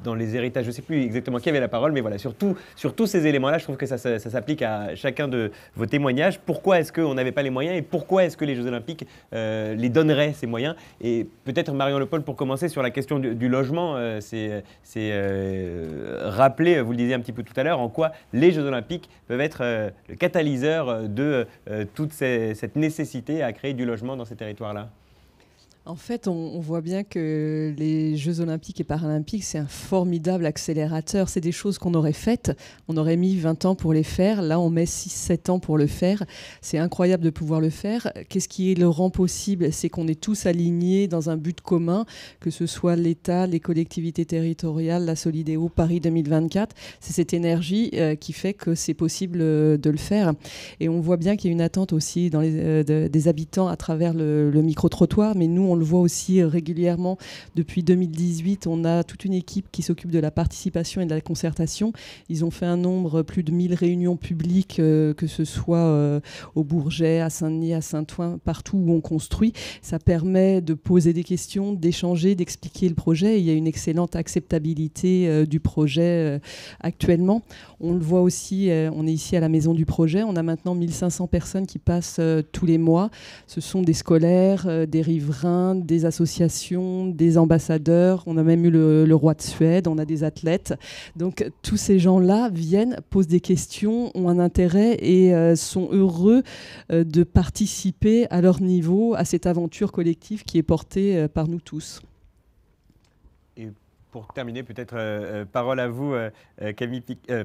dans les héritages, je ne sais plus exactement qui avait la parole, mais voilà, sur tous ces éléments-là, je trouve que ça s'applique à chacun de vos témoignages. Pourquoi est-ce qu'on n'avait pas les moyens et pourquoi est-ce que les Jeux Olympiques les donneraient, ces moyens? Et peut-être, Marion Le Paul, pour commencer sur la question du logement, c'est rappeler, vous le disiez un petit peu tout à l'heure, en quoi les Jeux Olympiques peuvent être le catalyseur de toute cette nécessité à créer du logement dans ces territoires-là. En fait, on voit bien que les Jeux Olympiques et Paralympiques, c'est un formidable accélérateur. C'est des choses qu'on aurait faites. On aurait mis 20 ans pour les faire. Là, on met 6-7 ans pour le faire. C'est incroyable de pouvoir le faire. Qu'est-ce qui le rend possible? C'est qu'on est tous alignés dans un but commun, que ce soit l'État, les collectivités territoriales, la Solidéo, Paris 2024. C'est cette énergie qui fait que c'est possible de le faire. Et on voit bien qu'il y a une attente aussi dans des habitants à travers le micro-trottoir. Mais nous, on le voit aussi régulièrement. Depuis 2018, on a toute une équipe qui s'occupe de la participation et de la concertation. Ils ont fait un nombre, plus de 1000 réunions publiques, que ce soit au Bourget, à Saint-Denis, à Saint-Ouen, partout où on construit. Ça permet de poser des questions, d'échanger, d'expliquer le projet. Et il y a une excellente acceptabilité du projet actuellement. On le voit aussi, on est ici à la Maison du Projet. On a maintenant 1500 personnes qui passent tous les mois. Ce sont des scolaires, des riverains, des associations, des ambassadeurs. On a même eu le roi de Suède, on a des athlètes. Donc tous ces gens-là viennent, posent des questions, ont un intérêt et sont heureux de participer à leur niveau à cette aventure collective qui est portée par nous tous. Et pour terminer, peut-être parole à vous, Camille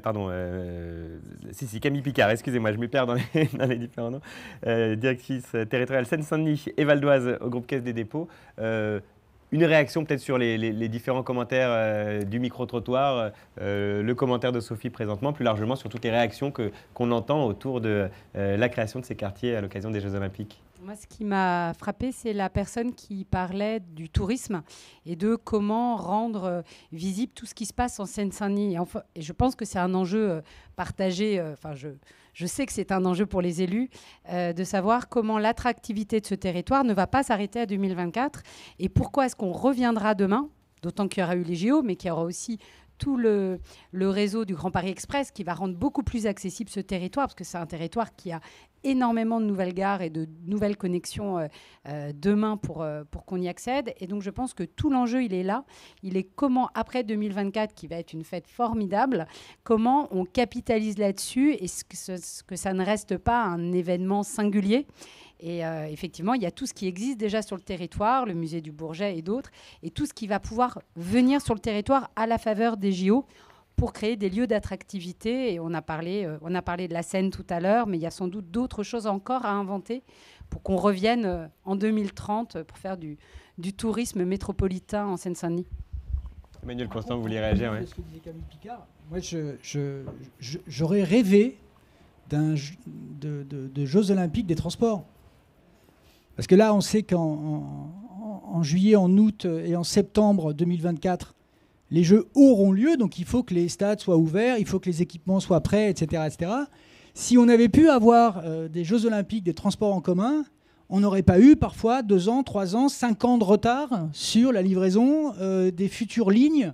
Camille Picard, excusez-moi, je me perds dans les différents noms. Directrice territoriale Seine-Saint-Denis et Val d'Oise au groupe Caisse des Dépôts. Une réaction peut-être sur les différents commentaires du micro-trottoir, le commentaire de Sophie présentement, plus largement sur toutes les réactions qu'on entend autour de la création de ces quartiers à l'occasion des Jeux Olympiques. Moi, ce qui m'a frappée, c'est la personne qui parlait du tourisme et de comment rendre visible tout ce qui se passe en Seine-Saint-Denis. Et je pense que c'est un enjeu partagé, je sais que c'est un enjeu pour les élus, de savoir comment l'attractivité de ce territoire ne va pas s'arrêter à 2024 et pourquoi est-ce qu'on reviendra demain, d'autant qu'il y aura eu les JO, mais qu'il y aura aussi tout le réseau du Grand Paris Express qui va rendre beaucoup plus accessible ce territoire, parce que c'est un territoire qui a énormément de nouvelles gares et de nouvelles connexions demain pour qu'on y accède. Et donc je pense que tout l'enjeu, il est là. Il est comment, après 2024, qui va être une fête formidable, comment on capitalise là-dessus et que ça ne reste pas un événement singulier. Et effectivement, il y a tout ce qui existe déjà sur le territoire, le musée du Bourget et d'autres, et tout ce qui va pouvoir venir sur le territoire à la faveur des JO pour créer des lieux d'attractivité. Et on a parlé de la Seine tout à l'heure, mais il y a sans doute d'autres choses encore à inventer pour qu'on revienne en 2030 pour faire du tourisme métropolitain en Seine-Saint-Denis. Emmanuel Constant, vous vouliez réagir? Ce que disait Camille Picard, moi j'aurais rêvé de Jeux Olympiques des transports. Parce que là, on sait qu'en juillet, en août et en septembre 2024, les Jeux auront lieu. Donc il faut que les stades soient ouverts, il faut que les équipements soient prêts, etc. etc. Si on avait pu avoir des Jeux Olympiques des transports en commun, on n'aurait pas eu parfois 2 ans, 3 ans, 5 ans de retard sur la livraison des futures lignes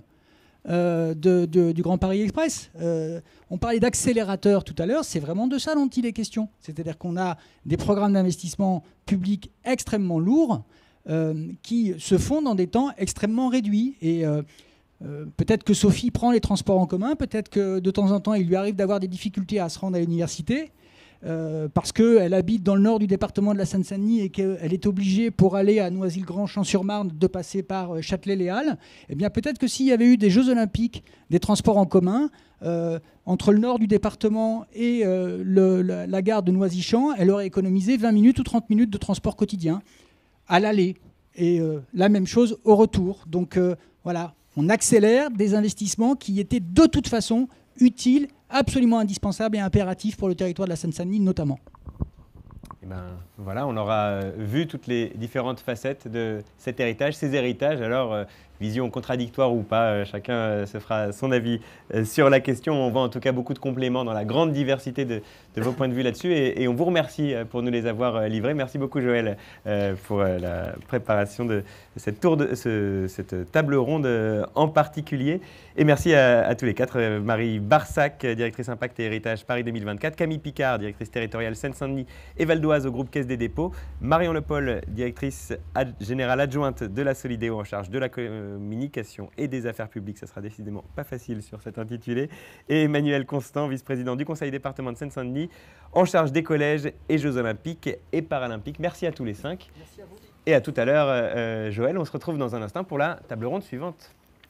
du Grand Paris Express. On parlait d'accélérateur tout à l'heure, c'est vraiment de ça dont il est question. C'est-à-dire qu'on a des programmes d'investissement publics extrêmement lourds qui se font dans des temps extrêmement réduits. Et peut-être que Sophie prend les transports en commun, peut-être que de temps en temps il lui arrive d'avoir des difficultés à se rendre à l'université. Parce qu'elle habite dans le nord du département de la Seine-Saint-Denis et qu'elle est obligée, pour aller à Noisy-le-Grand-Champ-sur-Marne, de passer par Châtelet-Les-Halles, eh bien peut-être que s'il y avait eu des Jeux Olympiques, des transports en commun, entre le nord du département et la gare de Noisy-Champ, elle aurait économisé 20 minutes ou 30 minutes de transport quotidien à l'aller. Et la même chose au retour. Donc voilà, on accélère des investissements qui étaient de toute façon utiles, absolument indispensable et impératif pour le territoire de la Seine-Saint-Denis notamment. Et ben, voilà, on aura vu toutes les différentes facettes de cet héritage, ces héritages. Alors, vision contradictoire ou pas, chacun se fera son avis sur la question. On voit en tout cas beaucoup de compléments dans la grande diversité de vos points de vue là-dessus et on vous remercie pour nous les avoir livrés. Merci beaucoup Joël pour la préparation de cette table ronde en particulier. Et merci à tous les quatre. Marie Barsac, directrice Impact et Héritage Paris 2024. Camille Picard, directrice territoriale Seine-Saint-Denis et Val d'Oise au groupe Caisse des Dépôts. Marion Lepol, directrice générale adjointe de la Solidéo en charge de la communication et des affaires publiques. Ça sera décidément pas facile sur cet intitulé. Et Emmanuel Constant, vice-président du Conseil département de Seine-Saint-Denis, en charge des collèges et Jeux olympiques et paralympiques. Merci à tous les 5. Merci à vous. Et à tout à l'heure, Joël. On se retrouve dans un instant pour la table ronde suivante.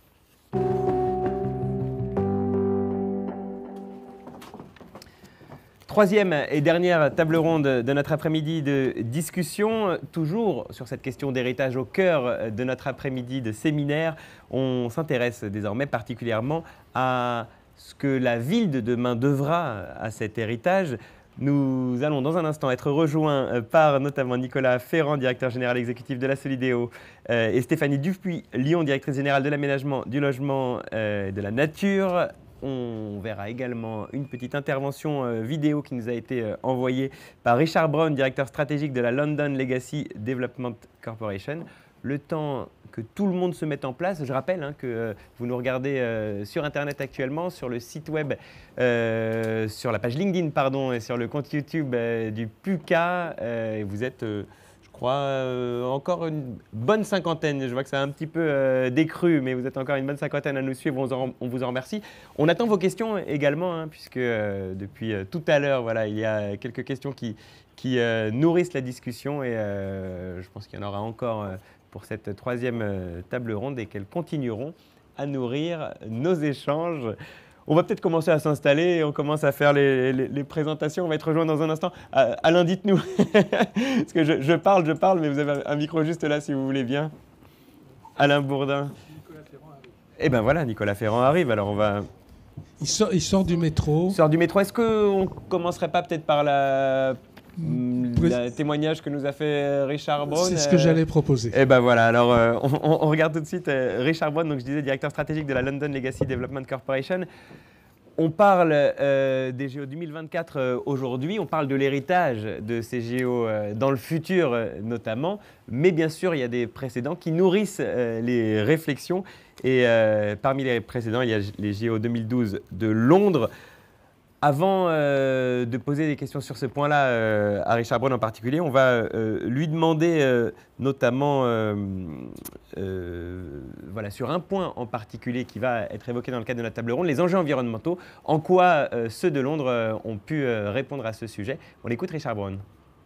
Troisième et dernière table ronde de notre après-midi de discussion, toujours sur cette question d'héritage au cœur de notre après-midi de séminaire. On s'intéresse désormais particulièrement à ce que la ville de demain devra à cet héritage. Nous allons dans un instant être rejoints par notamment Nicolas Ferrand, directeur général exécutif de la Solidéo, et Stéphanie Dupuis-Lyon, directrice générale de l'aménagement, du logement et de la nature. On verra également une petite intervention vidéo qui nous a été envoyée par Richard Brown, directeur stratégique de la London Legacy Development Corporation. Le temps que tout le monde se mette en place, je rappelle que vous nous regardez sur Internet actuellement, sur le site web, sur la page LinkedIn pardon, et sur le compte YouTube du PUCA. Et vous êtes, je crois, encore une bonne cinquantaine. Je vois que ça a un petit peu décru, mais vous êtes encore une bonne cinquantaine à nous suivre. On vous en remercie. On attend vos questions également, puisque depuis tout à l'heure, voilà, il y a quelques questions qui nourrissent la discussion et je pense qu'il y en aura encore pour cette troisième table ronde et qu'elles continueront à nourrir nos échanges. On va peut-être commencer à s'installer, on commence à faire les présentations. On va être rejoint dans un instant. Alain, dites-nous, parce que je parle, mais vous avez un micro juste là si vous voulez bien. Alain Bourdin. Nicolas Ferrand arrive. Eh bien voilà, Nicolas Ferrand arrive, alors on va... Il sort du métro. Il sort du métro. Est-ce qu'on ne commencerait pas peut-être par le témoignage que nous a fait Richard Brown? C'est ce que j'allais proposer. Eh ben voilà, alors on regarde tout de suite Richard Brown, donc je disais directeur stratégique de la London Legacy Development Corporation. On parle des JO 2024 aujourd'hui, on parle de l'héritage de ces JO dans le futur notamment, mais bien sûr il y a des précédents qui nourrissent les réflexions et parmi les précédents il y a les JO 2012 de Londres. Avant de poser des questions sur ce point-là à Richard Brown en particulier, on va lui demander notamment voilà, sur un point en particulier qui va être évoqué dans le cadre de la table ronde, les enjeux environnementaux. En quoi ceux de Londres ont pu répondre à ce sujet? On écoute Richard Brown.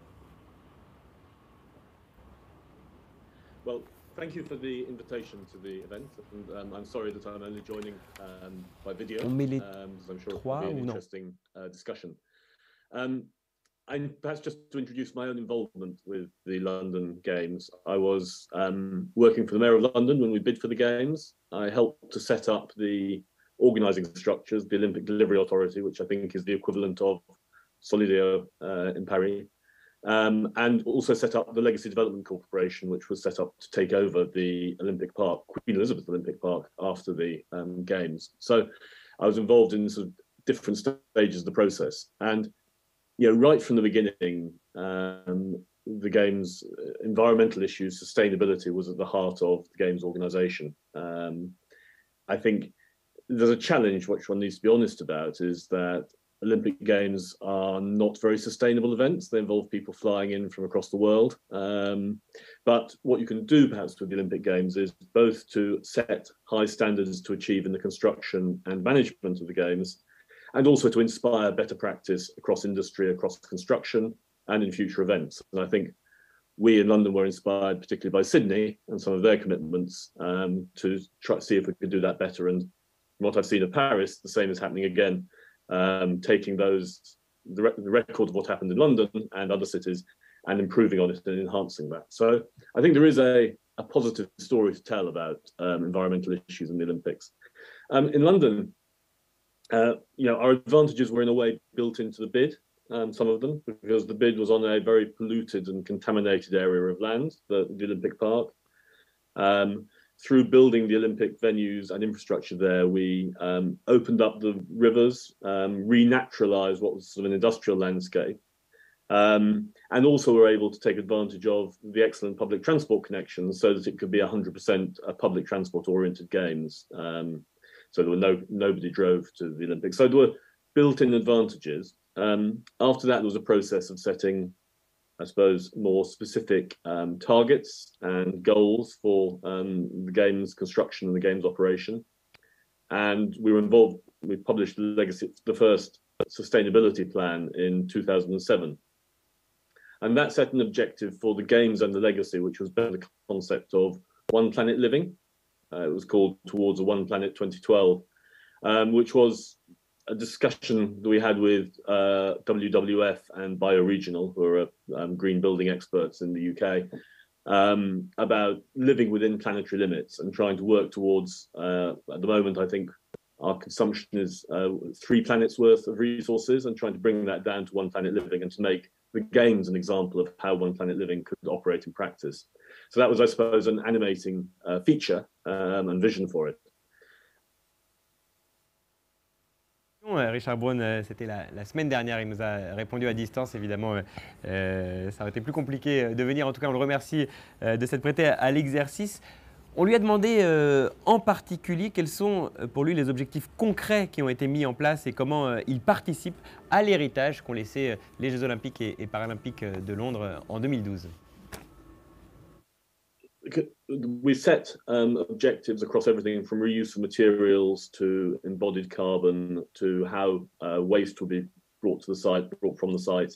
Well, thank you for the invitation to the event, and I'm sorry that I'm only joining by video. On met les I'm sure trois it'll be ou an non? interesting discussion. And perhaps just to introduce my own involvement with the London Games, I was working for the Mayor of London when we bid for the Games. I helped to set up the organising structures, the Olympic Delivery Authority, which I think is the equivalent of Solidéo in Paris. And also set up the Legacy Development Corporation, which was set up to take over the Olympic Park, Queen Elizabeth Olympic Park, after the Games. So I was involved in sort of different stages of the process. And right from the beginning, the Games, environmental issues, sustainability was at the heart of the Games organisation. I think there's a challenge which one needs to be honest about, is that Olympic Games are not very sustainable events. They involve people flying in from across the world. But what you can do perhaps with the Olympic Games is both to set high standards to achieve in the construction and management of the Games, and also to inspire better practice across industry, across construction, and in future events. And I think we in London were inspired particularly by Sydney and some of their commitments to try to see if we could do that better. And from what I've seen of Paris, the same is happening again. Taking the record of what happened in London and other cities and improving on it and enhancing that. So I think there is a positive story to tell about environmental issues in the Olympics. In London, our advantages were in a way built into the bid, some of them, because the bid was on a very polluted and contaminated area of land, the Olympic Park. through building the Olympic venues and infrastructure there, we opened up the rivers, renaturalized what was sort of an industrial landscape, and also were able to take advantage of the excellent public transport connections so that it could be 100% public transport-oriented games. So there were nobody drove to the Olympics. So there were built-in advantages. After that, there was a process of setting, I suppose, more specific targets and goals for the games construction and the games operation. And we were involved, we published the first sustainability plan in 2007. And that set an objective for the games and the legacy, which was the concept of One Planet Living. It was called Towards a One Planet 2012, which was a discussion that we had with WWF and Bioregional, who are green building experts in the UK, about living within planetary limits and trying to work towards, at the moment, I think our consumption is 3 planets worth of resources, and trying to bring that down to One Planet Living and to make the games an example of how One Planet Living could operate in practice. So that was, I suppose, an animating feature and vision for it. Richard Braun, c'était la semaine dernière, il nous a répondu à distance, évidemment, ça aurait été plus compliqué de venir. En tout cas, on le remercie de s'être prêté à l'exercice. On lui a demandé en particulier quels sont pour lui les objectifs concrets qui ont été mis en place et comment il participe à l'héritage qu'ont laissé les Jeux Olympiques et Paralympiques de Londres en 2012. We set objectives across everything from reuse of materials to embodied carbon to how waste will be brought from the site.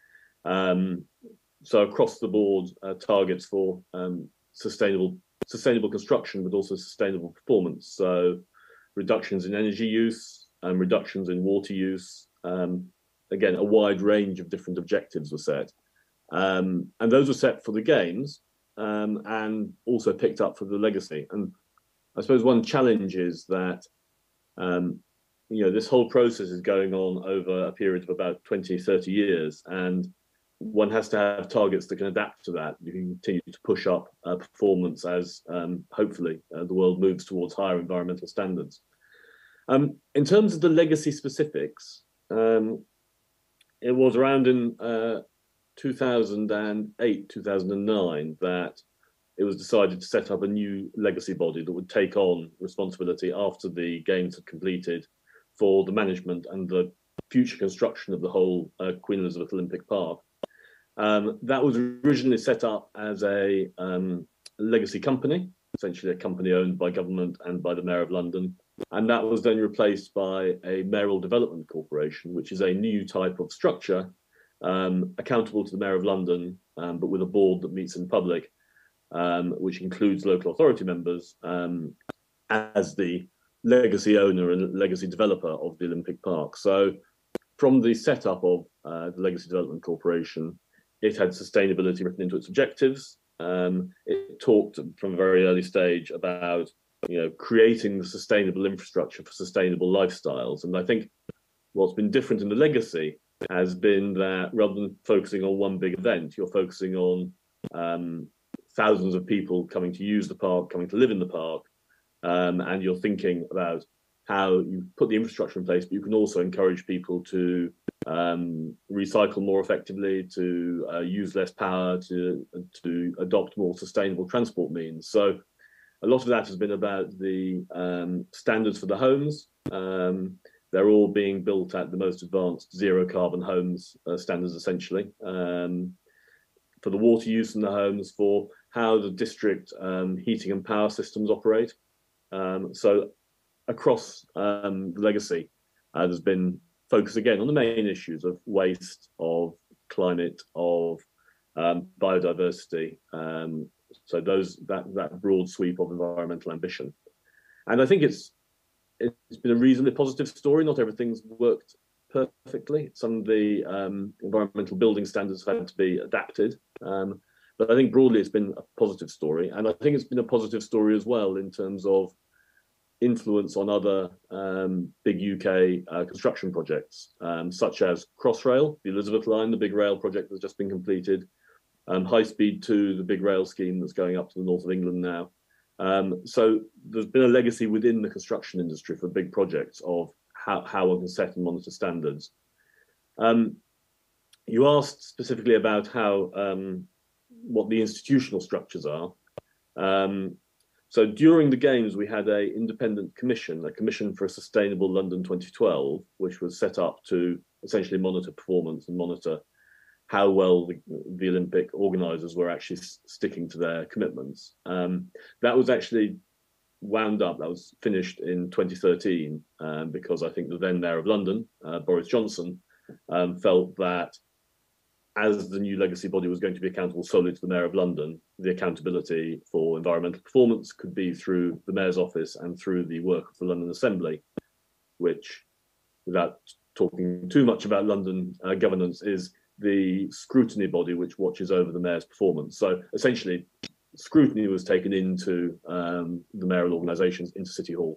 So across the board, targets for sustainable construction, but also sustainable performance. So reductions in energy use and reductions in water use. Again, a wide range of different objectives were set. And those were set for the games. And also picked up for the legacy. And I suppose one challenge is that, this whole process is going on over a period of about 20, 30 years, and one has to have targets that can adapt to that. You can continue to push up performance as, hopefully, the world moves towards higher environmental standards. In terms of the legacy specifics, it was around in 2008, 2009, that it was decided to set up a new legacy body that would take on responsibility after the games had completed for the management and the future construction of the whole Queen Elizabeth Olympic Park. That was originally set up as a legacy company, essentially a company owned by government and by the Mayor of London. And that was then replaced by a mayoral development corporation, which is a new type of structure accountable to the Mayor of London, but with a board that meets in public, which includes local authority members as the legacy owner and legacy developer of the Olympic Park. So from the setup of the Legacy Development Corporation, it had sustainability written into its objectives. It talked from a very early stage about creating the sustainable infrastructure for sustainable lifestyles. And I think what's been different in the legacy has been that rather than focusing on one big event, you're focusing on thousands of people coming to use the park, coming to live in the park, and you're thinking about how you put the infrastructure in place, but you can also encourage people to recycle more effectively, to use less power, to adopt more sustainable transport means. So a lot of that has been about the standards for the homes. They're all being built at the most advanced zero carbon homes standards, essentially, for the water use in the homes, for how the district heating and power systems operate. So across the legacy, there's been focus again on the main issues of waste, of climate, of biodiversity. So that broad sweep of environmental ambition. And I think it's been a reasonably positive story. Not everything's worked perfectly. Some of the environmental building standards have had to be adapted. But I think broadly it's been a positive story. And I think it's been a positive story as well in terms of influence on other big UK construction projects, such as Crossrail, the Elizabeth Line, the big rail project that's just been completed, High Speed 2, the big rail scheme that's going up to the north of England now, So there's been a legacy within the construction industry for big projects of how one can set and monitor standards. You asked specifically about how what the institutional structures are. So during the Games, we had an independent commission, a Commission for a Sustainable London 2012, which was set up to essentially monitor performance and monitor how well the Olympic organisers were actually sticking to their commitments. That was actually wound up, that was finished in 2013, because I think the then Mayor of London, Boris Johnson, felt that as the new legacy body was going to be accountable solely to the Mayor of London, the accountability for environmental performance could be through the Mayor's office and through the work of the London Assembly, which, without talking too much about London governance, is the scrutiny body which watches over the Mayor's performance. So essentially, scrutiny was taken into the mayoral organisations, into City Hall.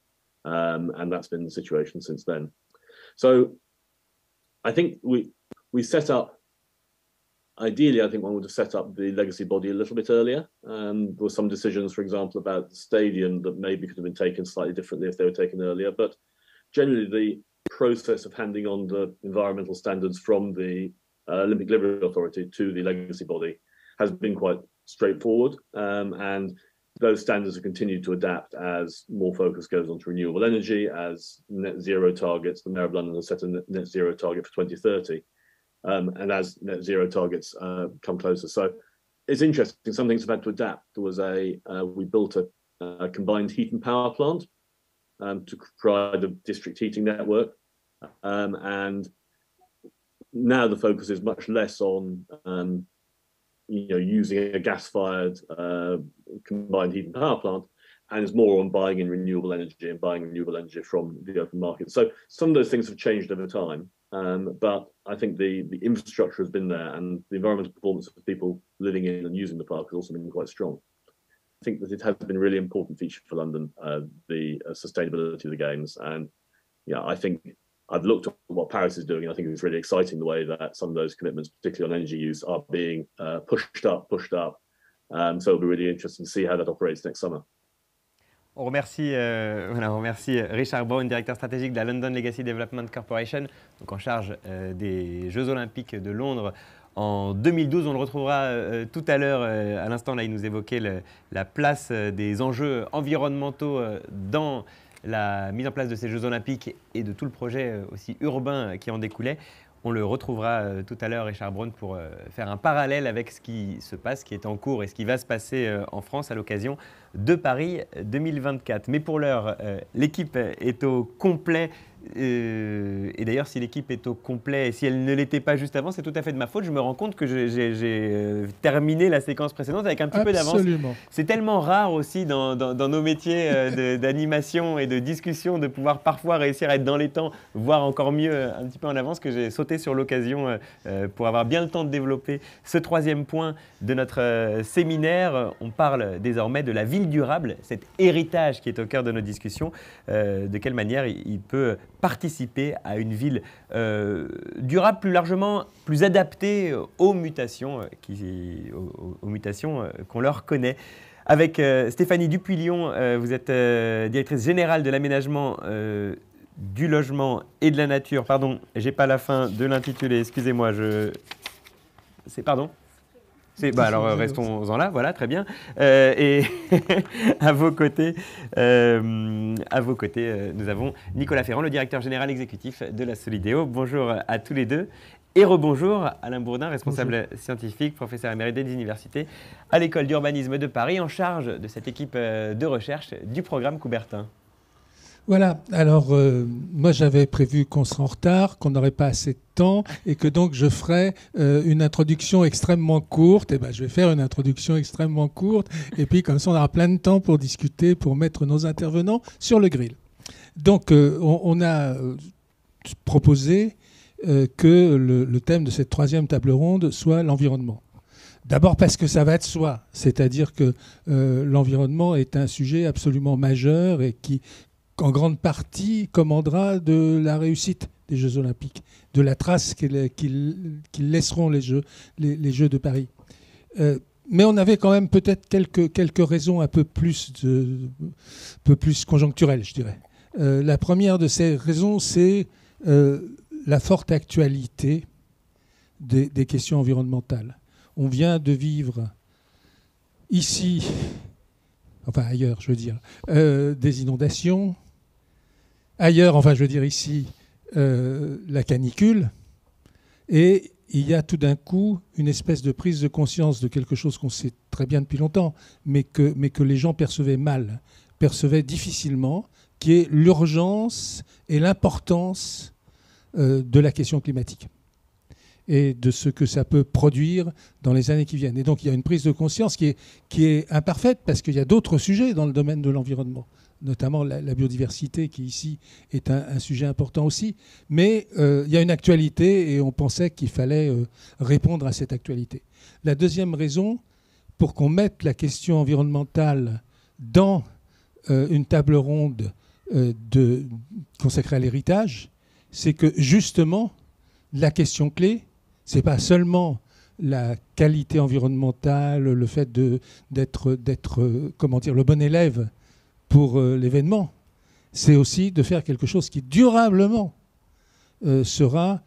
And that's been the situation since then. So I think we set up, ideally, I think one would have set up the legacy body a little bit earlier. There were some decisions, for example, about the stadium that maybe could have been taken slightly differently if they were taken earlier. But generally, the process of handing on the environmental standards from the Olympic Delivery Authority to the legacy body has been quite straightforward. And those standards have continued to adapt as more focus goes on to renewable energy, as net zero targets. The Mayor of London has set a net zero target for 2030. And as net zero targets come closer. So it's interesting, some things have had to adapt. There was we built a combined heat and power plant to provide a district heating network. And now the focus is much less on using a gas-fired combined heat and power plant, and is more on buying in renewable energy and buying renewable energy from the open market. So some of those things have changed over time, but I think the infrastructure has been there, and the environmental performance of the people living in and using the park has also been quite strong. I think that it has been a really important feature for London, the sustainability of the Games. And yeah, I think I've looked at what Paris is doing. I think it's really exciting the way that some of those commitments, particularly on energy use, are being pushed up. So it'll be really interesting to see how that operates next summer. On remercie Richard Brown, directeur stratégique de la London Legacy Development Corporation, donc en charge des Jeux Olympiques de Londres en 2012. On le retrouvera tout à l'heure. À l'instant, là, il nous évoquait la place des enjeux environnementaux dans la mise en place de ces Jeux Olympiques et de tout le projet aussi urbain qui en découlait. On le retrouvera tout à l'heure, Richard Brown, pour faire un parallèle avec ce qui se passe, qui est en cours et ce qui va se passer en France à l'occasion de Paris 2024. Mais pour l'heure, l'équipe est au complet. Et d'ailleurs, si l'équipe est au complet, et si elle ne l'était pas juste avant, c'est tout à fait de ma faute. Je me rends compte que j'ai terminé la séquence précédente avec un petit peu d'avance. C'est tellement rare aussi dans nos métiers d'animation et de discussion de pouvoir parfois réussir à être dans les temps, voire encore mieux un petit peu en avance, que j'ai sauté sur l'occasion pour avoir bien le temps de développer ce troisième point de notre séminaire. On parle désormais de la ville durable, cet héritage qui est au cœur de nos discussions. De quelle manière il peut participer à une ville durable, plus largement, plus adaptée aux mutations qu'on leur connaît. Avec Stéphanie Dupuy-Lyon, vous êtes directrice générale de l'aménagement, du logement et de la nature. Pardon, j'ai pas la fin de l'intitulé, excusez-moi, pardon. Alors restons-en là, voilà, très bien. Et à vos côtés, nous avons Nicolas Ferrand, le directeur général exécutif de la Solideo. Bonjour à tous les deux. Et rebonjour Alain Bourdin, responsable scientifique, professeur émérite des universités à l'École d'urbanisme de Paris, en charge de cette équipe de recherche du programme Coubertin. Voilà, alors moi j'avais prévu qu'on serait en retard, qu'on n'aurait pas assez de temps et que donc je ferais une introduction extrêmement courte. Et ben je vais faire une introduction extrêmement courte et puis comme ça on aura plein de temps pour discuter, pour mettre nos intervenants sur le grill. Donc on a proposé que le thème de cette troisième table ronde soit l'environnement. D'abord parce que ça va de soi, c'est-à-dire que l'environnement est un sujet absolument majeur et qui en grande partie commandera de la réussite des Jeux Olympiques, de la trace qu'ils laisseront les Jeux de Paris. mais on avait quand même peut-être quelques raisons un peu plus conjoncturelles, je dirais. La première de ces raisons, c'est la forte actualité des questions environnementales. On vient de vivre ici, enfin ailleurs, je veux dire, des inondations. Ailleurs, enfin je veux dire ici, la canicule. Et il y a tout d'un coup une espèce de prise de conscience de quelque chose qu'on sait très bien depuis longtemps, mais que les gens percevaient mal, percevaient difficilement, qui est l'urgence et l'importance de la question climatique et de ce que ça peut produire dans les années qui viennent. Et donc il y a une prise de conscience qui est imparfaite parce qu'il y a d'autres sujets dans le domaine de l'environnement, notamment la biodiversité qui ici est un sujet important aussi. Mais il y a une actualité et on pensait qu'il fallait répondre à cette actualité. La deuxième raison, pour qu'on mette la question environnementale dans une table ronde consacrée à l'héritage, c'est que justement, la question clé, ce n'est pas seulement la qualité environnementale, le fait d'être comment dire, le bon élève pour l'événement, c'est aussi de faire quelque chose qui durablement sera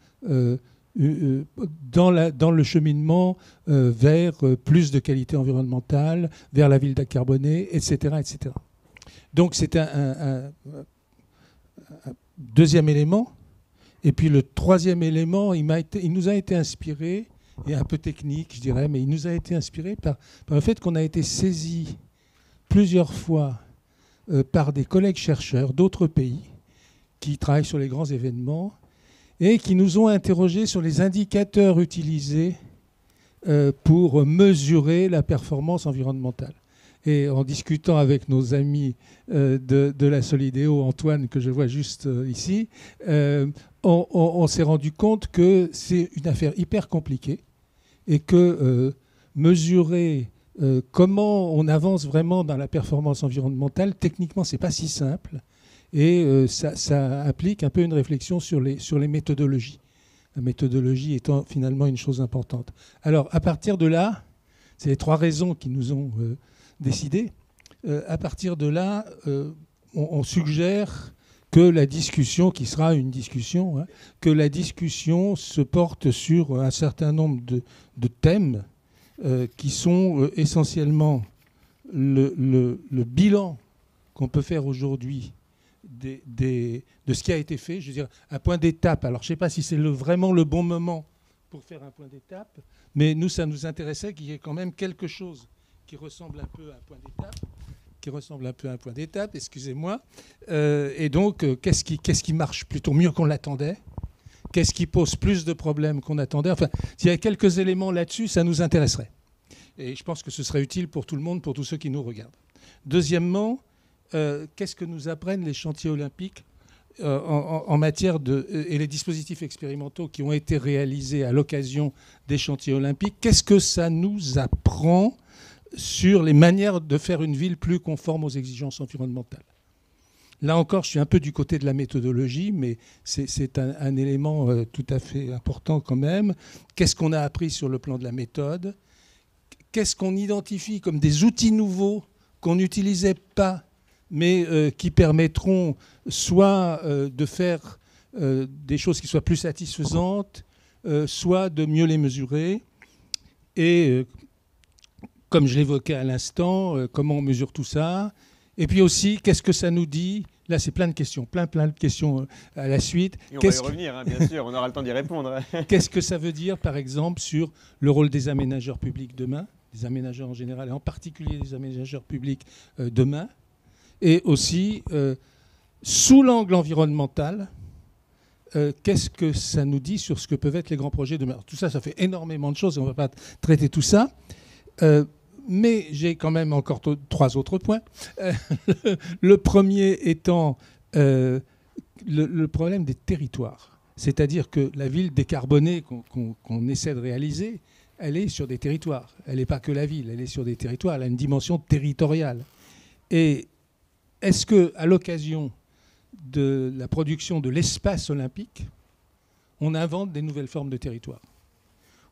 dans le cheminement vers plus de qualité environnementale, vers la ville décarbonée, etc., etc. Donc c'est un deuxième élément. Et puis le troisième élément, il nous a été inspiré, et un peu technique je dirais, mais il nous a été inspiré par le fait qu'on a été saisi plusieurs fois par des collègues chercheurs d'autres pays qui travaillent sur les grands événements et qui nous ont interrogés sur les indicateurs utilisés pour mesurer la performance environnementale. Et en discutant avec nos amis de la Solidéo, Antoine, que je vois juste ici, on s'est rendu compte que c'est une affaire hyper compliquée et que mesurer comment on avance vraiment dans la performance environnementale, techniquement, ce n'est pas si simple. Et ça implique un peu une réflexion sur les méthodologies. La méthodologie étant finalement une chose importante. Alors, à partir de là, c'est les trois raisons qui nous ont décidé. À partir de là, on suggère que la discussion, qui sera une discussion, que la discussion se porte sur un certain nombre de thèmes qui sont essentiellement le bilan qu'on peut faire aujourd'hui de ce qui a été fait. Je veux dire, un point d'étape. Alors, je ne sais pas si c'est vraiment le bon moment pour faire un point d'étape, mais nous, ça nous intéressait qu'il y ait quand même quelque chose qui ressemble un peu à un point d'étape, excusez-moi. Et donc, qu'est-ce qui marche plutôt mieux qu'on l'attendait? Qu'est-ce qui pose plus de problèmes qu'on attendait? Enfin, s'il y a quelques éléments là-dessus, ça nous intéresserait. Et je pense que ce serait utile pour tout le monde, pour tous ceux qui nous regardent. Deuxièmement, qu'est-ce que nous apprennent les chantiers olympiques en matière et les dispositifs expérimentaux qui ont été réalisés à l'occasion des chantiers olympiques? Qu'est-ce que ça nous apprend sur les manières de faire une ville plus conforme aux exigences environnementales? Là encore, je suis un peu du côté de la méthodologie, mais c'est un élément tout à fait important quand même. Qu'est-ce qu'on a appris sur le plan de la méthode? Qu'est-ce qu'on identifie comme des outils nouveaux qu'on n'utilisait pas, mais qui permettront soit de faire des choses qui soient plus satisfaisantes, soit de mieux les mesurer? Et comme je l'évoquais à l'instant, comment on mesure tout ça? Et puis aussi, qu'est-ce que ça nous dit? Là, c'est plein de questions, plein de questions à la suite. Et on va y revenir, bien sûr, on aura le temps d'y répondre. Qu'est-ce que ça veut dire, par exemple, sur le rôle des aménageurs publics demain, des aménageurs en général, et en particulier des aménageurs publics demain? Et aussi, sous l'angle environnemental, qu'est-ce que ça nous dit sur ce que peuvent être les grands projets demain? Alors, tout ça, ça fait énormément de choses et on ne va pas traiter tout ça. Mais j'ai quand même encore trois autres points. Le premier étant le problème des territoires. C'est-à-dire que la ville décarbonée qu'on essaie de réaliser, elle est sur des territoires. Elle n'est pas que la ville, elle est sur des territoires. Elle a une dimension territoriale. Et est-ce qu'à l'occasion de la production de l'espace olympique, on invente des nouvelles formes de territoire?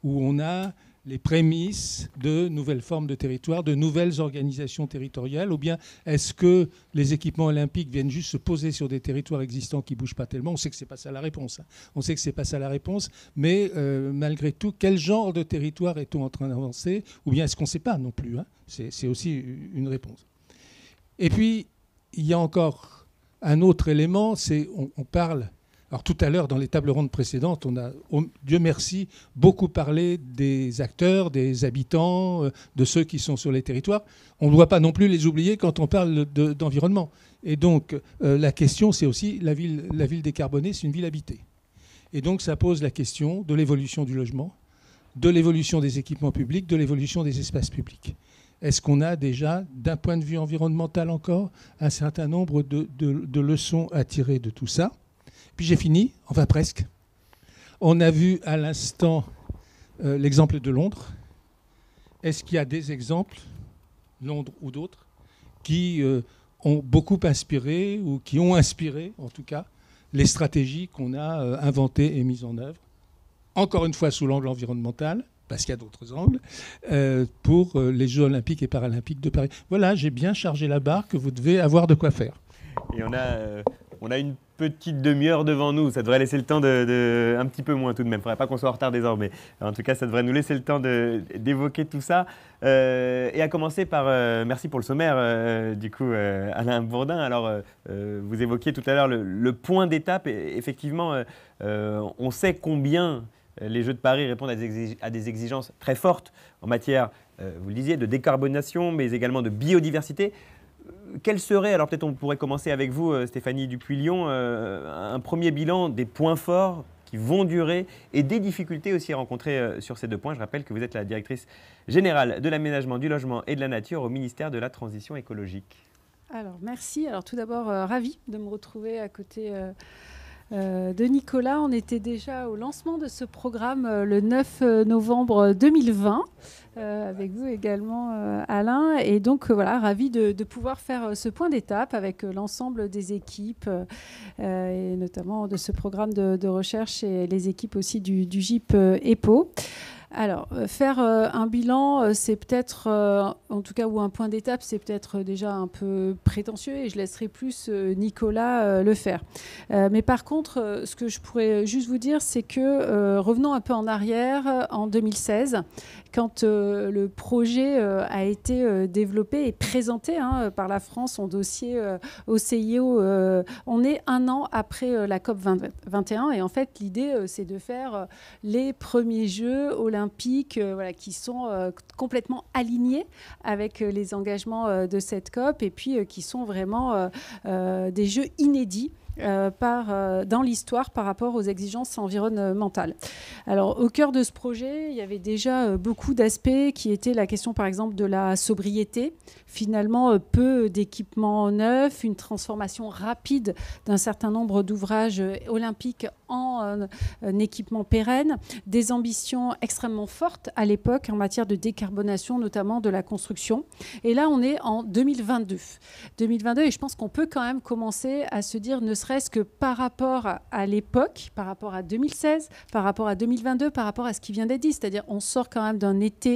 où on a les prémices de nouvelles formes de territoire, de nouvelles organisations territoriales, ou bien est-ce que les équipements olympiques viennent juste se poser sur des territoires existants qui ne bougent pas tellement? On sait que ce n'est pas ça la réponse. On sait que ce n'est pas ça la réponse, mais malgré tout, quel genre de territoire est-on en train d'avancer? Ou bien est-ce qu'on ne sait pas non plus, hein? C'est aussi une réponse. Et puis, il y a encore un autre élément, c'est on parle... Alors tout à l'heure, dans les tables rondes précédentes, on a, Dieu merci, beaucoup parlé des acteurs, des habitants, de ceux qui sont sur les territoires. On ne doit pas non plus les oublier quand on parle d'environnement. Et donc, la question, c'est aussi la ville décarbonée, c'est une ville habitée. Et donc, ça pose la question de l'évolution du logement, de l'évolution des équipements publics, de l'évolution des espaces publics. Est-ce qu'on a déjà, d'un point de vue environnemental encore, un certain nombre de leçons à tirer de tout ça? Puis j'ai fini, enfin presque. On a vu à l'instant l'exemple de Londres. Est-ce qu'il y a des exemples, Londres ou d'autres, qui ont beaucoup inspiré, ou qui ont inspiré, en tout cas, les stratégies qu'on a inventées et mises en œuvre, encore une fois sous l'angle environnemental, parce qu'il y a d'autres angles, pour les Jeux olympiques et paralympiques de Paris. Voilà, j'ai bien chargé la barre que vous devez avoir de quoi faire. Et on a une petite demi-heure devant nous. Ça devrait laisser le temps un petit peu moins tout de même. Il ne faudrait pas qu'on soit en retard désormais. En tout cas, ça devrait nous laisser le temps d'évoquer tout ça. Et à commencer par, merci pour le sommaire, du coup, Alain Bourdin. Alors, vous évoquiez tout à l'heure le point d'étape. Effectivement, on sait combien les Jeux de Paris répondent à des exigences très fortes en matière, vous le disiez, de décarbonation, mais également de biodiversité. Quel serait, alors peut-être on pourrait commencer avec vous, Stéphanie Dupuy-Lyon, un premier bilan des points forts qui vont durer et des difficultés aussi rencontrées sur ces deux points. Je rappelle que vous êtes la directrice générale de l'aménagement, du logement et de la nature au ministère de la Transition écologique. Alors merci. Alors tout d'abord, ravie de me retrouver à côté de Nicolas. On était déjà au lancement de ce programme le 9 novembre 2020. Avec vous également, Alain. Et donc, voilà, ravi de pouvoir faire ce point d'étape avec l'ensemble des équipes, et notamment de ce programme de recherche et les équipes aussi du GIP EPO. Alors, faire un bilan, c'est peut-être, en tout cas, ou un point d'étape, c'est peut-être déjà un peu prétentieux et je laisserai plus Nicolas le faire. Mais par contre, ce que je pourrais juste vous dire, c'est que revenons un peu en arrière, en 2016, quand le projet a été développé et présenté par la France, son dossier au CIO, on est un an après la COP 21 et en fait, l'idée, c'est de faire les premiers Jeux olympiques qui sont complètement alignés avec les engagements de cette COP et puis qui sont vraiment des jeux inédits dans l'histoire par rapport aux exigences environnementales. Alors, au cœur de ce projet, il y avait déjà beaucoup d'aspects qui étaient la question, par exemple, de la sobriété. Finalement, peu d'équipements neufs, une transformation rapide d'un certain nombre d'ouvrages olympiques en équipements pérennes, des ambitions extrêmement fortes à l'époque en matière de décarbonation, notamment de la construction. Et là, on est en 2022. 2022, et je pense qu'on peut quand même commencer à se dire, ne serait-ce que par rapport à l'époque, par rapport à 2016, par rapport à 2022, par rapport à ce qui vient d'être dit, c'est-à-dire on sort quand même d'un été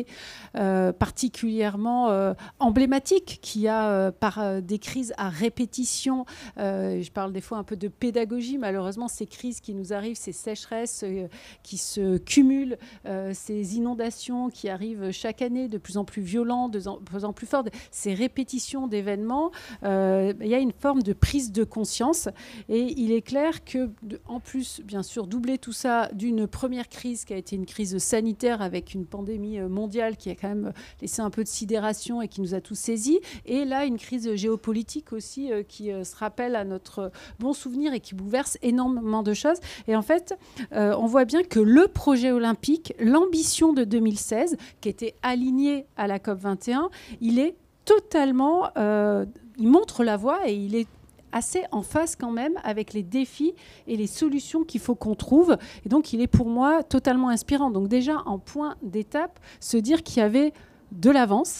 particulièrement emblématique qui a par des crises à répétition, je parle des fois un peu de pédagogie, malheureusement ces crises qui nous arrivent, ces sécheresses qui se cumulent, ces inondations qui arrivent chaque année de plus en plus violentes, de plus en plus fortes, ces répétitions d'événements, il y a une forme de prise de conscience. Et il est clair que, en plus, bien sûr, doubler tout ça d'une première crise qui a été une crise sanitaire avec une pandémie mondiale qui a quand même laissé un peu de sidération et qui nous a tous saisis. Et là, une crise géopolitique aussi qui se rappelle à notre bon souvenir et qui bouleverse énormément de choses. Et en fait, on voit bien que le projet olympique, l'ambition de 2016, qui était alignée à la COP 21, il est totalement... il montre la voie et il est assez en phase quand même avec les défis et les solutions qu'il faut qu'on trouve. Et donc, il est pour moi totalement inspirant. Donc déjà, en point d'étape, se dire qu'il y avait de l'avance.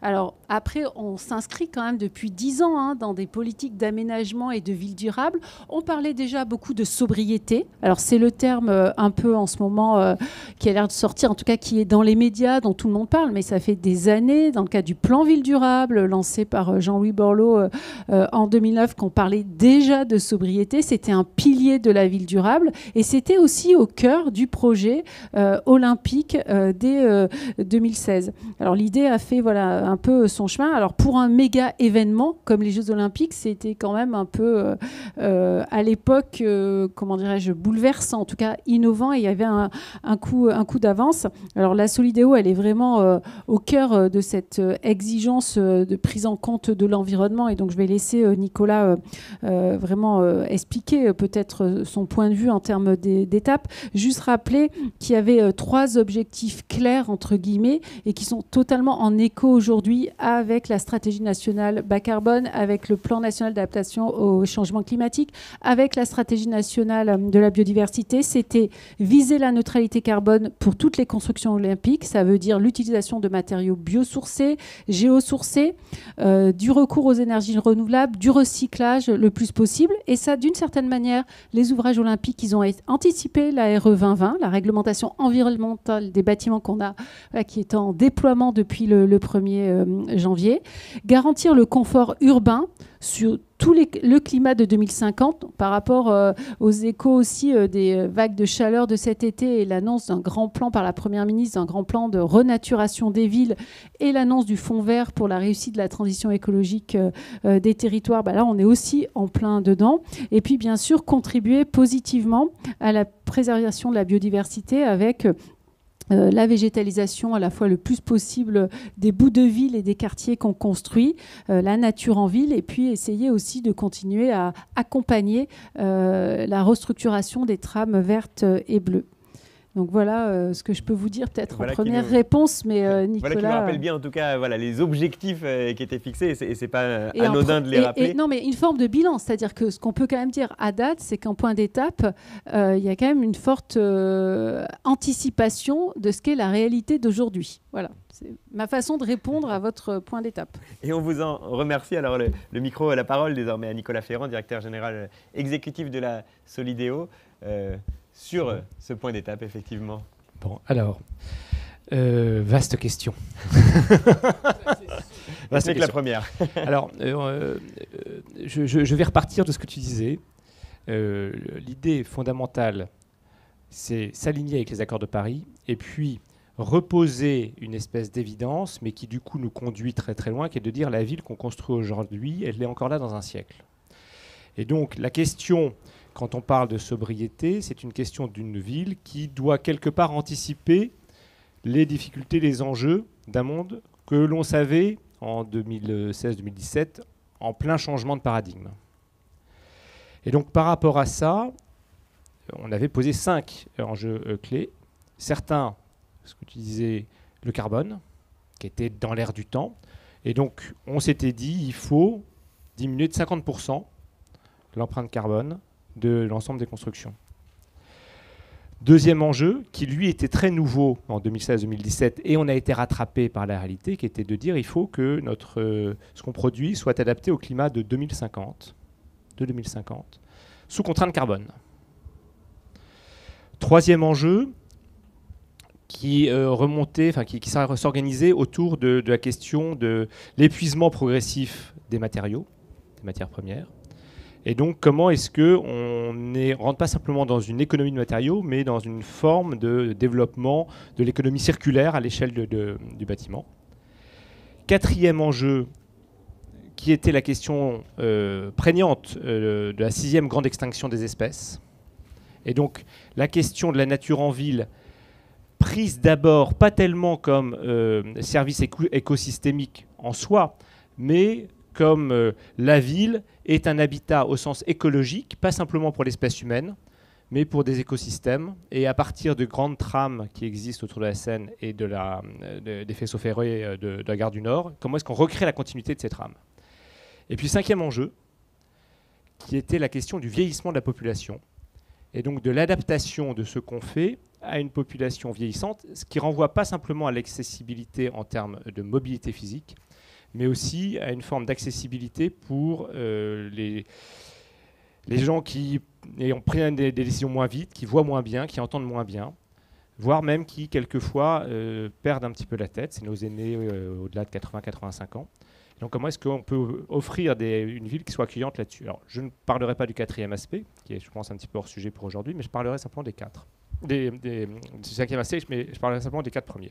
Alors après, on s'inscrit quand même depuis 10 ans dans des politiques d'aménagement et de ville durable. On parlait déjà beaucoup de sobriété. Alors c'est le terme un peu en ce moment qui a l'air de sortir, en tout cas qui est dans les médias, dont tout le monde parle, mais ça fait des années, dans le cadre du plan ville durable lancé par Jean-Louis Borloo en 2009, qu'on parlait déjà de sobriété. C'était un pilier de la ville durable et c'était aussi au cœur du projet olympique dès 2016. Alors l'idée a fait un peu son chemin. Alors pour un méga événement comme les Jeux Olympiques, c'était quand même un peu à l'époque, comment dirais-je, bouleversant, en tout cas innovant, et il y avait un coup d'avance. Alors la Solideo, elle est vraiment au cœur de cette exigence de prise en compte de l'environnement, et donc je vais laisser Nicolas vraiment expliquer peut-être son point de vue en termes d'étapes. Juste rappeler qu'il y avait 3 objectifs clairs entre guillemets et qui sont totalement en écho aujourd'hui avec la stratégie nationale bas carbone, avec le plan national d'adaptation au changement climatique, avec la stratégie nationale de la biodiversité. C'était viser la neutralité carbone pour toutes les constructions olympiques. Ça veut dire l'utilisation de matériaux biosourcés, géosourcés, du recours aux énergies renouvelables, du recyclage le plus possible. Et ça, d'une certaine manière, les ouvrages olympiques, ils ont anticipé la RE 2020, la réglementation environnementale des bâtiments qu'on a, qui est en déploiement depuis le 1er janvier. Garantir le confort urbain sur le climat de 2050 par rapport aux échos aussi des vagues de chaleur de cet été et l'annonce d'un grand plan par la Première ministre, d'un grand plan de renaturation des villes et l'annonce du fonds vert pour la réussite de la transition écologique des territoires. Là, on est aussi en plein dedans. Et puis, bien sûr, contribuer positivement à la préservation de la biodiversité avec la végétalisation à la fois le plus possible des bouts de ville et des quartiers qu'on construit, la nature en ville, et puis essayer aussi de continuer à accompagner la restructuration des trames vertes et bleues. Donc voilà ce que je peux vous dire peut-être en première réponse, mais Nicolas... Voilà qui nous rappelle bien en tout cas les objectifs qui étaient fixés, et c'est pas anodin de les rappeler. Non, mais une forme de bilan, c'est-à-dire que ce qu'on peut quand même dire à date, c'est qu'en point d'étape, il y a quand même une forte anticipation de ce qu'est la réalité d'aujourd'hui. Voilà, c'est ma façon de répondre à votre point d'étape. Et on vous en remercie. Alors le micro, la parole désormais à Nicolas Ferrand, directeur général exécutif de la Solideo. Sur ce point d'étape, effectivement. Bon, alors, vaste question. Vaste que la première. Alors, je vais repartir de ce que tu disais. L'idée fondamentale, c'est s'aligner avec les accords de Paris et puis reposer une espèce d'évidence, mais qui du coup nous conduit très très loin, qui est de dire la ville qu'on construit aujourd'hui, elle est encore là dans un siècle. Et donc, la question... Quand on parle de sobriété, c'est une question d'une ville qui doit quelque part anticiper les difficultés, les enjeux d'un monde que l'on savait en 2016-2017 en plein changement de paradigme. Et donc par rapport à ça, on avait posé 5 enjeux clés. Certains, ce que tu disais, le carbone, qui était dans l'air du temps. Et donc on s'était dit il faut diminuer de 50% l'empreinte carbone de l'ensemble des constructions. Deuxième enjeu, qui lui était très nouveau en 2016-2017, et on a été rattrapé par la réalité, qui était de dire il faut que ce qu'on produit soit adapté au climat de 2050, sous contrainte carbone. Troisième enjeu, qui s'organisait autour de la question de l'épuisement progressif des matériaux, des matières premières. Et donc, comment est-ce qu'on ne rentre pas simplement dans une économie de matériaux, mais dans une forme de développement de l'économie circulaire à l'échelle du bâtiment. Quatrième enjeu, qui était la question prégnante de la 6e grande extinction des espèces. Et donc, la question de la nature en ville, prise d'abord pas tellement comme service écosystémique en soi, mais comme la ville est un habitat au sens écologique, pas simplement pour l'espèce humaine, mais pour des écosystèmes. Et à partir de grandes trames qui existent autour de la Seine et des faisceaux ferrés de la gare du Nord, comment est-ce qu'on recrée la continuité de ces trames? Et puis 5e enjeu, qui était la question du vieillissement de la population, et donc de l'adaptation de ce qu'on fait à une population vieillissante, ce qui renvoie pas simplement à l'accessibilité en termes de mobilité physique, mais aussi à une forme d'accessibilité pour les gens qui ont pris des décisions moins vite, qui voient moins bien, qui entendent moins bien, voire même qui, quelquefois, perdent un petit peu la tête. C'est nos aînés au-delà de 80-85 ans. Donc comment est-ce qu'on peut offrir une ville qui soit accueillante là-dessus? Alors, je ne parlerai pas du quatrième aspect, qui est, je pense, un petit peu hors sujet pour aujourd'hui, mais je parlerai simplement des quatre. Du cinquième aspect, mais je parlerai simplement des 4 premiers.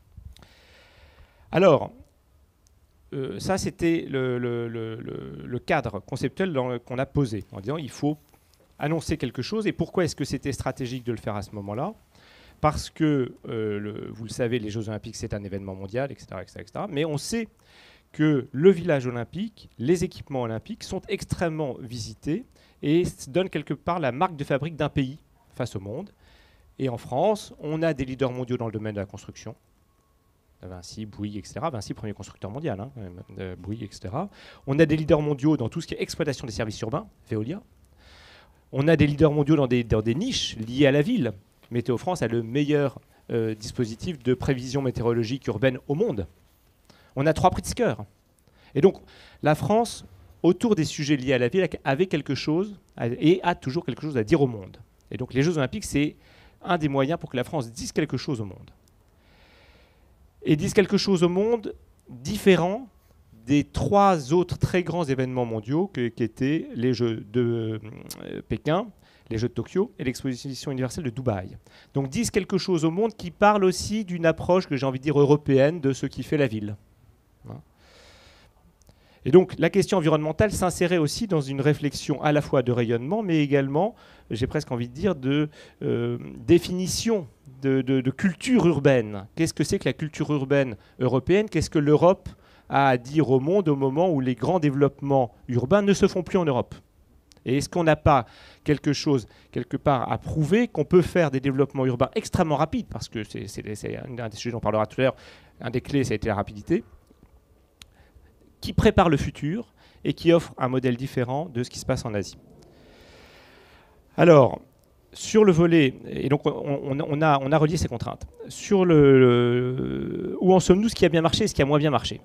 Alors, ça, c'était le cadre conceptuel qu'on a posé, en disant il faut annoncer quelque chose. Et pourquoi est-ce que c'était stratégique de le faire à ce moment-là? Parce que, vous le savez, les Jeux Olympiques, c'est un événement mondial, etc., etc. Mais on sait que le village olympique, les équipements olympiques sont extrêmement visités et donnent quelque part la marque de fabrique d'un pays face au monde. Et en France, on a des leaders mondiaux dans le domaine de la construction. Vinci, Bouygues, etc. Vinci, premier constructeur mondial, hein, Bouygues, etc. On a des leaders mondiaux dans tout ce qui est exploitation des services urbains, Veolia. On a des leaders mondiaux dans des niches liées à la ville. Météo France a le meilleur dispositif de prévision météorologique urbaine au monde. On a 3 Pritzker. Et donc, la France, autour des sujets liés à la ville, avait quelque chose et a toujours quelque chose à dire au monde. Et donc, les Jeux Olympiques, c'est un des moyens pour que la France dise quelque chose au monde. Et dise quelque chose au monde différent des 3 autres très grands événements mondiaux qui étaient les Jeux de Pékin, les Jeux de Tokyo et l'exposition universelle de Dubaï. Donc, disent quelque chose au monde qui parle aussi d'une approche, que j'ai envie de dire, européenne de ce qui fait la ville. Et donc la question environnementale s'insérait aussi dans une réflexion à la fois de rayonnement, mais également, j'ai presque envie de dire, de définition de culture urbaine. Qu'est-ce que c'est que la culture urbaine européenne? Qu'est-ce que l'Europe a à dire au monde au moment où les grands développements urbains ne se font plus en Europe? Et est-ce qu'on n'a pas quelque chose, quelque part, à prouver qu'on peut faire des développements urbains extrêmement rapides? Parce que c'est un des sujets dont on parlera tout à l'heure, un des clés, ça a été la rapidité, qui prépare le futur et qui offre un modèle différent de ce qui se passe en Asie. Alors, sur le volet, et donc on a relié ces contraintes. Sur où en sommes-nous, ce qui a bien marché et ce qui a moins bien marché?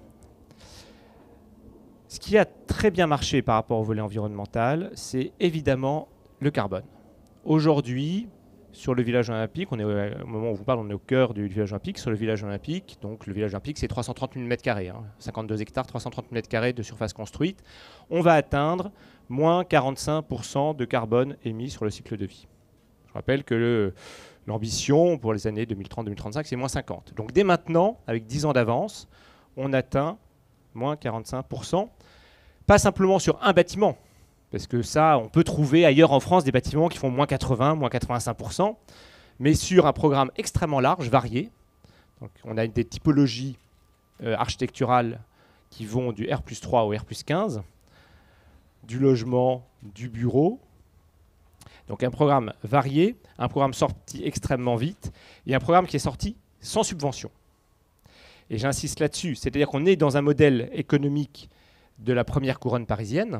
Ce qui a très bien marché par rapport au volet environnemental, c'est évidemment le carbone. Aujourd'hui, sur le village olympique, au moment où on vous parle, on est au cœur du village olympique. Sur le village olympique, donc le village olympique, c'est 330 000 m², 52 hectares, 330 000 m² de surface construite. On va atteindre moins 45% de carbone émis sur le cycle de vie. Je rappelle que l'ambition pour les années 2030-2035, c'est moins 50. Donc dès maintenant, avec 10 ans d'avance, on atteint moins 45%. Pas simplement sur un bâtiment, parce que ça, on peut trouver ailleurs en France des bâtiments qui font moins 80, moins 85%, mais sur un programme extrêmement large, varié. Donc, on a des typologies architecturales qui vont du R+3 au R+15, du logement, du bureau. Donc un programme varié, un programme sorti extrêmement vite, et un programme qui est sorti sans subvention. Et j'insiste là-dessus, c'est-à-dire qu'on est dans un modèle économique de la première couronne parisienne,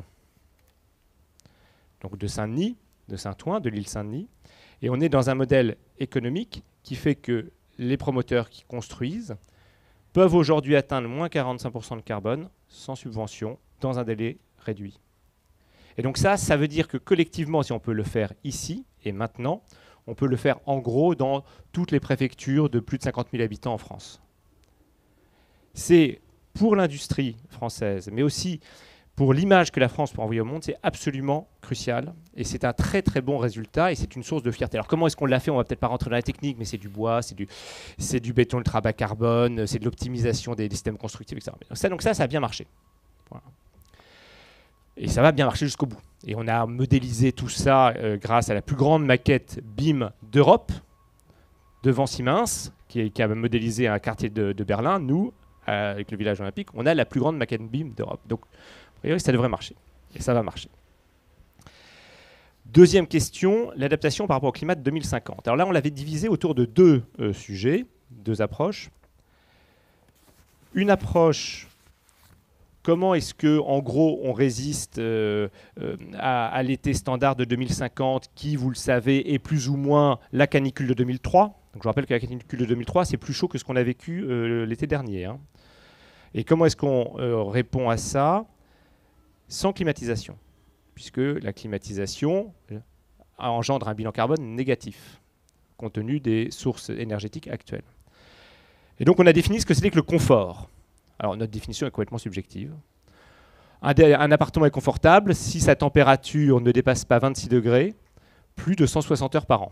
donc de Saint-Denis, de Saint-Ouen, de l'île Saint-Denis, et on est dans un modèle économique qui fait que les promoteurs qui construisent peuvent aujourd'hui atteindre moins 45% de carbone sans subvention dans un délai réduit. Et donc ça veut dire que collectivement, si on peut le faire ici et maintenant, on peut le faire en gros dans toutes les préfectures de plus de 50 000 habitants en France. C'est pour l'industrie française, mais aussi pour l'image que la France peut envoyer au monde, c'est absolument crucial. Et c'est un très très bon résultat et c'est une source de fierté. Alors comment est-ce qu'on l'a fait? On va peut-être pas rentrer dans la technique, mais c'est du bois, c'est du béton ultra bas carbone, c'est de l'optimisation des systèmes constructifs, etc. Donc ça a bien marché. Voilà. Et ça va bien marcher jusqu'au bout. Et on a modélisé tout ça grâce à la plus grande maquette BIM d'Europe, devant Siemens, qui a modélisé un quartier de Berlin. Nous, avec le village olympique, on a la plus grande maquette BIM d'Europe. Donc, a priori, ça devrait marcher. Et ça va marcher. Deuxième question, l'adaptation par rapport au climat de 2050. Alors là, on l'avait divisé autour de 2 sujets, 2 approches. Une approche, comment est-ce que, en gros, on résiste à l'été standard de 2050, qui, vous le savez, est plus ou moins la canicule de 2003. Donc, je rappelle que la canicule de 2003, c'est plus chaud que ce qu'on a vécu l'été dernier. Hein. Et comment est-ce qu'on répond à ça sans climatisation? Puisque la climatisation engendre un bilan carbone négatif, compte tenu des sources énergétiques actuelles. Et donc on a défini ce que c'était que le confort. Alors notre définition est complètement subjective. Un appartement est confortable si sa température ne dépasse pas 26 degrés, plus de 160 heures par an.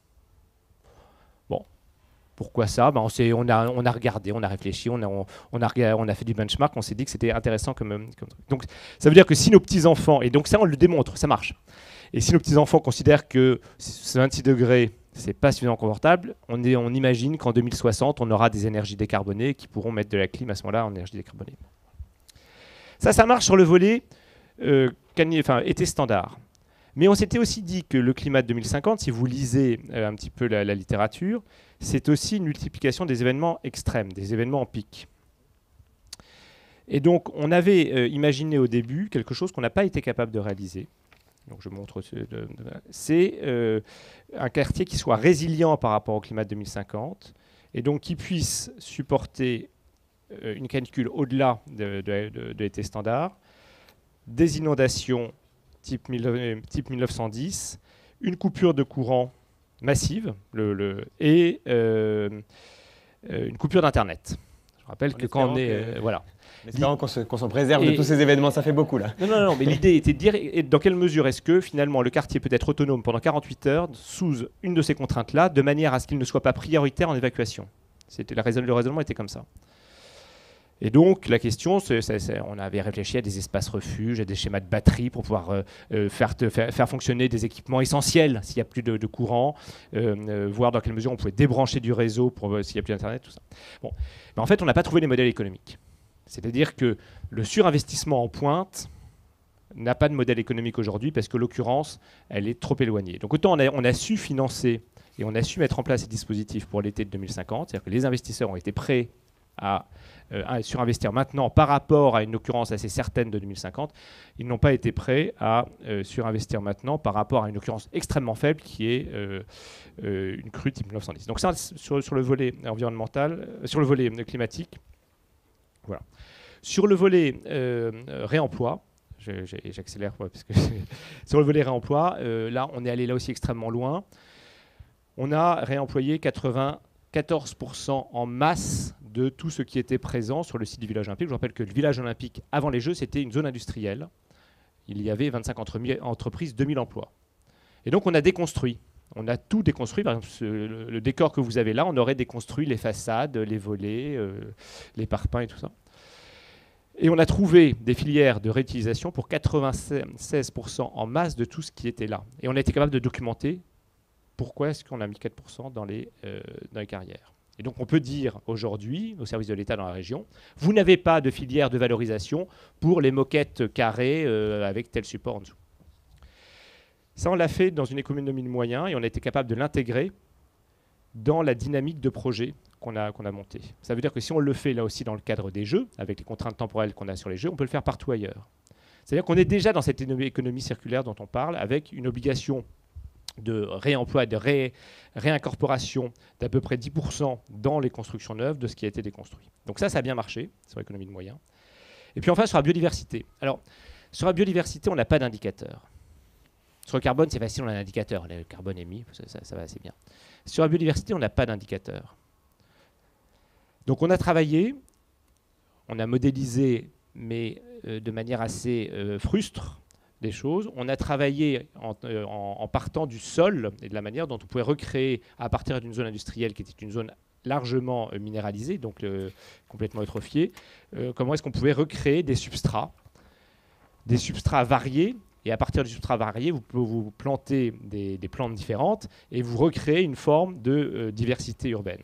Bon, pourquoi ça? On a regardé, on a réfléchi, on a fait du benchmark, on s'est dit que c'était intéressant comme truc. Donc ça veut dire que si nos petits-enfants, et donc ça on le démontre, ça marche, et si nos petits-enfants considèrent que ce 26 degrés, c'est pas suffisamment confortable, on imagine qu'en 2060, on aura des énergies décarbonées qui pourront mettre de la clim à ce moment-là en énergie décarbonée. Ça marche sur le volet été standard. Mais on s'était aussi dit que le climat de 2050, si vous lisez un petit peu la littérature, c'est aussi une multiplication des événements extrêmes, des événements en pic. Et donc, on avait imaginé au début quelque chose qu'on n'a pas été capable de réaliser. Donc, je montre, c'est un quartier qui soit résilient par rapport au climat de 2050 et donc qui puisse supporter une canicule au-delà de l'été standard, des inondations type 1910, une coupure de courant massive et une coupure d'Internet. Je rappelle que quand on est... voilà. Espérons qu'on s'en préserve de tous ces événements, ça fait beaucoup là. Non, mais l'idée était de dire dans quelle mesure est-ce que finalement le quartier peut être autonome pendant 48 heures sous une de ces contraintes-là, de manière à ce qu'il ne soit pas prioritaire en évacuation. Le raisonnement était comme ça. Et donc la question, on avait réfléchi à des espaces refuges, à des schémas de batterie pour pouvoir faire fonctionner des équipements essentiels s'il n'y a plus de courant, voir dans quelle mesure on pouvait débrancher du réseau s'il n'y a plus d'internet, tout ça. Bon. Mais en fait, on n'a pas trouvé les modèles économiques. C'est-à-dire que le surinvestissement en pointe n'a pas de modèle économique aujourd'hui parce que l'occurrence, elle est trop éloignée. Donc autant on a su financer et on a su mettre en place ces dispositifs pour l'été de 2050, c'est-à-dire que les investisseurs ont été prêts à surinvestir maintenant par rapport à une occurrence assez certaine de 2050, ils n'ont pas été prêts à surinvestir maintenant par rapport à une occurrence extrêmement faible qui est une crue type 1910. Donc ça, sur le volet environnemental, sur le volet climatique, voilà. Sur le volet réemploi, j'accélère parce que sur le volet réemploi, là on est allé là aussi extrêmement loin. On a réemployé 94% en masse de tout ce qui était présent sur le site du village olympique. Je vous rappelle que le village olympique, avant les Jeux, c'était une zone industrielle. Il y avait 25 entreprises, 2000 emplois. Et donc on a déconstruit. On a tout déconstruit. Par exemple, le décor que vous avez là, on aurait déconstruit les façades, les volets, les parpaings et tout ça. Et on a trouvé des filières de réutilisation pour 96% en masse de tout ce qui était là. Et on a été capable de documenter pourquoi est-ce qu'on a mis 4% dans les carrières. Et donc on peut dire aujourd'hui, au service de l'État dans la région, vous n'avez pas de filière de valorisation pour les moquettes carrées avec tel support en dessous. Ça, on l'a fait dans une économie de moyens et on a été capable de l'intégrer dans la dynamique de projet qu'on a montée. Ça veut dire que si on le fait là aussi dans le cadre des Jeux, avec les contraintes temporelles qu'on a sur les Jeux, on peut le faire partout ailleurs. C'est-à-dire qu'on est déjà dans cette économie circulaire dont on parle, avec une obligation de réemploi et de réincorporation d'à peu près 10% dans les constructions neuves de ce qui a été déconstruit. Donc ça a bien marché sur l'économie de moyens. Et puis enfin, sur la biodiversité. Alors, sur la biodiversité, on n'a pas d'indicateur. Sur le carbone, c'est facile, on a un indicateur. Le carbone émis, ça va assez bien. Sur la biodiversité, on n'a pas d'indicateur. Donc on a travaillé, on a modélisé, mais de manière assez frustre, des choses. On a travaillé en partant du sol et de la manière dont on pouvait recréer à partir d'une zone industrielle qui était une zone largement minéralisée, donc complètement eutrophiée, comment est-ce qu'on pouvait recréer des substrats variés. Et à partir du substrat varié, vous pouvez vous planter des plantes différentes et vous recréer une forme de diversité urbaine.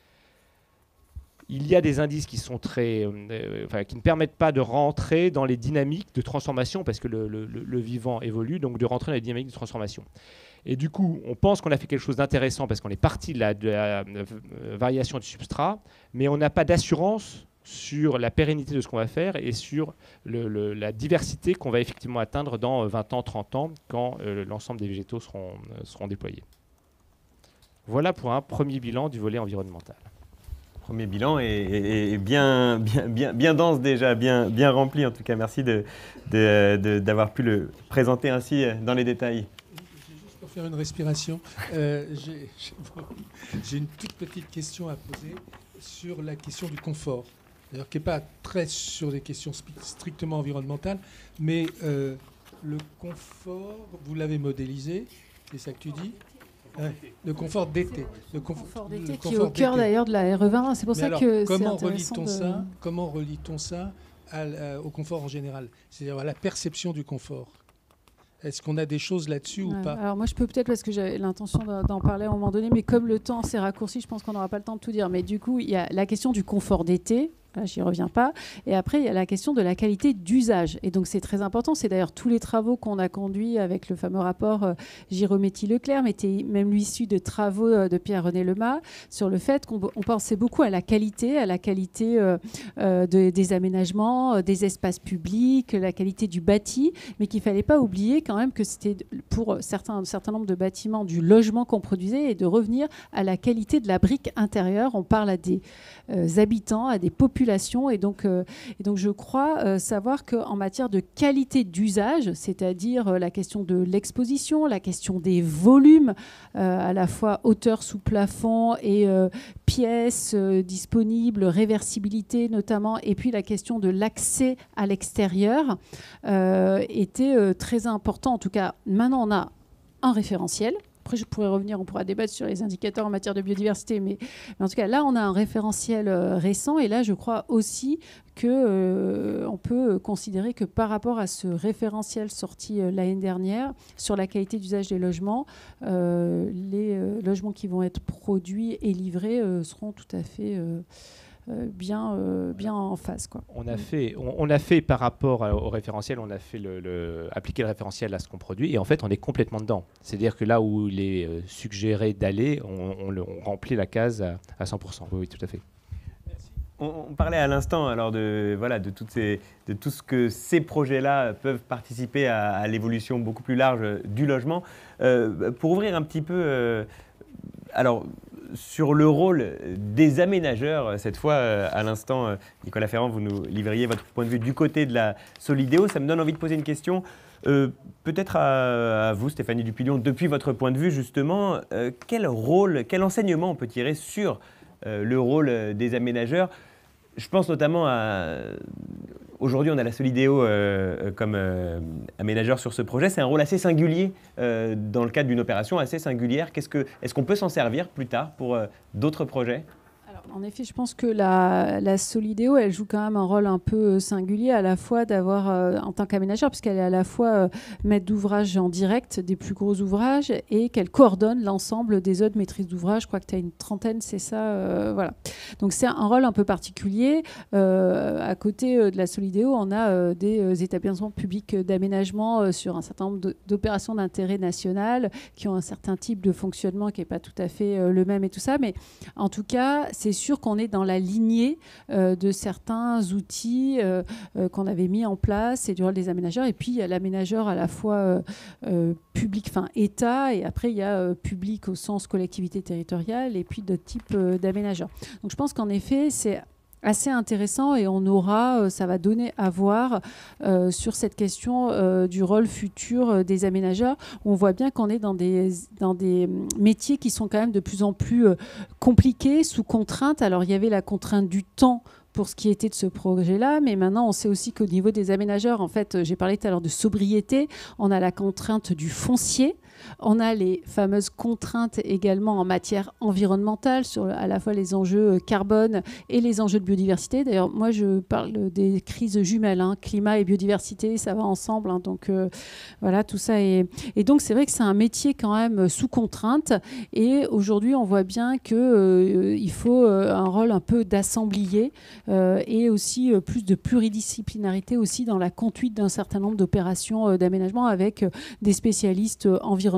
Il y a des indices qui sont qui ne permettent pas de rentrer dans les dynamiques de transformation parce que le vivant évolue, donc de rentrer dans les dynamiques de transformation. Et du coup, on pense qu'on a fait quelque chose d'intéressant parce qu'on est parti de la variation du substrat, mais on n'a pas d'assurance sur la pérennité de ce qu'on va faire et sur la diversité qu'on va effectivement atteindre dans 20 ans, 30 ans, quand l'ensemble des végétaux seront déployés. Voilà pour un premier bilan du volet environnemental. premier bilan est bien dense déjà, bien rempli en tout cas. Merci d'avoir pu le présenter ainsi dans les détails. Juste pour faire une respiration, j'ai une toute petite question à poser sur la question du confort. D'ailleurs, qui n'est pas très sur des questions strictement environnementales, mais le confort, vous l'avez modélisé, c'est ça que tu dis ? Le confort d'été. Le confort d'été qui est au cœur d'ailleurs de la RE20. C'est pour ça que c'est intéressant. Comment relie-t-on ça au confort en général ? C'est-à-dire à la perception du confort. Est-ce qu'on a des choses là-dessus ou pas ? Alors moi je peux peut-être, parce que j'avais l'intention d'en parler à un moment donné, mais comme le temps s'est raccourci, je pense qu'on n'aura pas le temps de tout dire. Mais du coup, il y a la question du confort d'été. Là, j'y reviens pas. Et après, il y a la question de la qualité d'usage. Et donc, c'est très important. C'est d'ailleurs tous les travaux qu'on a conduits avec le fameux rapport Girometti-Leclerc, mais était même lui issu de travaux de Pierre-René Lemas, sur le fait qu'on pensait beaucoup à la qualité des aménagements, des espaces publics, la qualité du bâti, mais qu'il fallait pas oublier quand même que c'était pour un certain nombre de bâtiments du logement qu'on produisait, et de revenir à la qualité de la brique intérieure. On parle à des habitants, à des populations. Et donc je crois savoir qu'en matière de qualité d'usage, c'est-à-dire la question de l'exposition, la question des volumes, à la fois hauteur sous plafond et pièces disponibles, réversibilité notamment, et puis la question de l'accès à l'extérieur était très important. En tout cas, maintenant on a un référentiel. Après, je pourrais revenir, on pourra débattre sur les indicateurs en matière de biodiversité, mais en tout cas, là, on a un référentiel récent, et là, je crois aussi qu'on peut considérer que par rapport à ce référentiel sorti l'année dernière, sur la qualité d'usage des logements, les logements qui vont être produits et livrés seront tout à fait... bien en phase, quoi. On a fait par rapport au référentiel, on a fait appliquer le référentiel à ce qu'on produit, et en fait on est complètement dedans. C'est-à-dire que là où il est suggéré d'aller, on remplit la case à 100%. Oui, tout à fait. On parlait à l'instant alors de tout ce que ces projets-là peuvent participer à l'évolution beaucoup plus large du logement. Pour ouvrir un petit peu, alors sur le rôle des aménageurs, cette fois, à l'instant, Nicolas Ferrand, vous nous livriez votre point de vue du côté de la Solidéo. Ça me donne envie de poser une question, peut-être à vous, Stéphanie Dupillon, depuis votre point de vue, justement, quel enseignement on peut tirer sur le rôle des aménageurs ? Je pense notamment à... Aujourd'hui, on a la Solidéo comme aménageur sur ce projet. C'est un rôle assez singulier dans le cadre d'une opération assez singulière. Est-ce qu'on peut s'en servir plus tard pour d'autres projets ? En effet, je pense que la Solidéo, elle joue quand même un rôle un peu singulier, à la fois d'avoir, en tant qu'aménageur, puisqu'elle est à la fois maître d'ouvrage en direct des plus gros ouvrages, et qu'elle coordonne l'ensemble des autres maîtrises d'ouvrage. Je crois que tu as une trentaine, c'est ça, voilà. Donc c'est un rôle un peu particulier. À côté de la Solidéo, on a des établissements publics d'aménagement sur un certain nombre d'opérations d'intérêt national qui ont un certain type de fonctionnement qui n'est pas tout à fait le même et tout ça. Mais en tout cas, c'est sûr qu'on est dans la lignée de certains outils qu'on avait mis en place, et du rôle des aménageurs. Et puis, il y a l'aménageur à la fois public, enfin État, et après, il y a public au sens collectivité territoriale, et puis d'autres types d'aménageurs. Donc, je pense qu'en effet, c'est assez intéressant, et on aura, ça va donner à voir sur cette question du rôle futur des aménageurs, où on voit bien qu'on est dans des métiers qui sont quand même de plus en plus compliqués, sous contrainte. Alors il y avait la contrainte du temps pour ce qui était de ce projet-là, mais maintenant on sait aussi qu'au niveau des aménageurs, en fait, j'ai parlé tout à l'heure de sobriété, on a la contrainte du foncier. On a les fameuses contraintes également en matière environnementale, sur à la fois les enjeux carbone et les enjeux de biodiversité. D'ailleurs, moi, je parle des crises jumelles, climat et biodiversité, ça va ensemble. Donc, voilà, tout ça. Et donc, c'est vrai que c'est un métier quand même sous contrainte. Et aujourd'hui, on voit bien qu'il faut un rôle un peu d'assemblier et aussi plus de pluridisciplinarité aussi dans la conduite d'un certain nombre d'opérations d'aménagement, avec des spécialistes environnementalistes,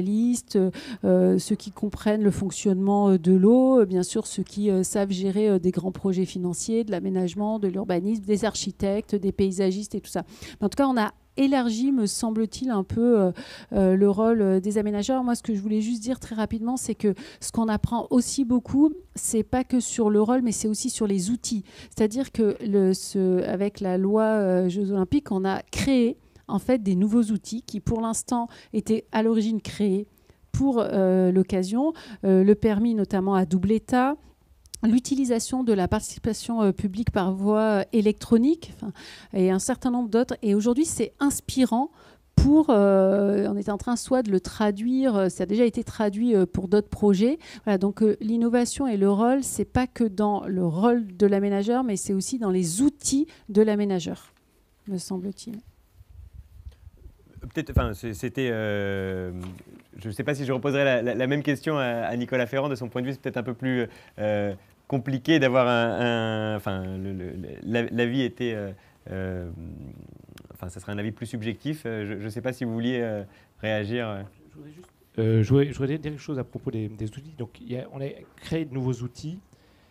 ceux qui comprennent le fonctionnement de l'eau, bien sûr ceux qui savent gérer des grands projets financiers, de l'aménagement, de l'urbanisme, des architectes, des paysagistes et tout ça. Mais en tout cas, on a élargi, me semble-t-il, un peu le rôle des aménageurs. Moi, ce que je voulais juste dire très rapidement, c'est que ce qu'on apprend aussi beaucoup, c'est pas que sur le rôle, mais c'est aussi sur les outils. C'est-à-dire que avec la loi Jeux Olympiques, on a créé en fait des nouveaux outils qui, pour l'instant, étaient à l'origine créés pour l'occasion, le permis notamment à double état, l'utilisation de la participation publique par voie électronique, et un certain nombre d'autres. Et aujourd'hui, c'est inspirant on est en train soit de le traduire, ça a déjà été traduit pour d'autres projets. Voilà, donc l'innovation et le rôle, c'est pas que dans le rôle de l'aménageur, mais c'est aussi dans les outils de l'aménageur, me semble-t-il. Peut-être, enfin, c'était. Je ne sais pas si je reposerai la même question à Nicolas Ferrand. De son point de vue, c'est peut-être un peu plus compliqué d'avoir enfin, l'avis était. Enfin, ça serait un avis plus subjectif. Je ne sais pas si vous vouliez réagir. Je voudrais dire quelque chose à propos des outils. Donc, on a créé de nouveaux outils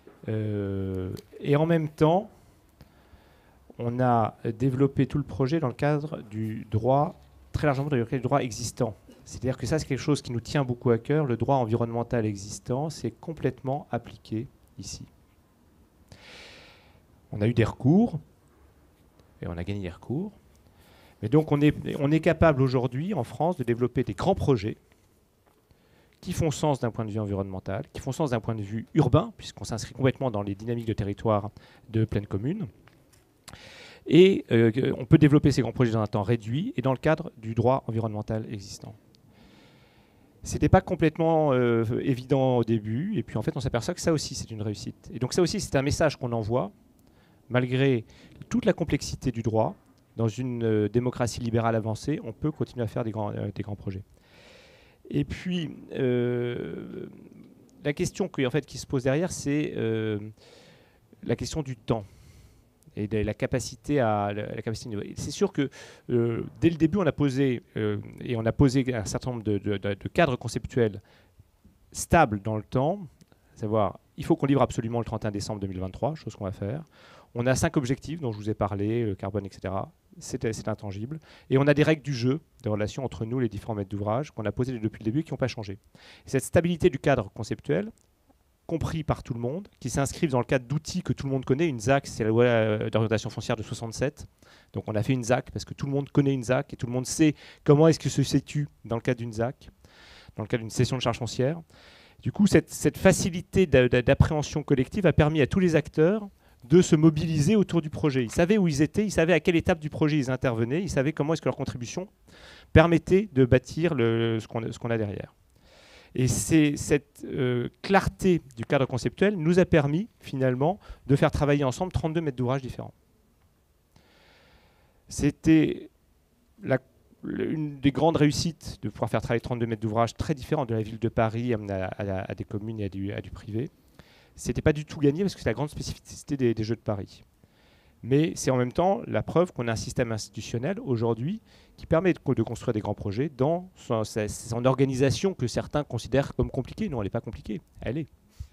et en même temps, on a développé tout le projet dans le cadre du droit, très largement dans le cadre du droit existant. C'est-à-dire que ça, c'est quelque chose qui nous tient beaucoup à cœur. Le droit environnemental existant, c'est complètement appliqué ici. On a eu des recours et on a gagné des recours. Mais donc, on est capable aujourd'hui, en France, de développer des grands projets qui font sens d'un point de vue environnemental, qui font sens d'un point de vue urbain, puisqu'on s'inscrit complètement dans les dynamiques de territoire de pleine commune. Et on peut développer ces grands projets dans un temps réduit et dans le cadre du droit environnemental existant. Ce n'était pas complètement évident au début, et puis en fait, on s'aperçoit que ça aussi, c'est une réussite. Et donc ça aussi, c'est un message qu'on envoie, malgré toute la complexité du droit. Dans une démocratie libérale avancée, on peut continuer à faire des grands projets. Et puis, la question qui se pose derrière, c'est la question du temps et de la capacité à C'est sûr que dès le début, on a posé un certain nombre de cadres conceptuels stables dans le temps, à savoir, il faut qu'on livre absolument le 31 décembre 2023, chose qu'on va faire. On a 5 objectifs dont je vous ai parlé, le carbone, etc. C'est intangible. Et on a des règles du jeu, des relations entre nous, les différents maîtres d'ouvrage, qu'on a posées depuis le début et qui n'ont pas changé. Et cette stabilité du cadre conceptuel, compris par tout le monde, qui s'inscrivent dans le cadre d'outils que tout le monde connaît. Une ZAC, c'est la loi d'orientation foncière de 67. Donc on a fait une ZAC parce que tout le monde connaît une ZAC et tout le monde sait comment est-ce que se situe dans le cadre d'une ZAC, dans le cadre d'une cession de charge foncière. Du coup, cette facilité d'appréhension collective a permis à tous les acteurs de se mobiliser autour du projet. Ils savaient où ils étaient, ils savaient à quelle étape du projet ils intervenaient, ils savaient comment est-ce que leur contribution permettait de bâtir ce qu'on a derrière. Et cette clarté du cadre conceptuel nous a permis finalement de faire travailler ensemble 32 maîtres d'ouvrage différents. C'était une des grandes réussites de pouvoir faire travailler 32 maîtres d'ouvrage très différents de la ville de Paris à des communes et à du privé. C'était pas du tout gagné parce que c'est la grande spécificité des Jeux de Paris. Mais c'est en même temps la preuve qu'on a un système institutionnel aujourd'hui qui permet de construire des grands projets dans son organisation que certains considèrent comme compliquée. Non, elle n'est pas compliquée, elle est.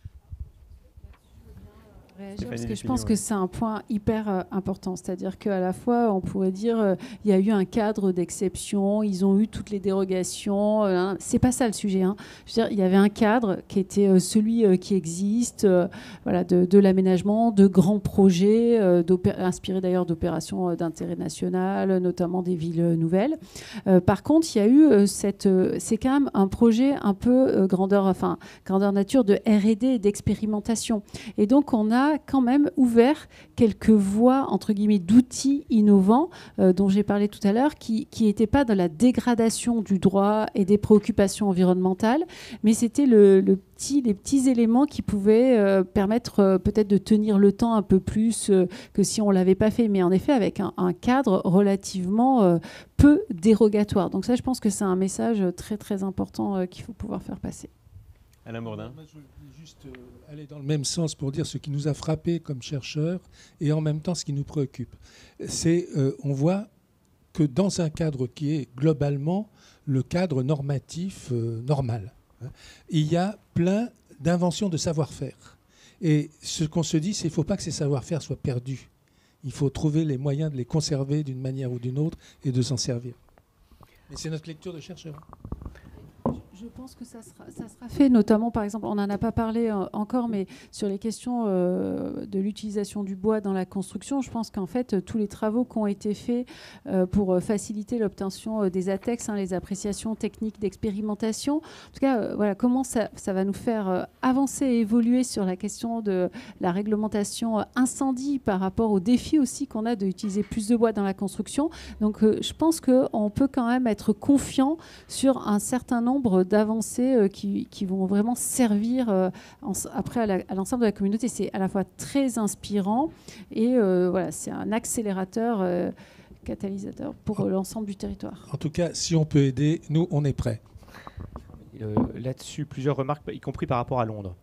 Parce que je pense que c'est un point hyper important, c'est-à-dire qu'à la fois on pourrait dire il y a eu un cadre d'exception, ils ont eu toutes les dérogations, c'est pas ça le sujet. Hein. Je veux dire, il y avait un cadre qui était celui qui existe, voilà, de l'aménagement, de grands projets, inspirés d'ailleurs d'opérations d'intérêt national, notamment des villes nouvelles. Par contre, il y a eu c'est quand même un projet un peu grandeur nature de R&D et d'expérimentation. Et donc on a quand même ouvert quelques voies entre guillemets d'outils innovants dont j'ai parlé tout à l'heure qui n'étaient pas dans la dégradation du droit et des préoccupations environnementales, mais c'était les petits éléments qui pouvaient permettre peut-être de tenir le temps un peu plus que si on ne l'avait pas fait, mais en effet avec un cadre relativement peu dérogatoire. Donc ça, je pense que c'est un message très très important qu'il faut pouvoir faire passer. Alain Bourdin. Je voulais juste aller dans le même sens pour dire ce qui nous a frappé comme chercheurs et en même temps ce qui nous préoccupe. C'est on voit que dans un cadre qui est globalement le cadre normatif normal, il y a plein d'inventions de savoir-faire. Et ce qu'on se dit, c'est qu'il ne faut pas que ces savoir-faire soient perdus. il faut trouver les moyens de les conserver d'une manière ou d'une autre et de s'en servir. Mais c'est notre lecture de chercheurs. Je pense que ça sera fait, notamment, par exemple, on n'en a pas parlé encore, mais sur les questions de l'utilisation du bois dans la construction, je pense qu'en fait, tous les travaux qui ont été faits pour faciliter l'obtention des ATEX, les appréciations techniques d'expérimentation, en tout cas, voilà, comment ça va nous faire avancer et évoluer sur la question de la réglementation incendie par rapport aux défis aussi qu'on a d'utiliser plus de bois dans la construction. Donc, je pense qu'on peut quand même être confiant sur un certain nombre d'avancées qui vont vraiment servir après à l'ensemble de la communauté. C'est à la fois très inspirant et voilà, c'est un accélérateur, catalyseur pour l'ensemble du territoire. En tout cas, si on peut aider, nous, on est prêts. Là-dessus, plusieurs remarques, y compris par rapport à Londres.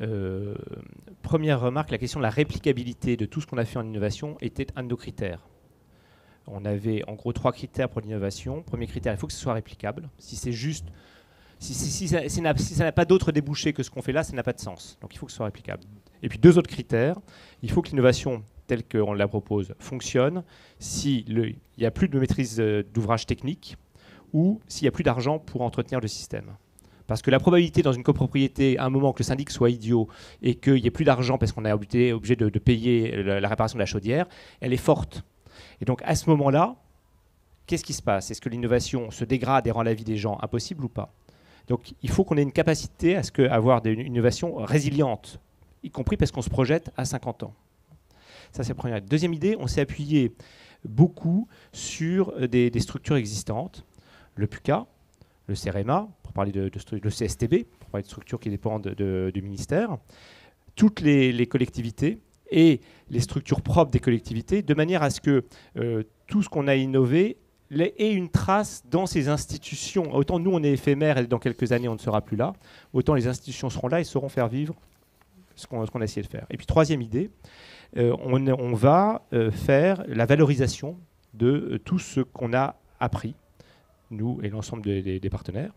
Première remarque, la question de la réplicabilité de tout ce qu'on a fait en innovation était un de nos critères. On avait en gros 3 critères pour l'innovation. Premier critère, il faut que ce soit réplicable. Si c'est juste... Si ça n'a pas d'autre débouché que ce qu'on fait là, ça n'a pas de sens. Donc il faut que ce soit réplicable. Et puis 2 autres critères. Il faut que l'innovation, telle qu'on la propose, fonctionne s'il n'y a plus de maîtrise d'ouvrage technique ou s'il n'y a plus d'argent pour entretenir le système. Parce que la probabilité dans une copropriété, à un moment, que le syndic soit idiot et qu'il n'y ait plus d'argent parce qu'on est obligé de payer la réparation de la chaudière, elle est forte. Et donc à ce moment-là, qu'est-ce qui se passe? Est-ce que l'innovation se dégrade et rend la vie des gens impossible ou pas? Donc il faut qu'on ait une capacité à avoir une innovation résiliente, y compris parce qu'on se projette à 50 ans. Ça, c'est la première. Deuxième idée, on s'est appuyé beaucoup sur des structures existantes, le PUCA, le CEREMA, pour parler le CSTB, pour parler de structures qui dépendent du ministère, toutes les collectivités et les structures propres des collectivités, de manière à ce que tout ce qu'on a innové ait une trace dans ces institutions. Autant nous, on est éphémère et dans quelques années, on ne sera plus là, autant les institutions seront là et sauront faire vivre ce qu'on a essayé de faire. Et puis, troisième idée, on va faire la valorisation de tout ce qu'on a appris, nous et l'ensemble des partenaires.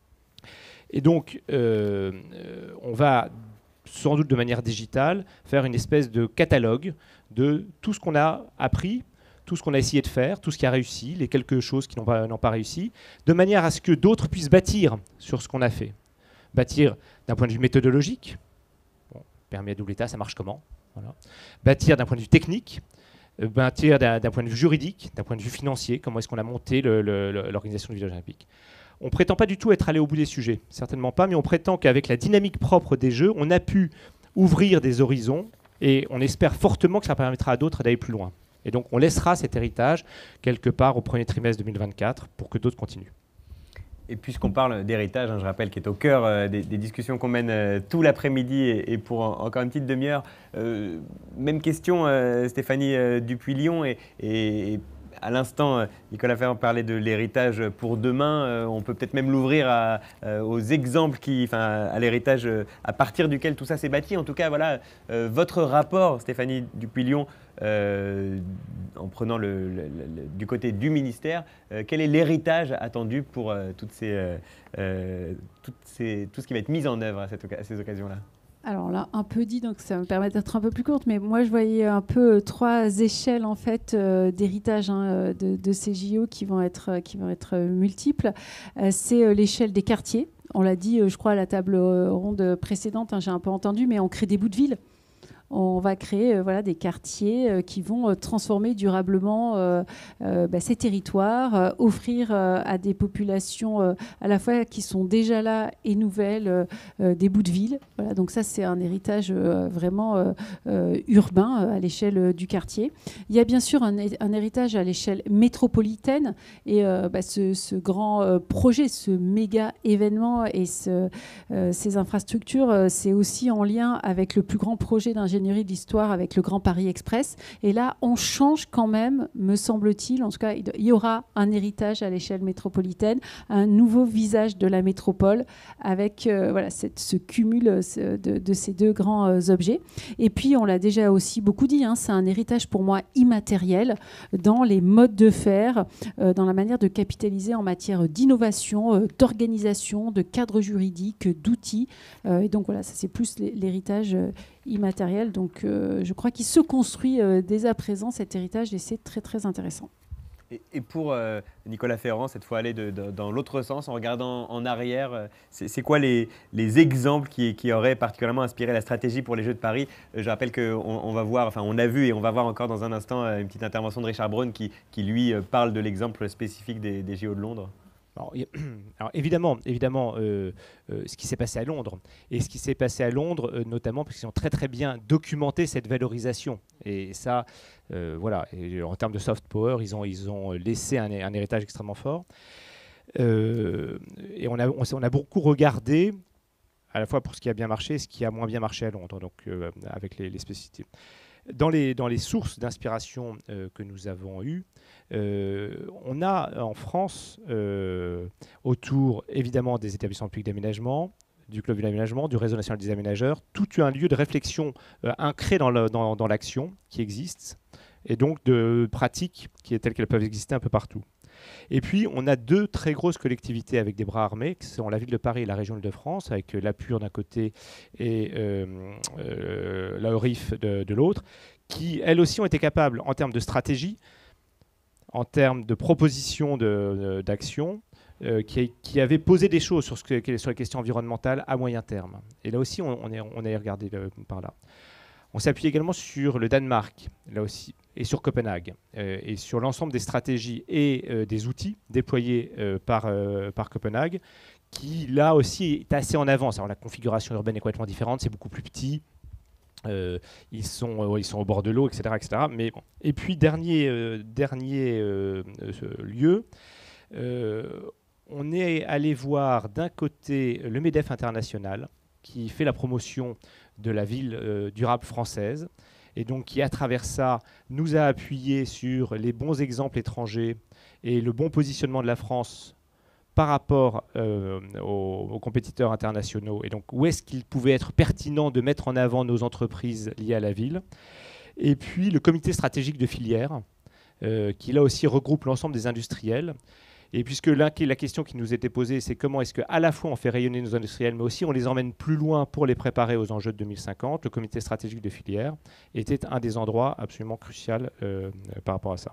Et donc, on va sans doute de manière digitale faire une espèce de catalogue de tout ce qu'on a appris, tout ce qu'on a essayé de faire, tout ce qui a réussi, les quelques choses qui n'ont pas réussi, de manière à ce que d'autres puissent bâtir sur ce qu'on a fait. Bâtir d'un point de vue méthodologique, permis à double état, ça marche comment? Voilà. Bâtir d'un point de vue technique, bâtir d'un point de vue juridique, d'un point de vue financier, comment est-ce qu'on a monté l'organisation du village olympique. On ne prétend pas du tout être allé au bout des sujets, certainement pas, mais on prétend qu'avec la dynamique propre des jeux, on a pu ouvrir des horizons et on espère fortement que ça permettra à d'autres d'aller plus loin. Et donc on laissera cet héritage quelque part au premier trimestre 2024 pour que d'autres continuent. Et puisqu'on parle d'héritage, je rappelle, qui est au cœur des discussions qu'on mène tout l'après-midi et pour encore une petite demi-heure, même question, Stéphanie Dupuy-Lyon, et à l'instant, Nicolas Ferrand parlait de l'héritage pour demain. On peut peut-être même l'ouvrir aux exemples, à l'héritage à partir duquel tout ça s'est bâti. En tout cas, voilà, votre rapport, Stéphanie Dupuy-Lyon, en prenant du côté du ministère, quel est l'héritage attendu pour tout ce qui va être mis en œuvre à ces occasions-là? Alors là, un peu dit, donc ça me permet d'être un peu plus courte, mais moi je voyais un peu 3 échelles en fait d'héritage de ces JO qui vont être multiples. C'est l'échelle des quartiers. On l'a dit, je crois, à la table ronde précédente, j'ai un peu entendu, mais on crée des bouts de ville. On va créer des quartiers qui vont transformer durablement ces territoires, offrir à des populations à la fois qui sont déjà là et nouvelles des bouts de ville. Voilà, donc ça, c'est un héritage vraiment urbain à l'échelle du quartier. Il y a bien sûr un héritage à l'échelle métropolitaine et ce grand projet, ce méga événement et ces infrastructures, c'est aussi en lien avec le plus grand projet d'ingénierie de l'histoire avec le Grand Paris Express. Et là, on change quand même, me semble-t-il. En tout cas, il y aura un héritage à l'échelle métropolitaine, un nouveau visage de la métropole avec ce cumul de ces 2 grands objets. Et puis, on l'a déjà aussi beaucoup dit, c'est un héritage pour moi immatériel dans les modes de faire, dans la manière de capitaliser en matière d'innovation, d'organisation, de cadre juridique, d'outils. Et donc voilà, ça c'est plus l'héritage immatériel. Donc je crois qu'il se construit dès à présent cet héritage et c'est très très intéressant. Et pour Nicolas Ferrand, cette fois aller dans l'autre sens, en regardant en arrière, c'est quoi les exemples qui auraient particulièrement inspiré la stratégie pour les Jeux de Paris? Je rappelle qu'on va voir, enfin on a vu et on va voir encore dans un instant une petite intervention de Richard Braun qui lui parle de l'exemple spécifique des JO de Londres. Alors évidemment, ce qui s'est passé à Londres, et ce qui s'est passé à Londres, notamment parce qu'ils ont très très bien documenté cette valorisation. Et ça, voilà, et en termes de soft power, ils ont laissé un héritage extrêmement fort. Et on a beaucoup regardé, à la fois pour ce qui a bien marché et ce qui a moins bien marché à Londres, donc avec les spécificités. Dans les sources d'inspiration que nous avons eues, on a en France, autour évidemment des établissements publics d'aménagement, du club de l'aménagement, du réseau national des aménageurs, tout un lieu de réflexion ancré dans l'action qui existe, et donc de pratiques telles qu'elles peuvent exister un peu partout. Et puis, on a deux très grosses collectivités avec des bras armés, qui sont la ville de Paris et la région Île-de-France, avec la Pure d'un côté et la ORIF de l'autre, qui, elles aussi, ont été capables, en termes de stratégie, en termes de propositions d'action, qui avaient posé des choses sur les questions environnementales à moyen terme. Et là aussi, on est regardé par là. On s'appuie également sur le Danemark, là aussi, et sur Copenhague, et sur l'ensemble des stratégies et des outils déployés par Copenhague, qui là aussi est assez en avance. Alors la configuration urbaine est complètement différente, c'est beaucoup plus petit, ils sont au bord de l'eau, etc., etc. Mais bon. Et puis dernier lieu, on est allé voir d'un côté le MEDEF International, qui fait la promotion de la ville durable française, et donc qui, à travers ça, nous a appuyé sur les bons exemples étrangers et le bon positionnement de la France par rapport aux compétiteurs internationaux, et donc où est-ce qu'il pouvait être pertinent de mettre en avant nos entreprises liées à la ville. Et puis le comité stratégique de filière, qui là aussi regroupe l'ensemble des industriels. Et puisque la question qui nous était posée, c'est comment est-ce qu'à la fois on fait rayonner nos industriels, mais aussi on les emmène plus loin pour les préparer aux enjeux de 2050, le comité stratégique de filière était un des endroits absolument cruciaux par rapport à ça.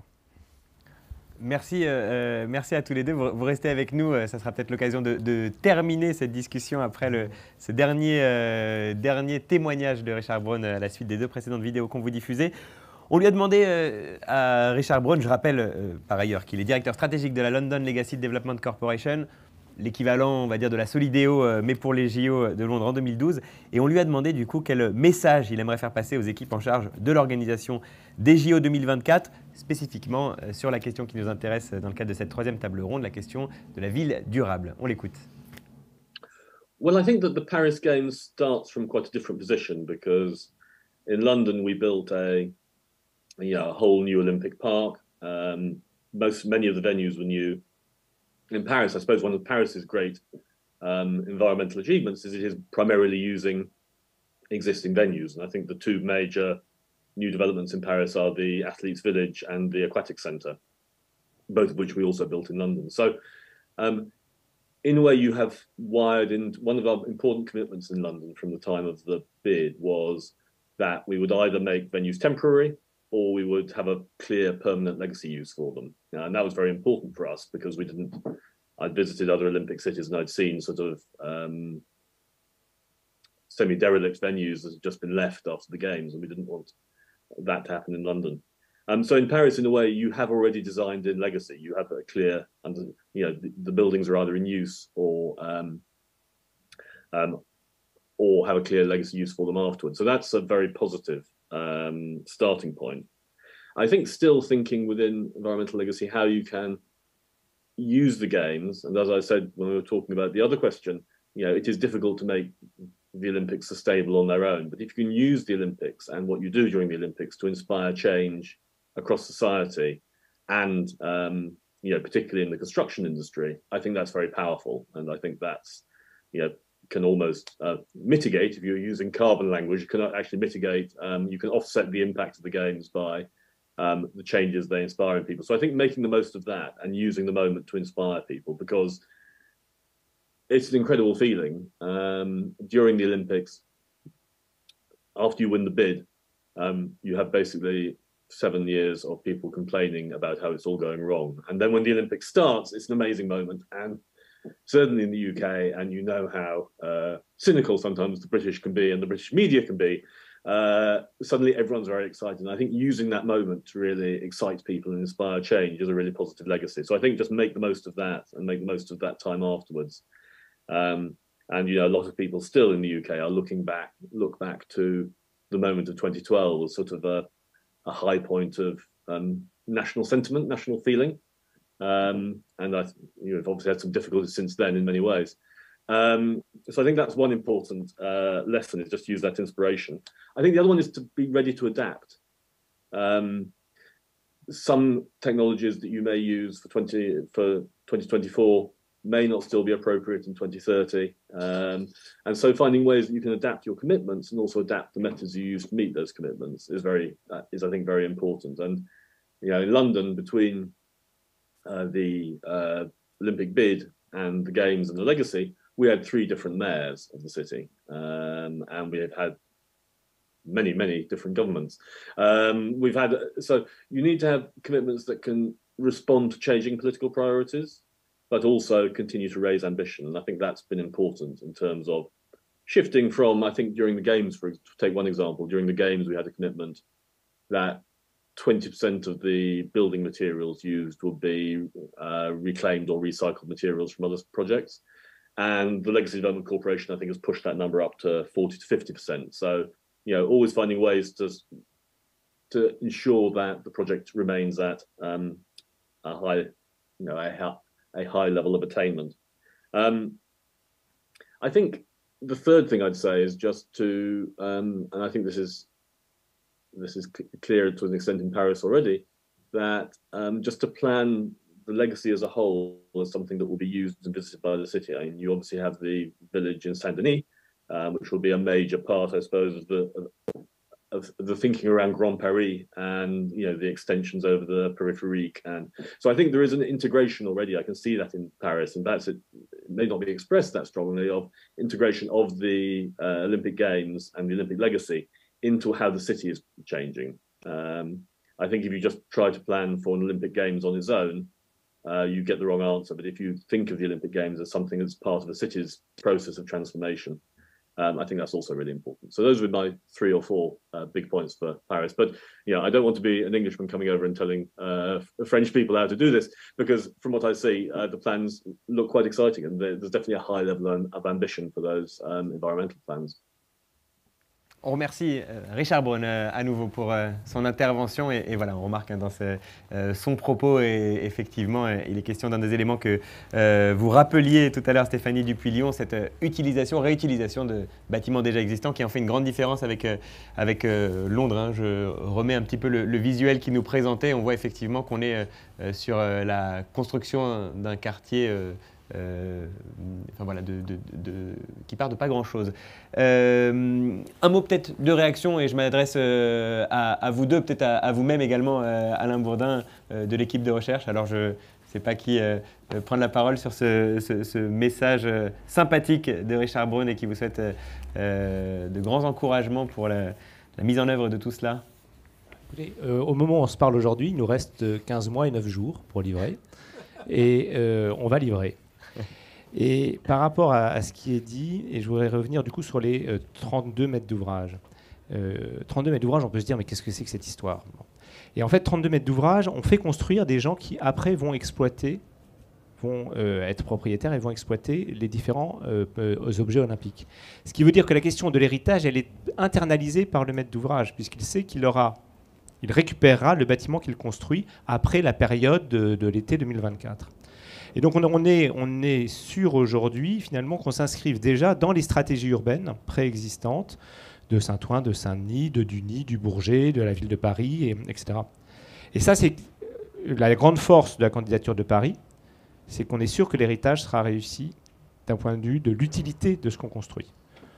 Merci à tous les deux. Vous restez avec nous. Ça sera peut-être l'occasion de terminer cette discussion après ce dernier témoignage de Richard Braun à la suite des deux précédentes vidéos qu'on vous diffusait. On lui a demandé à Richard Braun, je rappelle par ailleurs qu'il est directeur stratégique de la London Legacy Development Corporation, l'équivalent, on va dire, de la Solideo, mais pour les JO de Londres en 2012. Et on lui a demandé du coup quel message il aimerait faire passer aux équipes en charge de l'organisation des JO 2024, spécifiquement sur la question qui nous intéresse dans le cadre de cette troisième table ronde, la question de la ville durable. On l'écoute. Well, I think that the Paris Games starts from quite a different position because in London we built a whole new Olympic park. Many of the venues were new. In Paris, I suppose one of Paris's great environmental achievements is it is primarily using existing venues. And I think the two major new developments in Paris are the Athletes' Village and the Aquatic Centre, both of which we also built in London. So in a way, you have wired in. One of our important commitments in London from the time of the bid was that we would either make venues temporary or we would have a clear permanent legacy use for them. And that was very important for us because I'd visited other Olympic cities and I'd seen sort of semi-derelict venues that had just been left after the games, and we didn't want that to happen in London. So in Paris, in a way, you have already designed in legacy. You have a clear, the buildings are either in use or have a clear legacy use for them afterwards. So that's a very positive starting point. I think still thinking within environmental legacy how you can use the games, and as I said when we were talking about the other question, it is difficult to make the Olympics sustainable on their own, but if you can use the Olympics and what you do during the Olympics to inspire change across society and particularly in the construction industry, I think that's very powerful, and I think that's can almost mitigate, if you're using carbon language, you can actually mitigate, you can offset the impact of the games by the changes they inspire in people. So I think making the most of that and using the moment to inspire people, because it's an incredible feeling. During the Olympics, after you win the bid, you have basically 7 years of people complaining about how it's all going wrong. And then when the Olympics starts, it's an amazing moment. And certainly in the UK, and you know how cynical sometimes the British can be and the British media can be, suddenly everyone's very excited. And I think using that moment to really excite people and inspire change is a really positive legacy. So I think just make the most of that and make the most of that time afterwards. And you know, a lot of people still in the UK are look back to the moment of 2012 as sort of a high point of national sentiment, national feeling. And you've obviously had some difficulties since then in many ways. So I think that's one important lesson, is just use that inspiration. I think the other one is to be ready to adapt. Some technologies that you may use for 2024 may not still be appropriate in 2030. And so finding ways that you can adapt your commitments and also adapt the methods you use to meet those commitments is I think very important. And you know, in London, between the Olympic bid and the Games and the legacy, we had 3 different mayors of the city, and we have had many different governments. So you need to have commitments that can respond to changing political priorities, but also continue to raise ambition. And I think that's been important in terms of shifting from, I think during the Games, to take one example, during the Games we had a commitment that 20% of the building materials used would be reclaimed or recycled materials from other projects. And the Legacy Development Corporation, I think, has pushed that number up to 40 to 50%. So, you know, always finding ways to ensure that the project remains at a high, you know, a high level of attainment. I think the third thing I'd say is just to, and I think this is clear to an extent in Paris already, that just to plan the legacy as a whole as something that will be used and visited by the city. I mean, you obviously have the village in Saint-Denis, which will be a major part, I suppose, of the thinking around Grand Paris and, you know, the extensions over the périphérique. And so I think there is an integration already. I can see that in Paris, and it may not be expressed that strongly, of integration of the Olympic Games and the Olympic legacy into how the city is changing. I think if you just try to plan for an Olympic Games on its own, you get the wrong answer. But if you think of the Olympic Games as something that's part of the city's process of transformation, I think that's also really important. So those were my 3 or 4 big points for Paris. But you know, I don't want to be an Englishman coming over and telling French people how to do this, because from what I see, the plans look quite exciting, and there's definitely a high level of ambition for those environmental plans. On remercie Richard Braun à nouveau pour son intervention et voilà, on remarque dans son propos, et effectivement il est question d'un des éléments que vous rappeliez tout à l'heure, Stéphanie Dupuy-Lyon, cette réutilisation de bâtiments déjà existants qui en fait une grande différence avec Londres. Hein. Je remets un petit peu le visuel qui nous présentait, on voit effectivement qu'on est sur la construction d'un quartier enfin voilà, qui part de pas grand-chose. Un mot peut-être de réaction, et je m'adresse à vous deux, peut-être à vous-même également, Alain Bourdin, de l'équipe de recherche. Alors je ne sais pas qui prendre la parole sur ce message sympathique de Richard Braun, et qui vous souhaite de grands encouragements pour la mise en œuvre de tout cela. Écoutez, au moment où on se parle aujourd'hui, il nous reste 15 mois et 9 jours pour livrer, et on va livrer. Et par rapport à ce qui est dit, et je voudrais revenir du coup sur les 32 mètres d'ouvrage. 32 mètres d'ouvrage, on peut se dire, mais qu'est-ce que c'est que cette histoire? Et en fait, 32 mètres d'ouvrage, on fait construire des gens qui, après, vont exploiter, vont être propriétaires et vont exploiter les différents objets olympiques. Ce qui veut dire que la question de l'héritage, elle est internalisée par le maître d'ouvrage, puisqu'il sait qu'il récupérera le bâtiment qu'il construit après la période de l'été 2024. Et donc on est sûr aujourd'hui finalement qu'on s'inscrive déjà dans les stratégies urbaines préexistantes de Saint-Ouen, de Saint-Denis, de Duny, du Bourget, de la ville de Paris, etc. Et ça, c'est la grande force de la candidature de Paris, c'est qu'on est sûr que l'héritage sera réussi d'un point de vue de l'utilité de ce qu'on construit.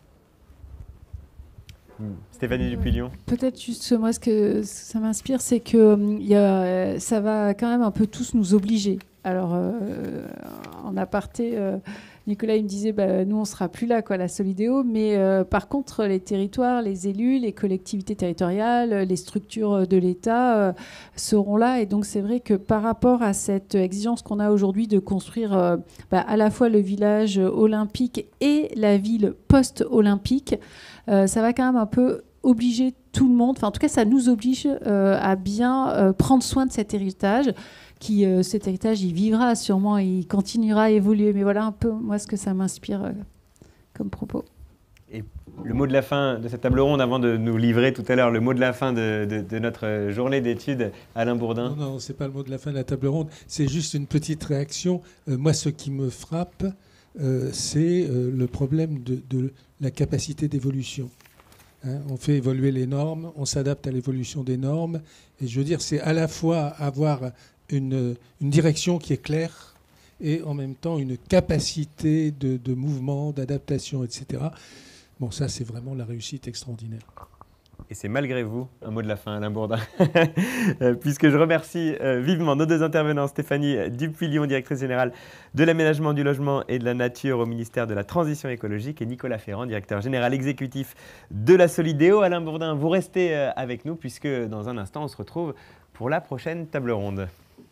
Stéphanie Dupuy-Lyon. Peut-être juste moi, ce que ça m'inspire, c'est que ça va quand même un peu tous nous obliger. Alors, en aparté, Nicolas, il me disait, nous, on ne sera plus là, la Solidéo. Mais par contre, les territoires, les élus, les collectivités territoriales, les structures de l'État seront là. Et donc, c'est vrai que par rapport à cette exigence qu'on a aujourd'hui de construire à la fois le village olympique et la ville post-olympique, ça va quand même un peu obliger tout le monde, en tout cas ça nous oblige à bien prendre soin de cet héritage, cet héritage il vivra sûrement, il continuera à évoluer, mais voilà un peu moi ce que ça m'inspire comme propos. Et le mot de la fin de cette table ronde, avant de nous livrer tout à l'heure le mot de la fin de notre journée d'études, Alain Bourdin. Non, c'est pas le mot de la fin de la table ronde, c'est juste une petite réaction. Moi ce qui me frappe, c'est le problème de la capacité d'évolution. On fait évoluer les normes, on s'adapte à l'évolution des normes. Et je veux dire, c'est à la fois avoir une direction qui est claire et en même temps une capacité de mouvement, d'adaptation, etc. Bon, ça, c'est vraiment la réussite extraordinaire. Et c'est malgré vous, un mot de la fin, Alain Bourdin. Puisque je remercie vivement nos deux intervenants, Stéphanie Dupuy-Lyon, directrice générale de l'aménagement du logement et de la nature au ministère de la Transition écologique, et Nicolas Ferrand, directeur général exécutif de la Solidéo. Alain Bourdin, vous restez avec nous, puisque dans un instant, on se retrouve pour la prochaine table ronde.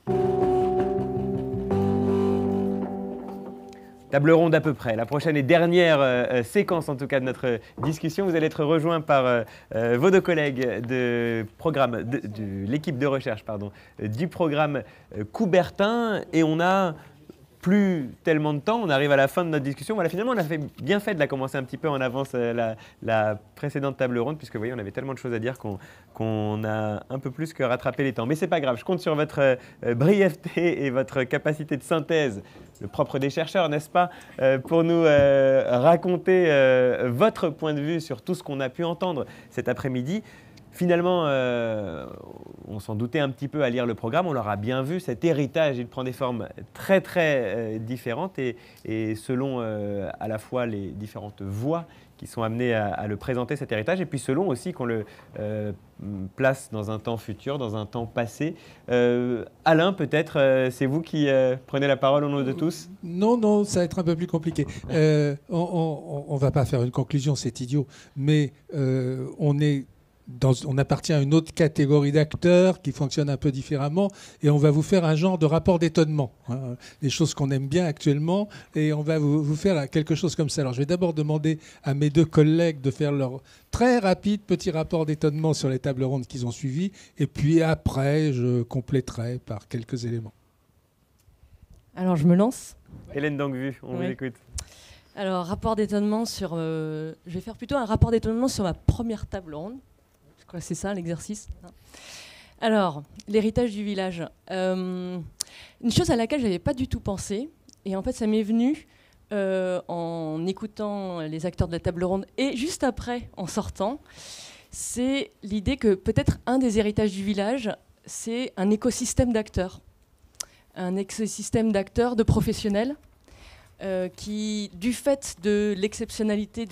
Table ronde à peu près. La prochaine et dernière séquence, en tout cas, de notre discussion. Vous allez être rejoints par vos deux collègues de l'équipe de recherche du programme Coubertin. Et on n'a plus tellement de temps. On arrive à la fin de notre discussion. Voilà, finalement, on a bien fait de la commencer un petit peu en avance la précédente table ronde, puisque vous voyez, on avait tellement de choses à dire qu'on a un peu plus que rattrapé les temps. Mais c'est pas grave. Je compte sur votre brièveté et votre capacité de synthèse, le propre des chercheurs, n'est-ce pas, pour nous raconter votre point de vue sur tout ce qu'on a pu entendre cet après-midi. Finalement, on s'en doutait un petit peu à lire le programme, on l'aura bien vu, cet héritage, il prend des formes très très différentes et selon à la fois les différentes voies qui sont amenées à le présenter, cet héritage, et puis selon aussi qu'on le place dans un temps futur, dans un temps passé. Alain, peut-être, c'est vous qui prenez la parole au nom de tous? Non, ça va être un peu plus compliqué. On ne va pas faire une conclusion, c'est idiot, mais on appartient à une autre catégorie d'acteurs qui fonctionne un peu différemment et on va vous faire un genre de rapport d'étonnement, des choses qu'on aime bien actuellement, et on va vous faire quelque chose comme ça. Alors je vais d'abord demander à mes deux collègues de faire leur très rapide petit rapport d'étonnement sur les tables rondes qu'ils ont suivies, et puis après je compléterai par quelques éléments. Alors je me lance. Hélène Dangvu, on vous écoute. Alors rapport d'étonnement sur... je vais faire plutôt un rapport d'étonnement sur ma première table ronde. Je crois que c'est ça l'exercice. Alors, l'héritage du village. Une chose à laquelle je n'avais pas du tout pensé, et en fait ça m'est venu en écoutant les acteurs de la table ronde et juste après en sortant, c'est l'idée que peut-être un des héritages du village, c'est un écosystème d'acteurs. Un écosystème d'acteurs, de professionnels, qui, du fait de l'exceptionnalité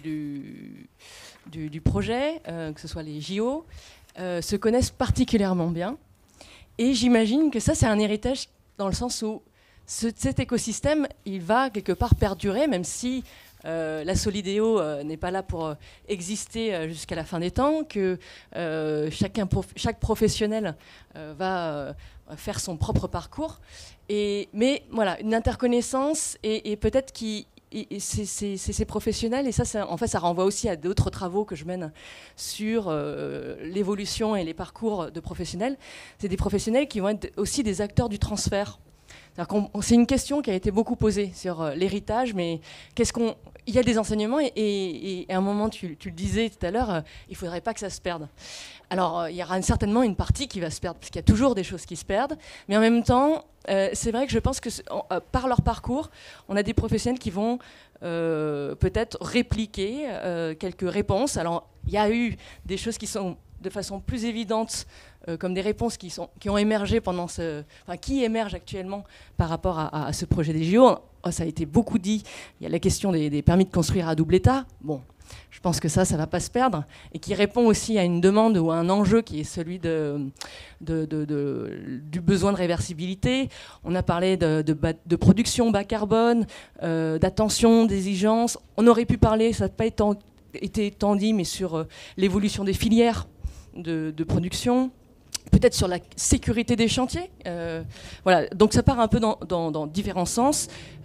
du projet, que ce soit les JO, se connaissent particulièrement bien. Et j'imagine que ça, c'est un héritage dans le sens où cet écosystème, il va quelque part perdurer, même si la Solidéo n'est pas là pour exister jusqu'à la fin des temps, que chaque professionnel va faire son propre parcours. Mais voilà, une interconnaissance et peut-être c'est ces professionnels, et ça, en fait, ça renvoie aussi à d'autres travaux que je mène sur l'évolution et les parcours de professionnels. C'est des professionnels qui vont être aussi des acteurs du transfert. C'est une question qui a été beaucoup posée sur l'héritage, mais il y a des enseignements et à un moment, tu le disais tout à l'heure, il ne faudrait pas que ça se perde. Alors, il y aura certainement une partie qui va se perdre, parce qu'il y a toujours des choses qui se perdent, mais en même temps, c'est vrai que je pense que par leur parcours, on a des professionnels qui vont peut-être répliquer quelques réponses. Alors, il y a eu des choses qui sont de façon plus évidente, comme des réponses qui ont émergé qui émergent actuellement par rapport à ce projet des JO. Ça a été beaucoup dit. Il y a la question des permis de construire à double état. Bon, je pense que ça ne va pas se perdre, et qui répond aussi à une demande ou à un enjeu qui est celui du besoin de réversibilité. On a parlé de production bas carbone, d'attention, d'exigence. On aurait pu parler, ça n'a pas été tant dit, mais sur l'évolution des filières de production, peut-être sur la sécurité des chantiers. Voilà, donc ça part un peu dans différents sens.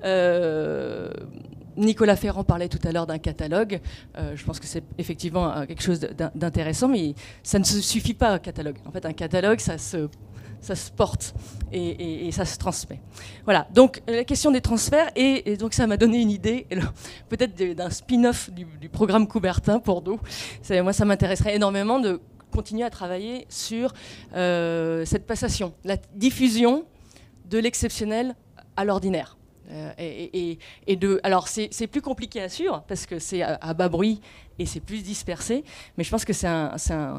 Nicolas Ferrand parlait tout à l'heure d'un catalogue. Je pense que c'est effectivement quelque chose d'intéressant, mais ça ne se suffit pas, un catalogue. En fait, un catalogue, ça se porte et ça se transmet. Voilà, donc la question des transferts, et donc ça m'a donné une idée, peut-être d'un spin-off du programme Coubertin pour nous. Moi, ça m'intéresserait énormément de continuer à travailler sur cette passation, la diffusion de l'exceptionnel à l'ordinaire. Alors c'est plus compliqué à suivre parce que c'est à bas bruit et c'est plus dispersé, mais je pense que c'est un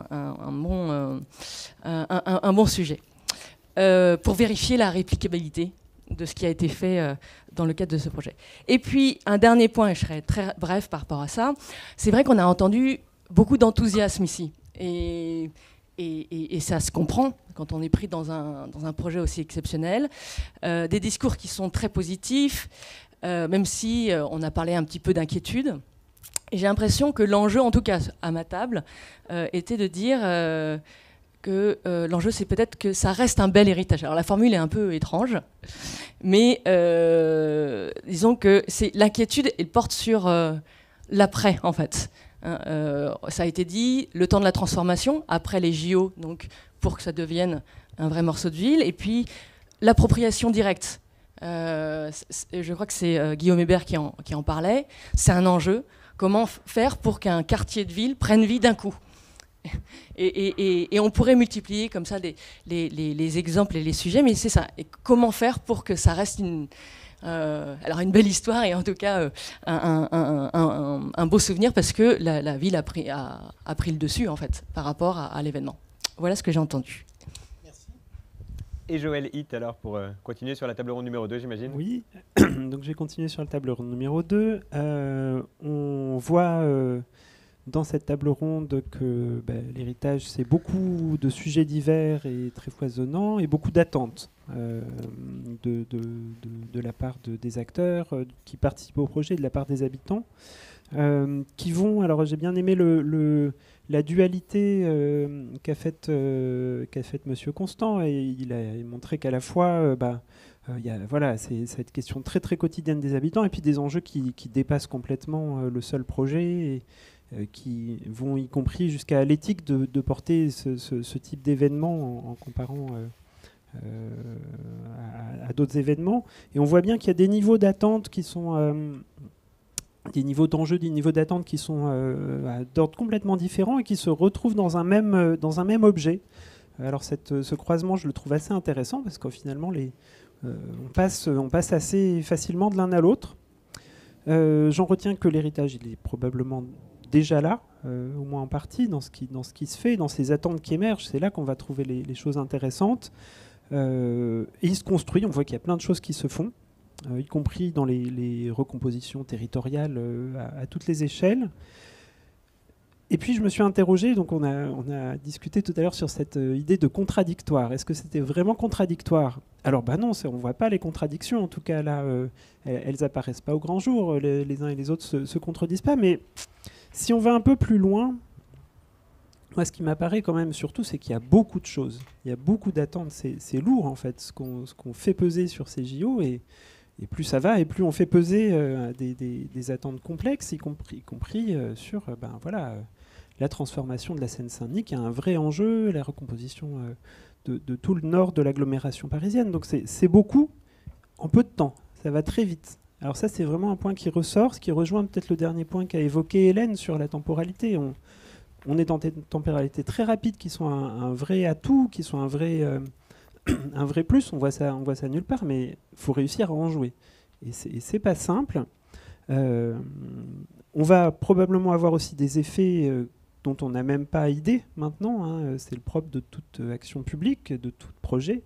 bon sujet pour vérifier la réplicabilité de ce qui a été fait dans le cadre de ce projet. Et puis un dernier point, et je serai très bref par rapport à ça, c'est vrai qu'on a entendu beaucoup d'enthousiasme ici, et ça se comprend quand on est pris dans un projet aussi exceptionnel. Des discours qui sont très positifs, même si on a parlé un petit peu d'inquiétude. Et j'ai l'impression que l'enjeu, en tout cas à ma table, était de dire que l'enjeu, c'est peut-être que ça reste un bel héritage. Alors la formule est un peu étrange, mais disons que l'inquiétude, elle porte sur l'après, en fait. Ça a été dit, le temps de la transformation, après les JO, donc, pour que ça devienne un vrai morceau de ville, et puis l'appropriation directe. Je crois que c'est Guillaume Hébert qui en parlait. C'est un enjeu. Comment faire pour qu'un quartier de ville prenne vie d'un coup ? Et on pourrait multiplier comme ça les exemples et les sujets, mais c'est ça. Et comment faire pour que ça reste une belle histoire, et en tout cas un beau souvenir, parce que la ville a pris le dessus, en fait, par rapport à l'événement. Voilà ce que j'ai entendu. Merci. Et Joël Hitt, alors, pour continuer sur la table ronde numéro 2, j'imagine. Oui, donc je vais continuer sur la table ronde numéro 2. On voit dans cette table ronde que l'héritage, c'est beaucoup de sujets divers et très foisonnants, et beaucoup d'attentes de la part des acteurs qui participent au projet, de la part des habitants, qui vont... Alors j'ai bien aimé la dualité qu'a faite Monsieur Constant, et il a montré qu'à la fois il y a c'est cette question très très quotidienne des habitants, et puis des enjeux qui dépassent complètement le seul projet, et qui vont y compris jusqu'à l'éthique de porter ce type d'événement en comparant à d'autres événements. Et on voit bien qu'il y a des niveaux d'attente qui sont... des niveaux d'enjeux, des niveaux d'attente qui sont d'ordre complètement différents et qui se retrouvent dans un même objet. Alors ce croisement, je le trouve assez intéressant, parce qu'au finalement, on passe assez facilement de l'un à l'autre. J'en retiens que l'héritage, il est probablement déjà là, au moins en partie, dans ce qui se fait, dans ces attentes qui émergent. C'est là qu'on va trouver les choses intéressantes. Et il se construit, on voit qu'il y a plein de choses qui se font, y compris dans les recompositions territoriales à toutes les échelles. Et puis je me suis interrogé, donc on a discuté tout à l'heure sur cette idée de contradictoire. Est-ce que c'était vraiment contradictoire ? Alors non, on ne voit pas les contradictions, en tout cas là, elles apparaissent pas au grand jour, les uns et les autres se contredisent pas, mais si on va un peu plus loin, moi ce qui m'apparaît quand même surtout, c'est qu'il y a beaucoup de choses, il y a beaucoup d'attentes, c'est lourd en fait, ce qu'on fait peser sur ces JO, et plus ça va, et plus on fait peser des attentes complexes, y compris sur la transformation de la Seine-Saint-Denis, qui a un vrai enjeu, la recomposition de tout le nord de l'agglomération parisienne. Donc c'est beaucoup en peu de temps, ça va très vite. Alors ça, c'est vraiment un point qui ressort, ce qui rejoint peut-être le dernier point qu'a évoqué Hélène sur la temporalité. On est dans des temporalités très rapides qui sont un vrai atout, qui sont un vrai plus. On voit ça nulle part, mais il faut réussir à en jouer. Et c'est pas simple. On va probablement avoir aussi des effets dont on n'a même pas idée maintenant. C'est le propre de toute action publique, de tout projet.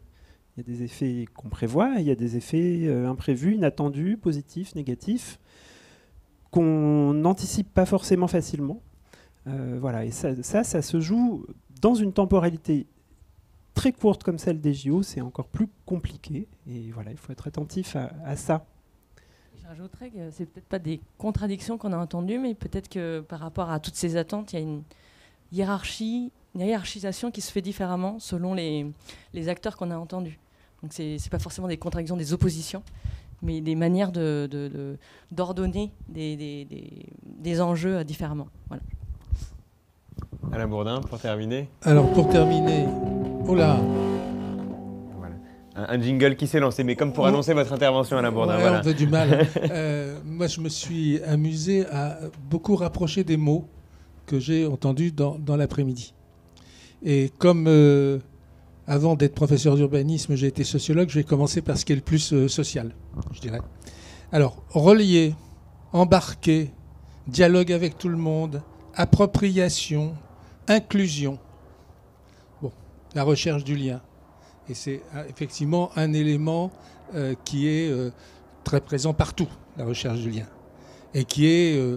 Il y a des effets qu'on prévoit, il y a des effets imprévus, inattendus, positifs, négatifs, qu'on n'anticipe pas forcément facilement. Voilà, et ça se joue dans une temporalité très courte comme celle des JO, c'est encore plus compliqué. Et voilà, il faut être attentif à ça. J'ajouterais que c'est peut-être pas des contradictions qu'on a entendues, mais peut-être que par rapport à toutes ces attentes, il y a une hiérarchisation qui se fait différemment selon les acteurs qu'on a entendus. Donc c'est pas forcément des contradictions, des oppositions, mais des manières d'ordonner des enjeux différemment. Voilà. Alain Bourdin, pour terminer. Alors pour terminer, oh là, voilà. Un jingle qui s'est lancé, mais comme pour annoncer votre intervention, Alain Bourdin. Ouais, voilà. on fait du mal. Moi, je me suis amusé à beaucoup rapprocher des mots que j'ai entendus dans l'après-midi. Et comme avant d'être professeur d'urbanisme, j'ai été sociologue, je vais commencer par ce qui est le plus social, je dirais. Alors, relier, embarquer, dialogue avec tout le monde, appropriation, inclusion. Bon, la recherche du lien. Et c'est effectivement un élément qui est très présent partout, la recherche du lien. Et qui est...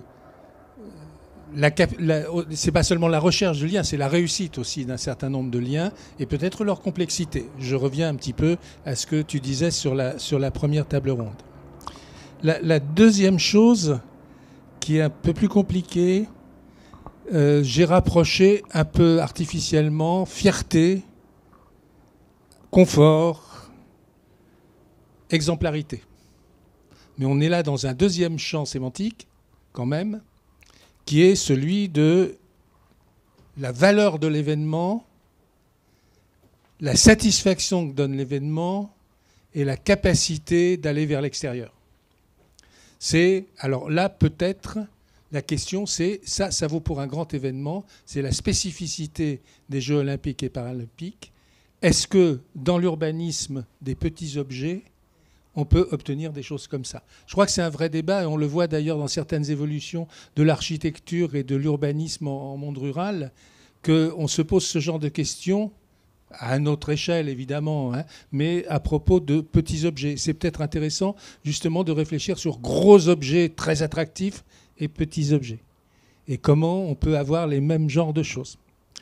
c'est pas seulement la recherche du lien, c'est la réussite aussi d'un certain nombre de liens et peut-être leur complexité. Je reviens un petit peu à ce que tu disais sur la première table ronde. La deuxième chose qui est un peu plus compliquée, j'ai rapproché un peu artificiellement fierté, confort, exemplarité. Mais on est là dans un deuxième champ sémantique, quand même, qui est celui de la valeur de l'événement, la satisfaction que donne l'événement et la capacité d'aller vers l'extérieur. Alors là, peut-être, la question, c'est, ça vaut pour un grand événement, c'est la spécificité des Jeux olympiques et paralympiques. Est-ce que dans l'urbanisme des petits objets, on peut obtenir des choses comme ça? Je crois que c'est un vrai débat, et on le voit d'ailleurs dans certaines évolutions de l'architecture et de l'urbanisme en monde rural, qu'on se pose ce genre de questions, à notre échelle évidemment, hein, mais à propos de petits objets. C'est peut-être intéressant justement de réfléchir sur gros objets très attractifs et petits objets. Et comment on peut avoir les mêmes genres de choses.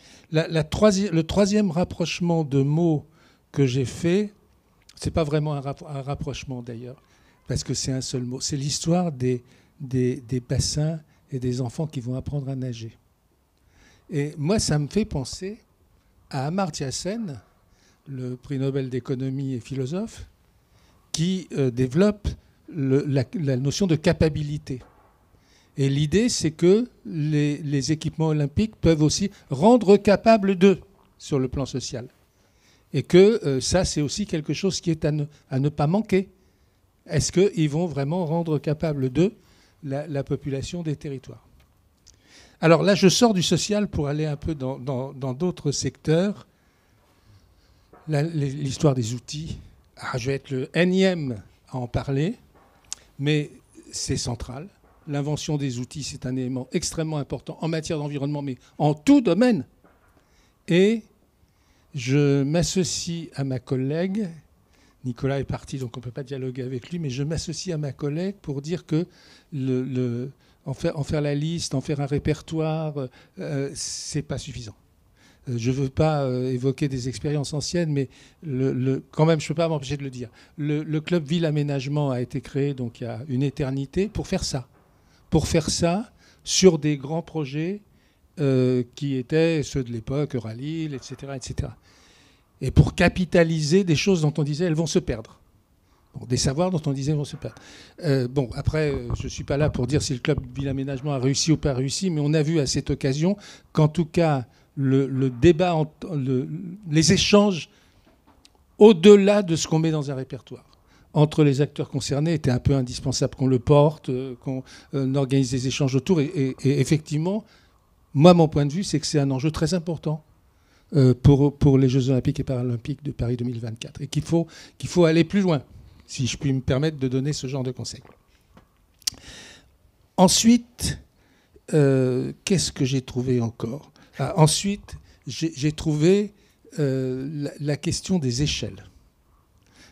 Le troisième rapprochement de mots que j'ai fait, c'est pas vraiment un rapprochement d'ailleurs, parce que c'est un seul mot. C'est l'histoire des bassins et des enfants qui vont apprendre à nager. Et moi, ça me fait penser à Amartya Sen, le prix Nobel d'économie et philosophe, qui développe la notion de capacité. Et l'idée, c'est que les équipements olympiques peuvent aussi rendre capables d'eux sur le plan social. Et que ça, c'est aussi quelque chose qui est à ne pas manquer. Est-ce qu'ils vont vraiment rendre capable d'eux la population des territoires? Alors là, je sors du social pour aller un peu dans d'autres secteurs. L'histoire des outils. Je vais être le énième à en parler, mais c'est central. L'invention des outils, c'est un élément extrêmement important en matière d'environnement, mais en tout domaine. Et je m'associe à ma collègue, Nicolas est parti, donc on ne peut pas dialoguer avec lui, mais je m'associe à ma collègue pour dire que en faire la liste, en faire un répertoire, c'est pas suffisant. Je ne veux pas évoquer des expériences anciennes, mais quand même, je ne peux pas m'empêcher de le dire. Le club Ville Aménagement a été créé donc, il y a une éternité pour faire ça. Pour faire ça sur des grands projets qui étaient ceux de l'époque, Euralil, etc., etc. Et pour capitaliser des choses dont on disait elles vont se perdre. Bon, des savoirs dont on disait elles vont se perdre. Après, je ne suis pas là pour dire si le club Ville Aménagement a réussi ou pas réussi, mais on a vu à cette occasion qu'en tout cas, le débat, les échanges au-delà de ce qu'on met dans un répertoire entre les acteurs concernés était un peu indispensable qu'on le porte, qu'on organise des échanges autour. Et effectivement, moi, mon point de vue, c'est que c'est un enjeu très important pour les Jeux Olympiques et Paralympiques de Paris 2024 et qu'il faut aller plus loin, si je puis me permettre de donner ce genre de conseils. Ensuite, qu'est-ce que j'ai trouvé encore ? Ensuite, j'ai trouvé la question des échelles.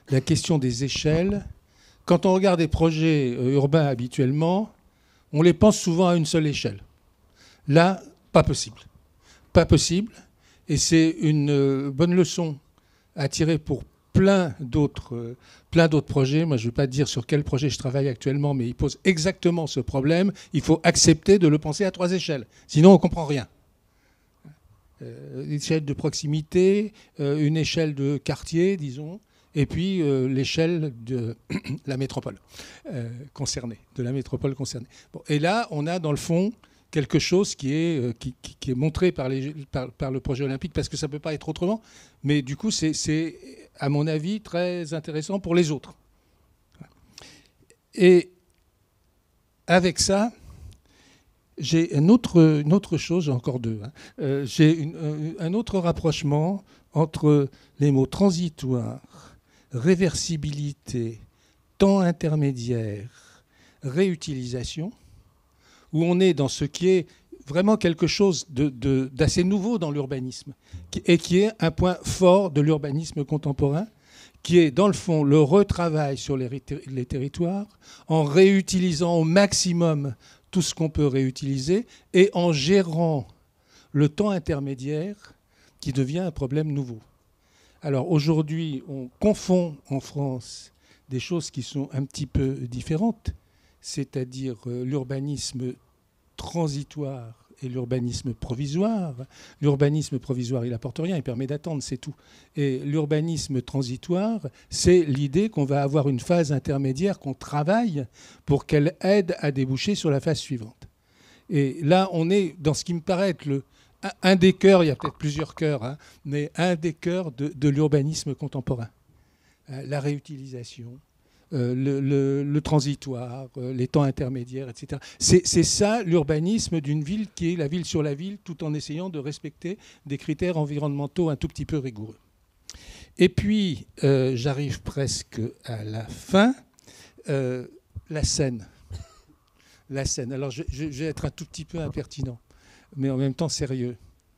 la question des échelles. Quand on regarde des projets urbains habituellement, on les pense souvent à une seule échelle. Là, pas possible. Pas possible. Et c'est une bonne leçon à tirer pour plein d'autres projets. Moi, je ne vais pas dire sur quel projet je travaille actuellement, mais il pose exactement ce problème. Il faut accepter de le penser à 3 échelles. Sinon, on ne comprend rien. Une échelle de proximité, une échelle de quartier, disons, et puis l'échelle de la métropole concernée, Bon, et là, on a dans le fond quelque chose qui est montré par le projet olympique, parce que ça ne peut pas être autrement, mais du coup, c'est à mon avis, très intéressant pour les autres. Et avec ça, j'ai une autre chose, j'ai encore 2. J'ai un autre rapprochement entre les mots transitoire, réversibilité, temps intermédiaire, réutilisation, où on est dans ce qui est vraiment quelque chose d'assez nouveau dans l'urbanisme, et qui est un point fort de l'urbanisme contemporain, qui est dans le fond le retravail sur les territoires, en réutilisant au maximum tout ce qu'on peut réutiliser, et en gérant le temps intermédiaire qui devient un problème nouveau. Alors aujourd'hui, on confond en France des choses qui sont un petit peu différentes, c'est-à-dire l'urbanisme transitoire et l'urbanisme provisoire. L'urbanisme provisoire, il n'apporte rien, il permet d'attendre, c'est tout. Et l'urbanisme transitoire, c'est l'idée qu'on va avoir une phase intermédiaire qu'on travaille pour qu'elle aide à déboucher sur la phase suivante. Et là, on est dans ce qui me paraît être un des cœurs, il y a peut-être plusieurs cœurs, hein, mais un des cœurs de l'urbanisme contemporain. La réutilisation, le transitoire, les temps intermédiaires, etc. C'est ça l'urbanisme d'une ville qui est la ville sur la ville, tout en essayant de respecter des critères environnementaux un tout petit peu rigoureux. Et puis, j'arrive presque à la fin. La Seine. La Seine. Alors, je vais être un tout petit peu impertinent, mais en même temps sérieux.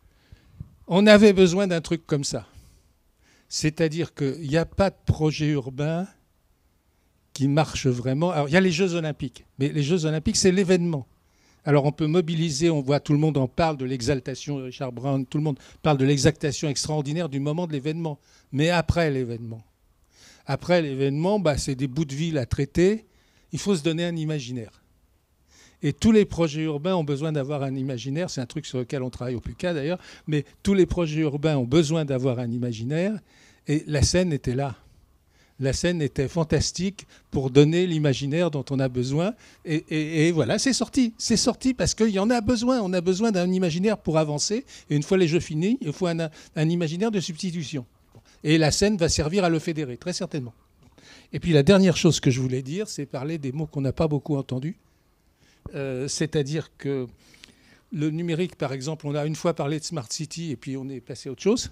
On avait besoin d'un truc comme ça. C'est-à-dire qu'il n'y a pas de projet urbain qui marche vraiment. Alors, il y a les Jeux Olympiques, mais les Jeux Olympiques, c'est l'événement. Alors, on peut mobiliser, on voit, tout le monde en parle de l'exaltation, Richard Brown, tout le monde parle de l'exaltation extraordinaire du moment de l'événement. Mais après l'événement, c'est des bouts de ville à traiter. Il faut se donner un imaginaire. Et tous les projets urbains ont besoin d'avoir un imaginaire. C'est un truc sur lequel on travaille au PUCA d'ailleurs. Mais tous les projets urbains ont besoin d'avoir un imaginaire. Et la Seine était là. La Seine était fantastique pour donner l'imaginaire dont on a besoin. Et voilà, c'est sorti. C'est sorti parce qu'il y en a besoin. On a besoin d'un imaginaire pour avancer. Et une fois les jeux finis, il faut un imaginaire de substitution. Et la Seine va servir à le fédérer, très certainement. Et puis la dernière chose que je voulais dire, c'est parler des mots qu'on n'a pas beaucoup entendus. C'est-à-dire que le numérique, par exemple, on a une fois parlé de Smart City et puis on est passé à autre chose.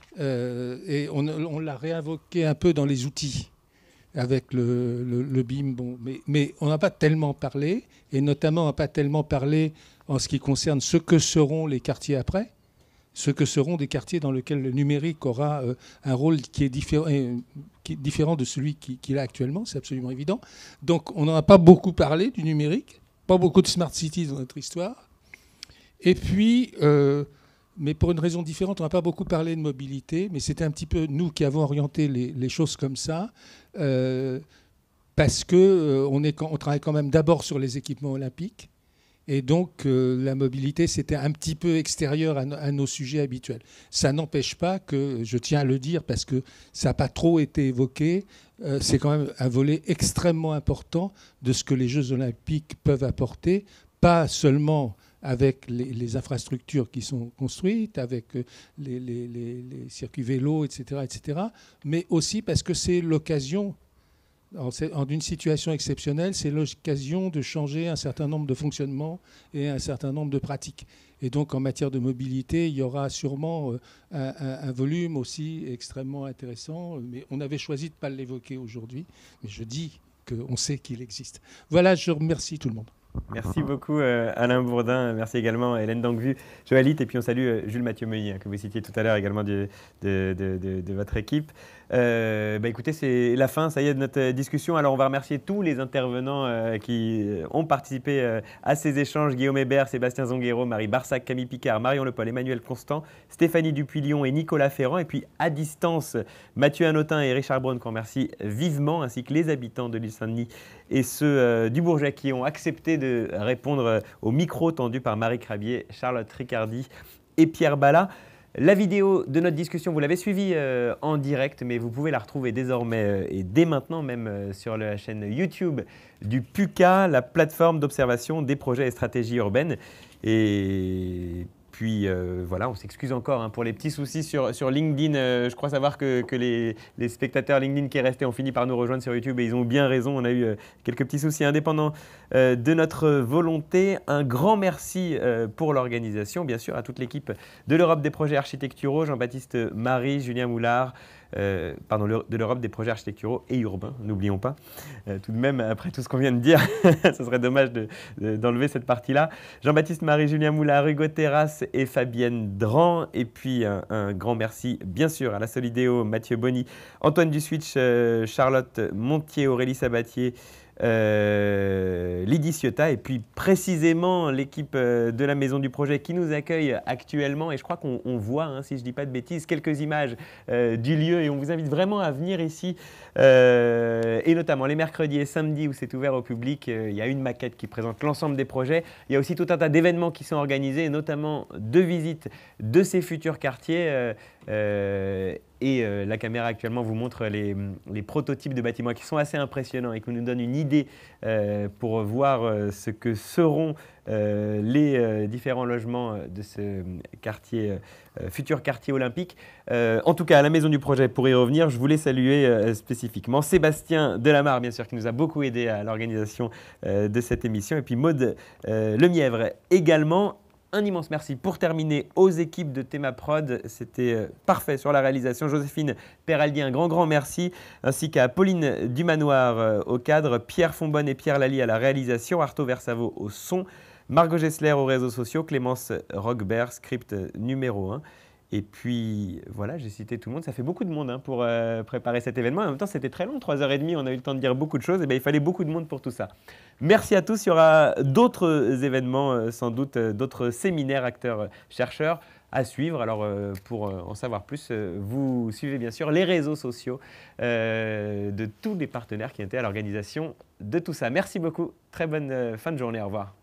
Et on l'a réinvoqué un peu dans les outils avec le BIM. Bon, mais on n'a pas tellement parlé, et notamment on n'a pas tellement parlé en ce qui concerne ce que seront les quartiers après, ce que seront des quartiers dans lesquels le numérique aura un rôle qui est différent de celui qu'il a actuellement, c'est absolument évident. Donc on n'en a pas beaucoup parlé du numérique, pas beaucoup de Smart Cities dans notre histoire. Et puis... mais pour une raison différente, on n'a pas beaucoup parlé de mobilité, mais c'était un petit peu nous qui avons orienté les choses comme ça, parce qu'on travaille quand même d'abord sur les équipements olympiques, et donc la mobilité, c'était un petit peu extérieur à nos sujets habituels. Ça n'empêche pas que, je tiens à le dire, parce que ça n'a pas trop été évoqué, c'est quand même un volet extrêmement important de ce que les Jeux olympiques peuvent apporter, pas seulement avec les infrastructures qui sont construites, avec les circuits vélos, etc., mais aussi parce que c'est l'occasion, en une situation exceptionnelle, c'est l'occasion de changer un certain nombre de fonctionnements et un certain nombre de pratiques. Et donc, en matière de mobilité, il y aura sûrement un volume aussi extrêmement intéressant, mais on avait choisi de ne pas l'évoquer aujourd'hui, mais je dis qu'on sait qu'il existe. Voilà, je remercie tout le monde. Merci beaucoup Alain Bourdin, merci également Hélène Dangvu, Joëlite, et puis on salue Jules Mathieu Meunier, que vous citiez tout à l'heure également de votre équipe. Écoutez, c'est la fin, ça y est, de notre discussion. Alors on va remercier tous les intervenants qui ont participé à ces échanges. Guillaume Hébert, Sébastien Zonguero, Marie Barsac, Camille Picard, Marion Le Paul, Emmanuel Constant, Stéphanie Dupuy-Lyon et Nicolas Ferrand. Et puis à distance, Mathieu Hanotin et Richard Braun, qu'on remercie vivement, ainsi que les habitants de l'île Saint-Denis et ceux du Bourget qui ont accepté de répondre au micro tendu par Marie Crabier, Charlotte Ricardi et Pierre Bala. La vidéo de notre discussion, vous l'avez suivie en direct, mais vous pouvez la retrouver désormais et dès maintenant même sur la chaîne YouTube du PUCA, la plateforme d'observation des projets et stratégies urbaines. Et puis voilà, on s'excuse encore pour les petits soucis sur LinkedIn. Je crois savoir que les spectateurs LinkedIn qui est restés ont fini par nous rejoindre sur YouTube et ils ont bien raison. On a eu quelques petits soucis indépendants de notre volonté. Un grand merci pour l'organisation, bien sûr, à toute l'équipe de l'Europe des projets architecturaux, Jean-Baptiste Marie, Julien Moulard, de l'Europe des projets architecturaux et urbains, n'oublions pas. Tout de même, après tout ce qu'on vient de dire, ce serait dommage d'enlever cette partie-là. Jean-Baptiste Marie, Julien Moulard, Hugo Terrasse et Fabienne Dran. Et puis un grand merci, bien sûr, à la Solidéo, Mathieu Bonny, Antoine Dusswitch, Charlotte Montier, Aurélie Sabatier, Lydie Ciotat et puis précisément l'équipe de la Maison du Projet qui nous accueille actuellement, et je crois qu'on voit, si je ne dis pas de bêtises, quelques images du lieu, et on vous invite vraiment à venir ici et notamment les mercredis et samedis où c'est ouvert au public. Il y a une maquette qui présente l'ensemble des projets, il y a aussi tout un tas d'événements qui sont organisés, et notamment de visites de ces futurs quartiers. La caméra actuellement vous montre les prototypes de bâtiments qui sont assez impressionnants et qui nous donnent une idée pour voir ce que seront les différents logements de ce quartier, futur quartier olympique. En tout cas, à la Maison du Projet, pour y revenir, je voulais saluer spécifiquement Sébastien Delamarre, bien sûr, qui nous a beaucoup aidé à l'organisation de cette émission, et puis Maude Lemièvre également. Un immense merci pour terminer aux équipes de Théma Prod. C'était parfait sur la réalisation. Joséphine Peraldi, un grand merci. Ainsi qu'à Pauline Dumanoir au cadre, Pierre Fonbonne et Pierre Lally à la réalisation, Arto Versavo au son, Margot Gessler aux réseaux sociaux, Clémence Roquebert, script numéro 1. Et puis voilà, j'ai cité tout le monde. Ça fait beaucoup de monde pour préparer cet événement. En même temps, c'était très long, 3h30. On a eu le temps de dire beaucoup de choses. Et bien, il fallait beaucoup de monde pour tout ça. Merci à tous. Il y aura d'autres événements, sans doute, d'autres séminaires acteurs-chercheurs à suivre. Alors, pour en savoir plus, vous suivez bien sûr les réseaux sociaux de tous les partenaires qui étaient à l'organisation de tout ça. Merci beaucoup. Très bonne fin de journée. Au revoir.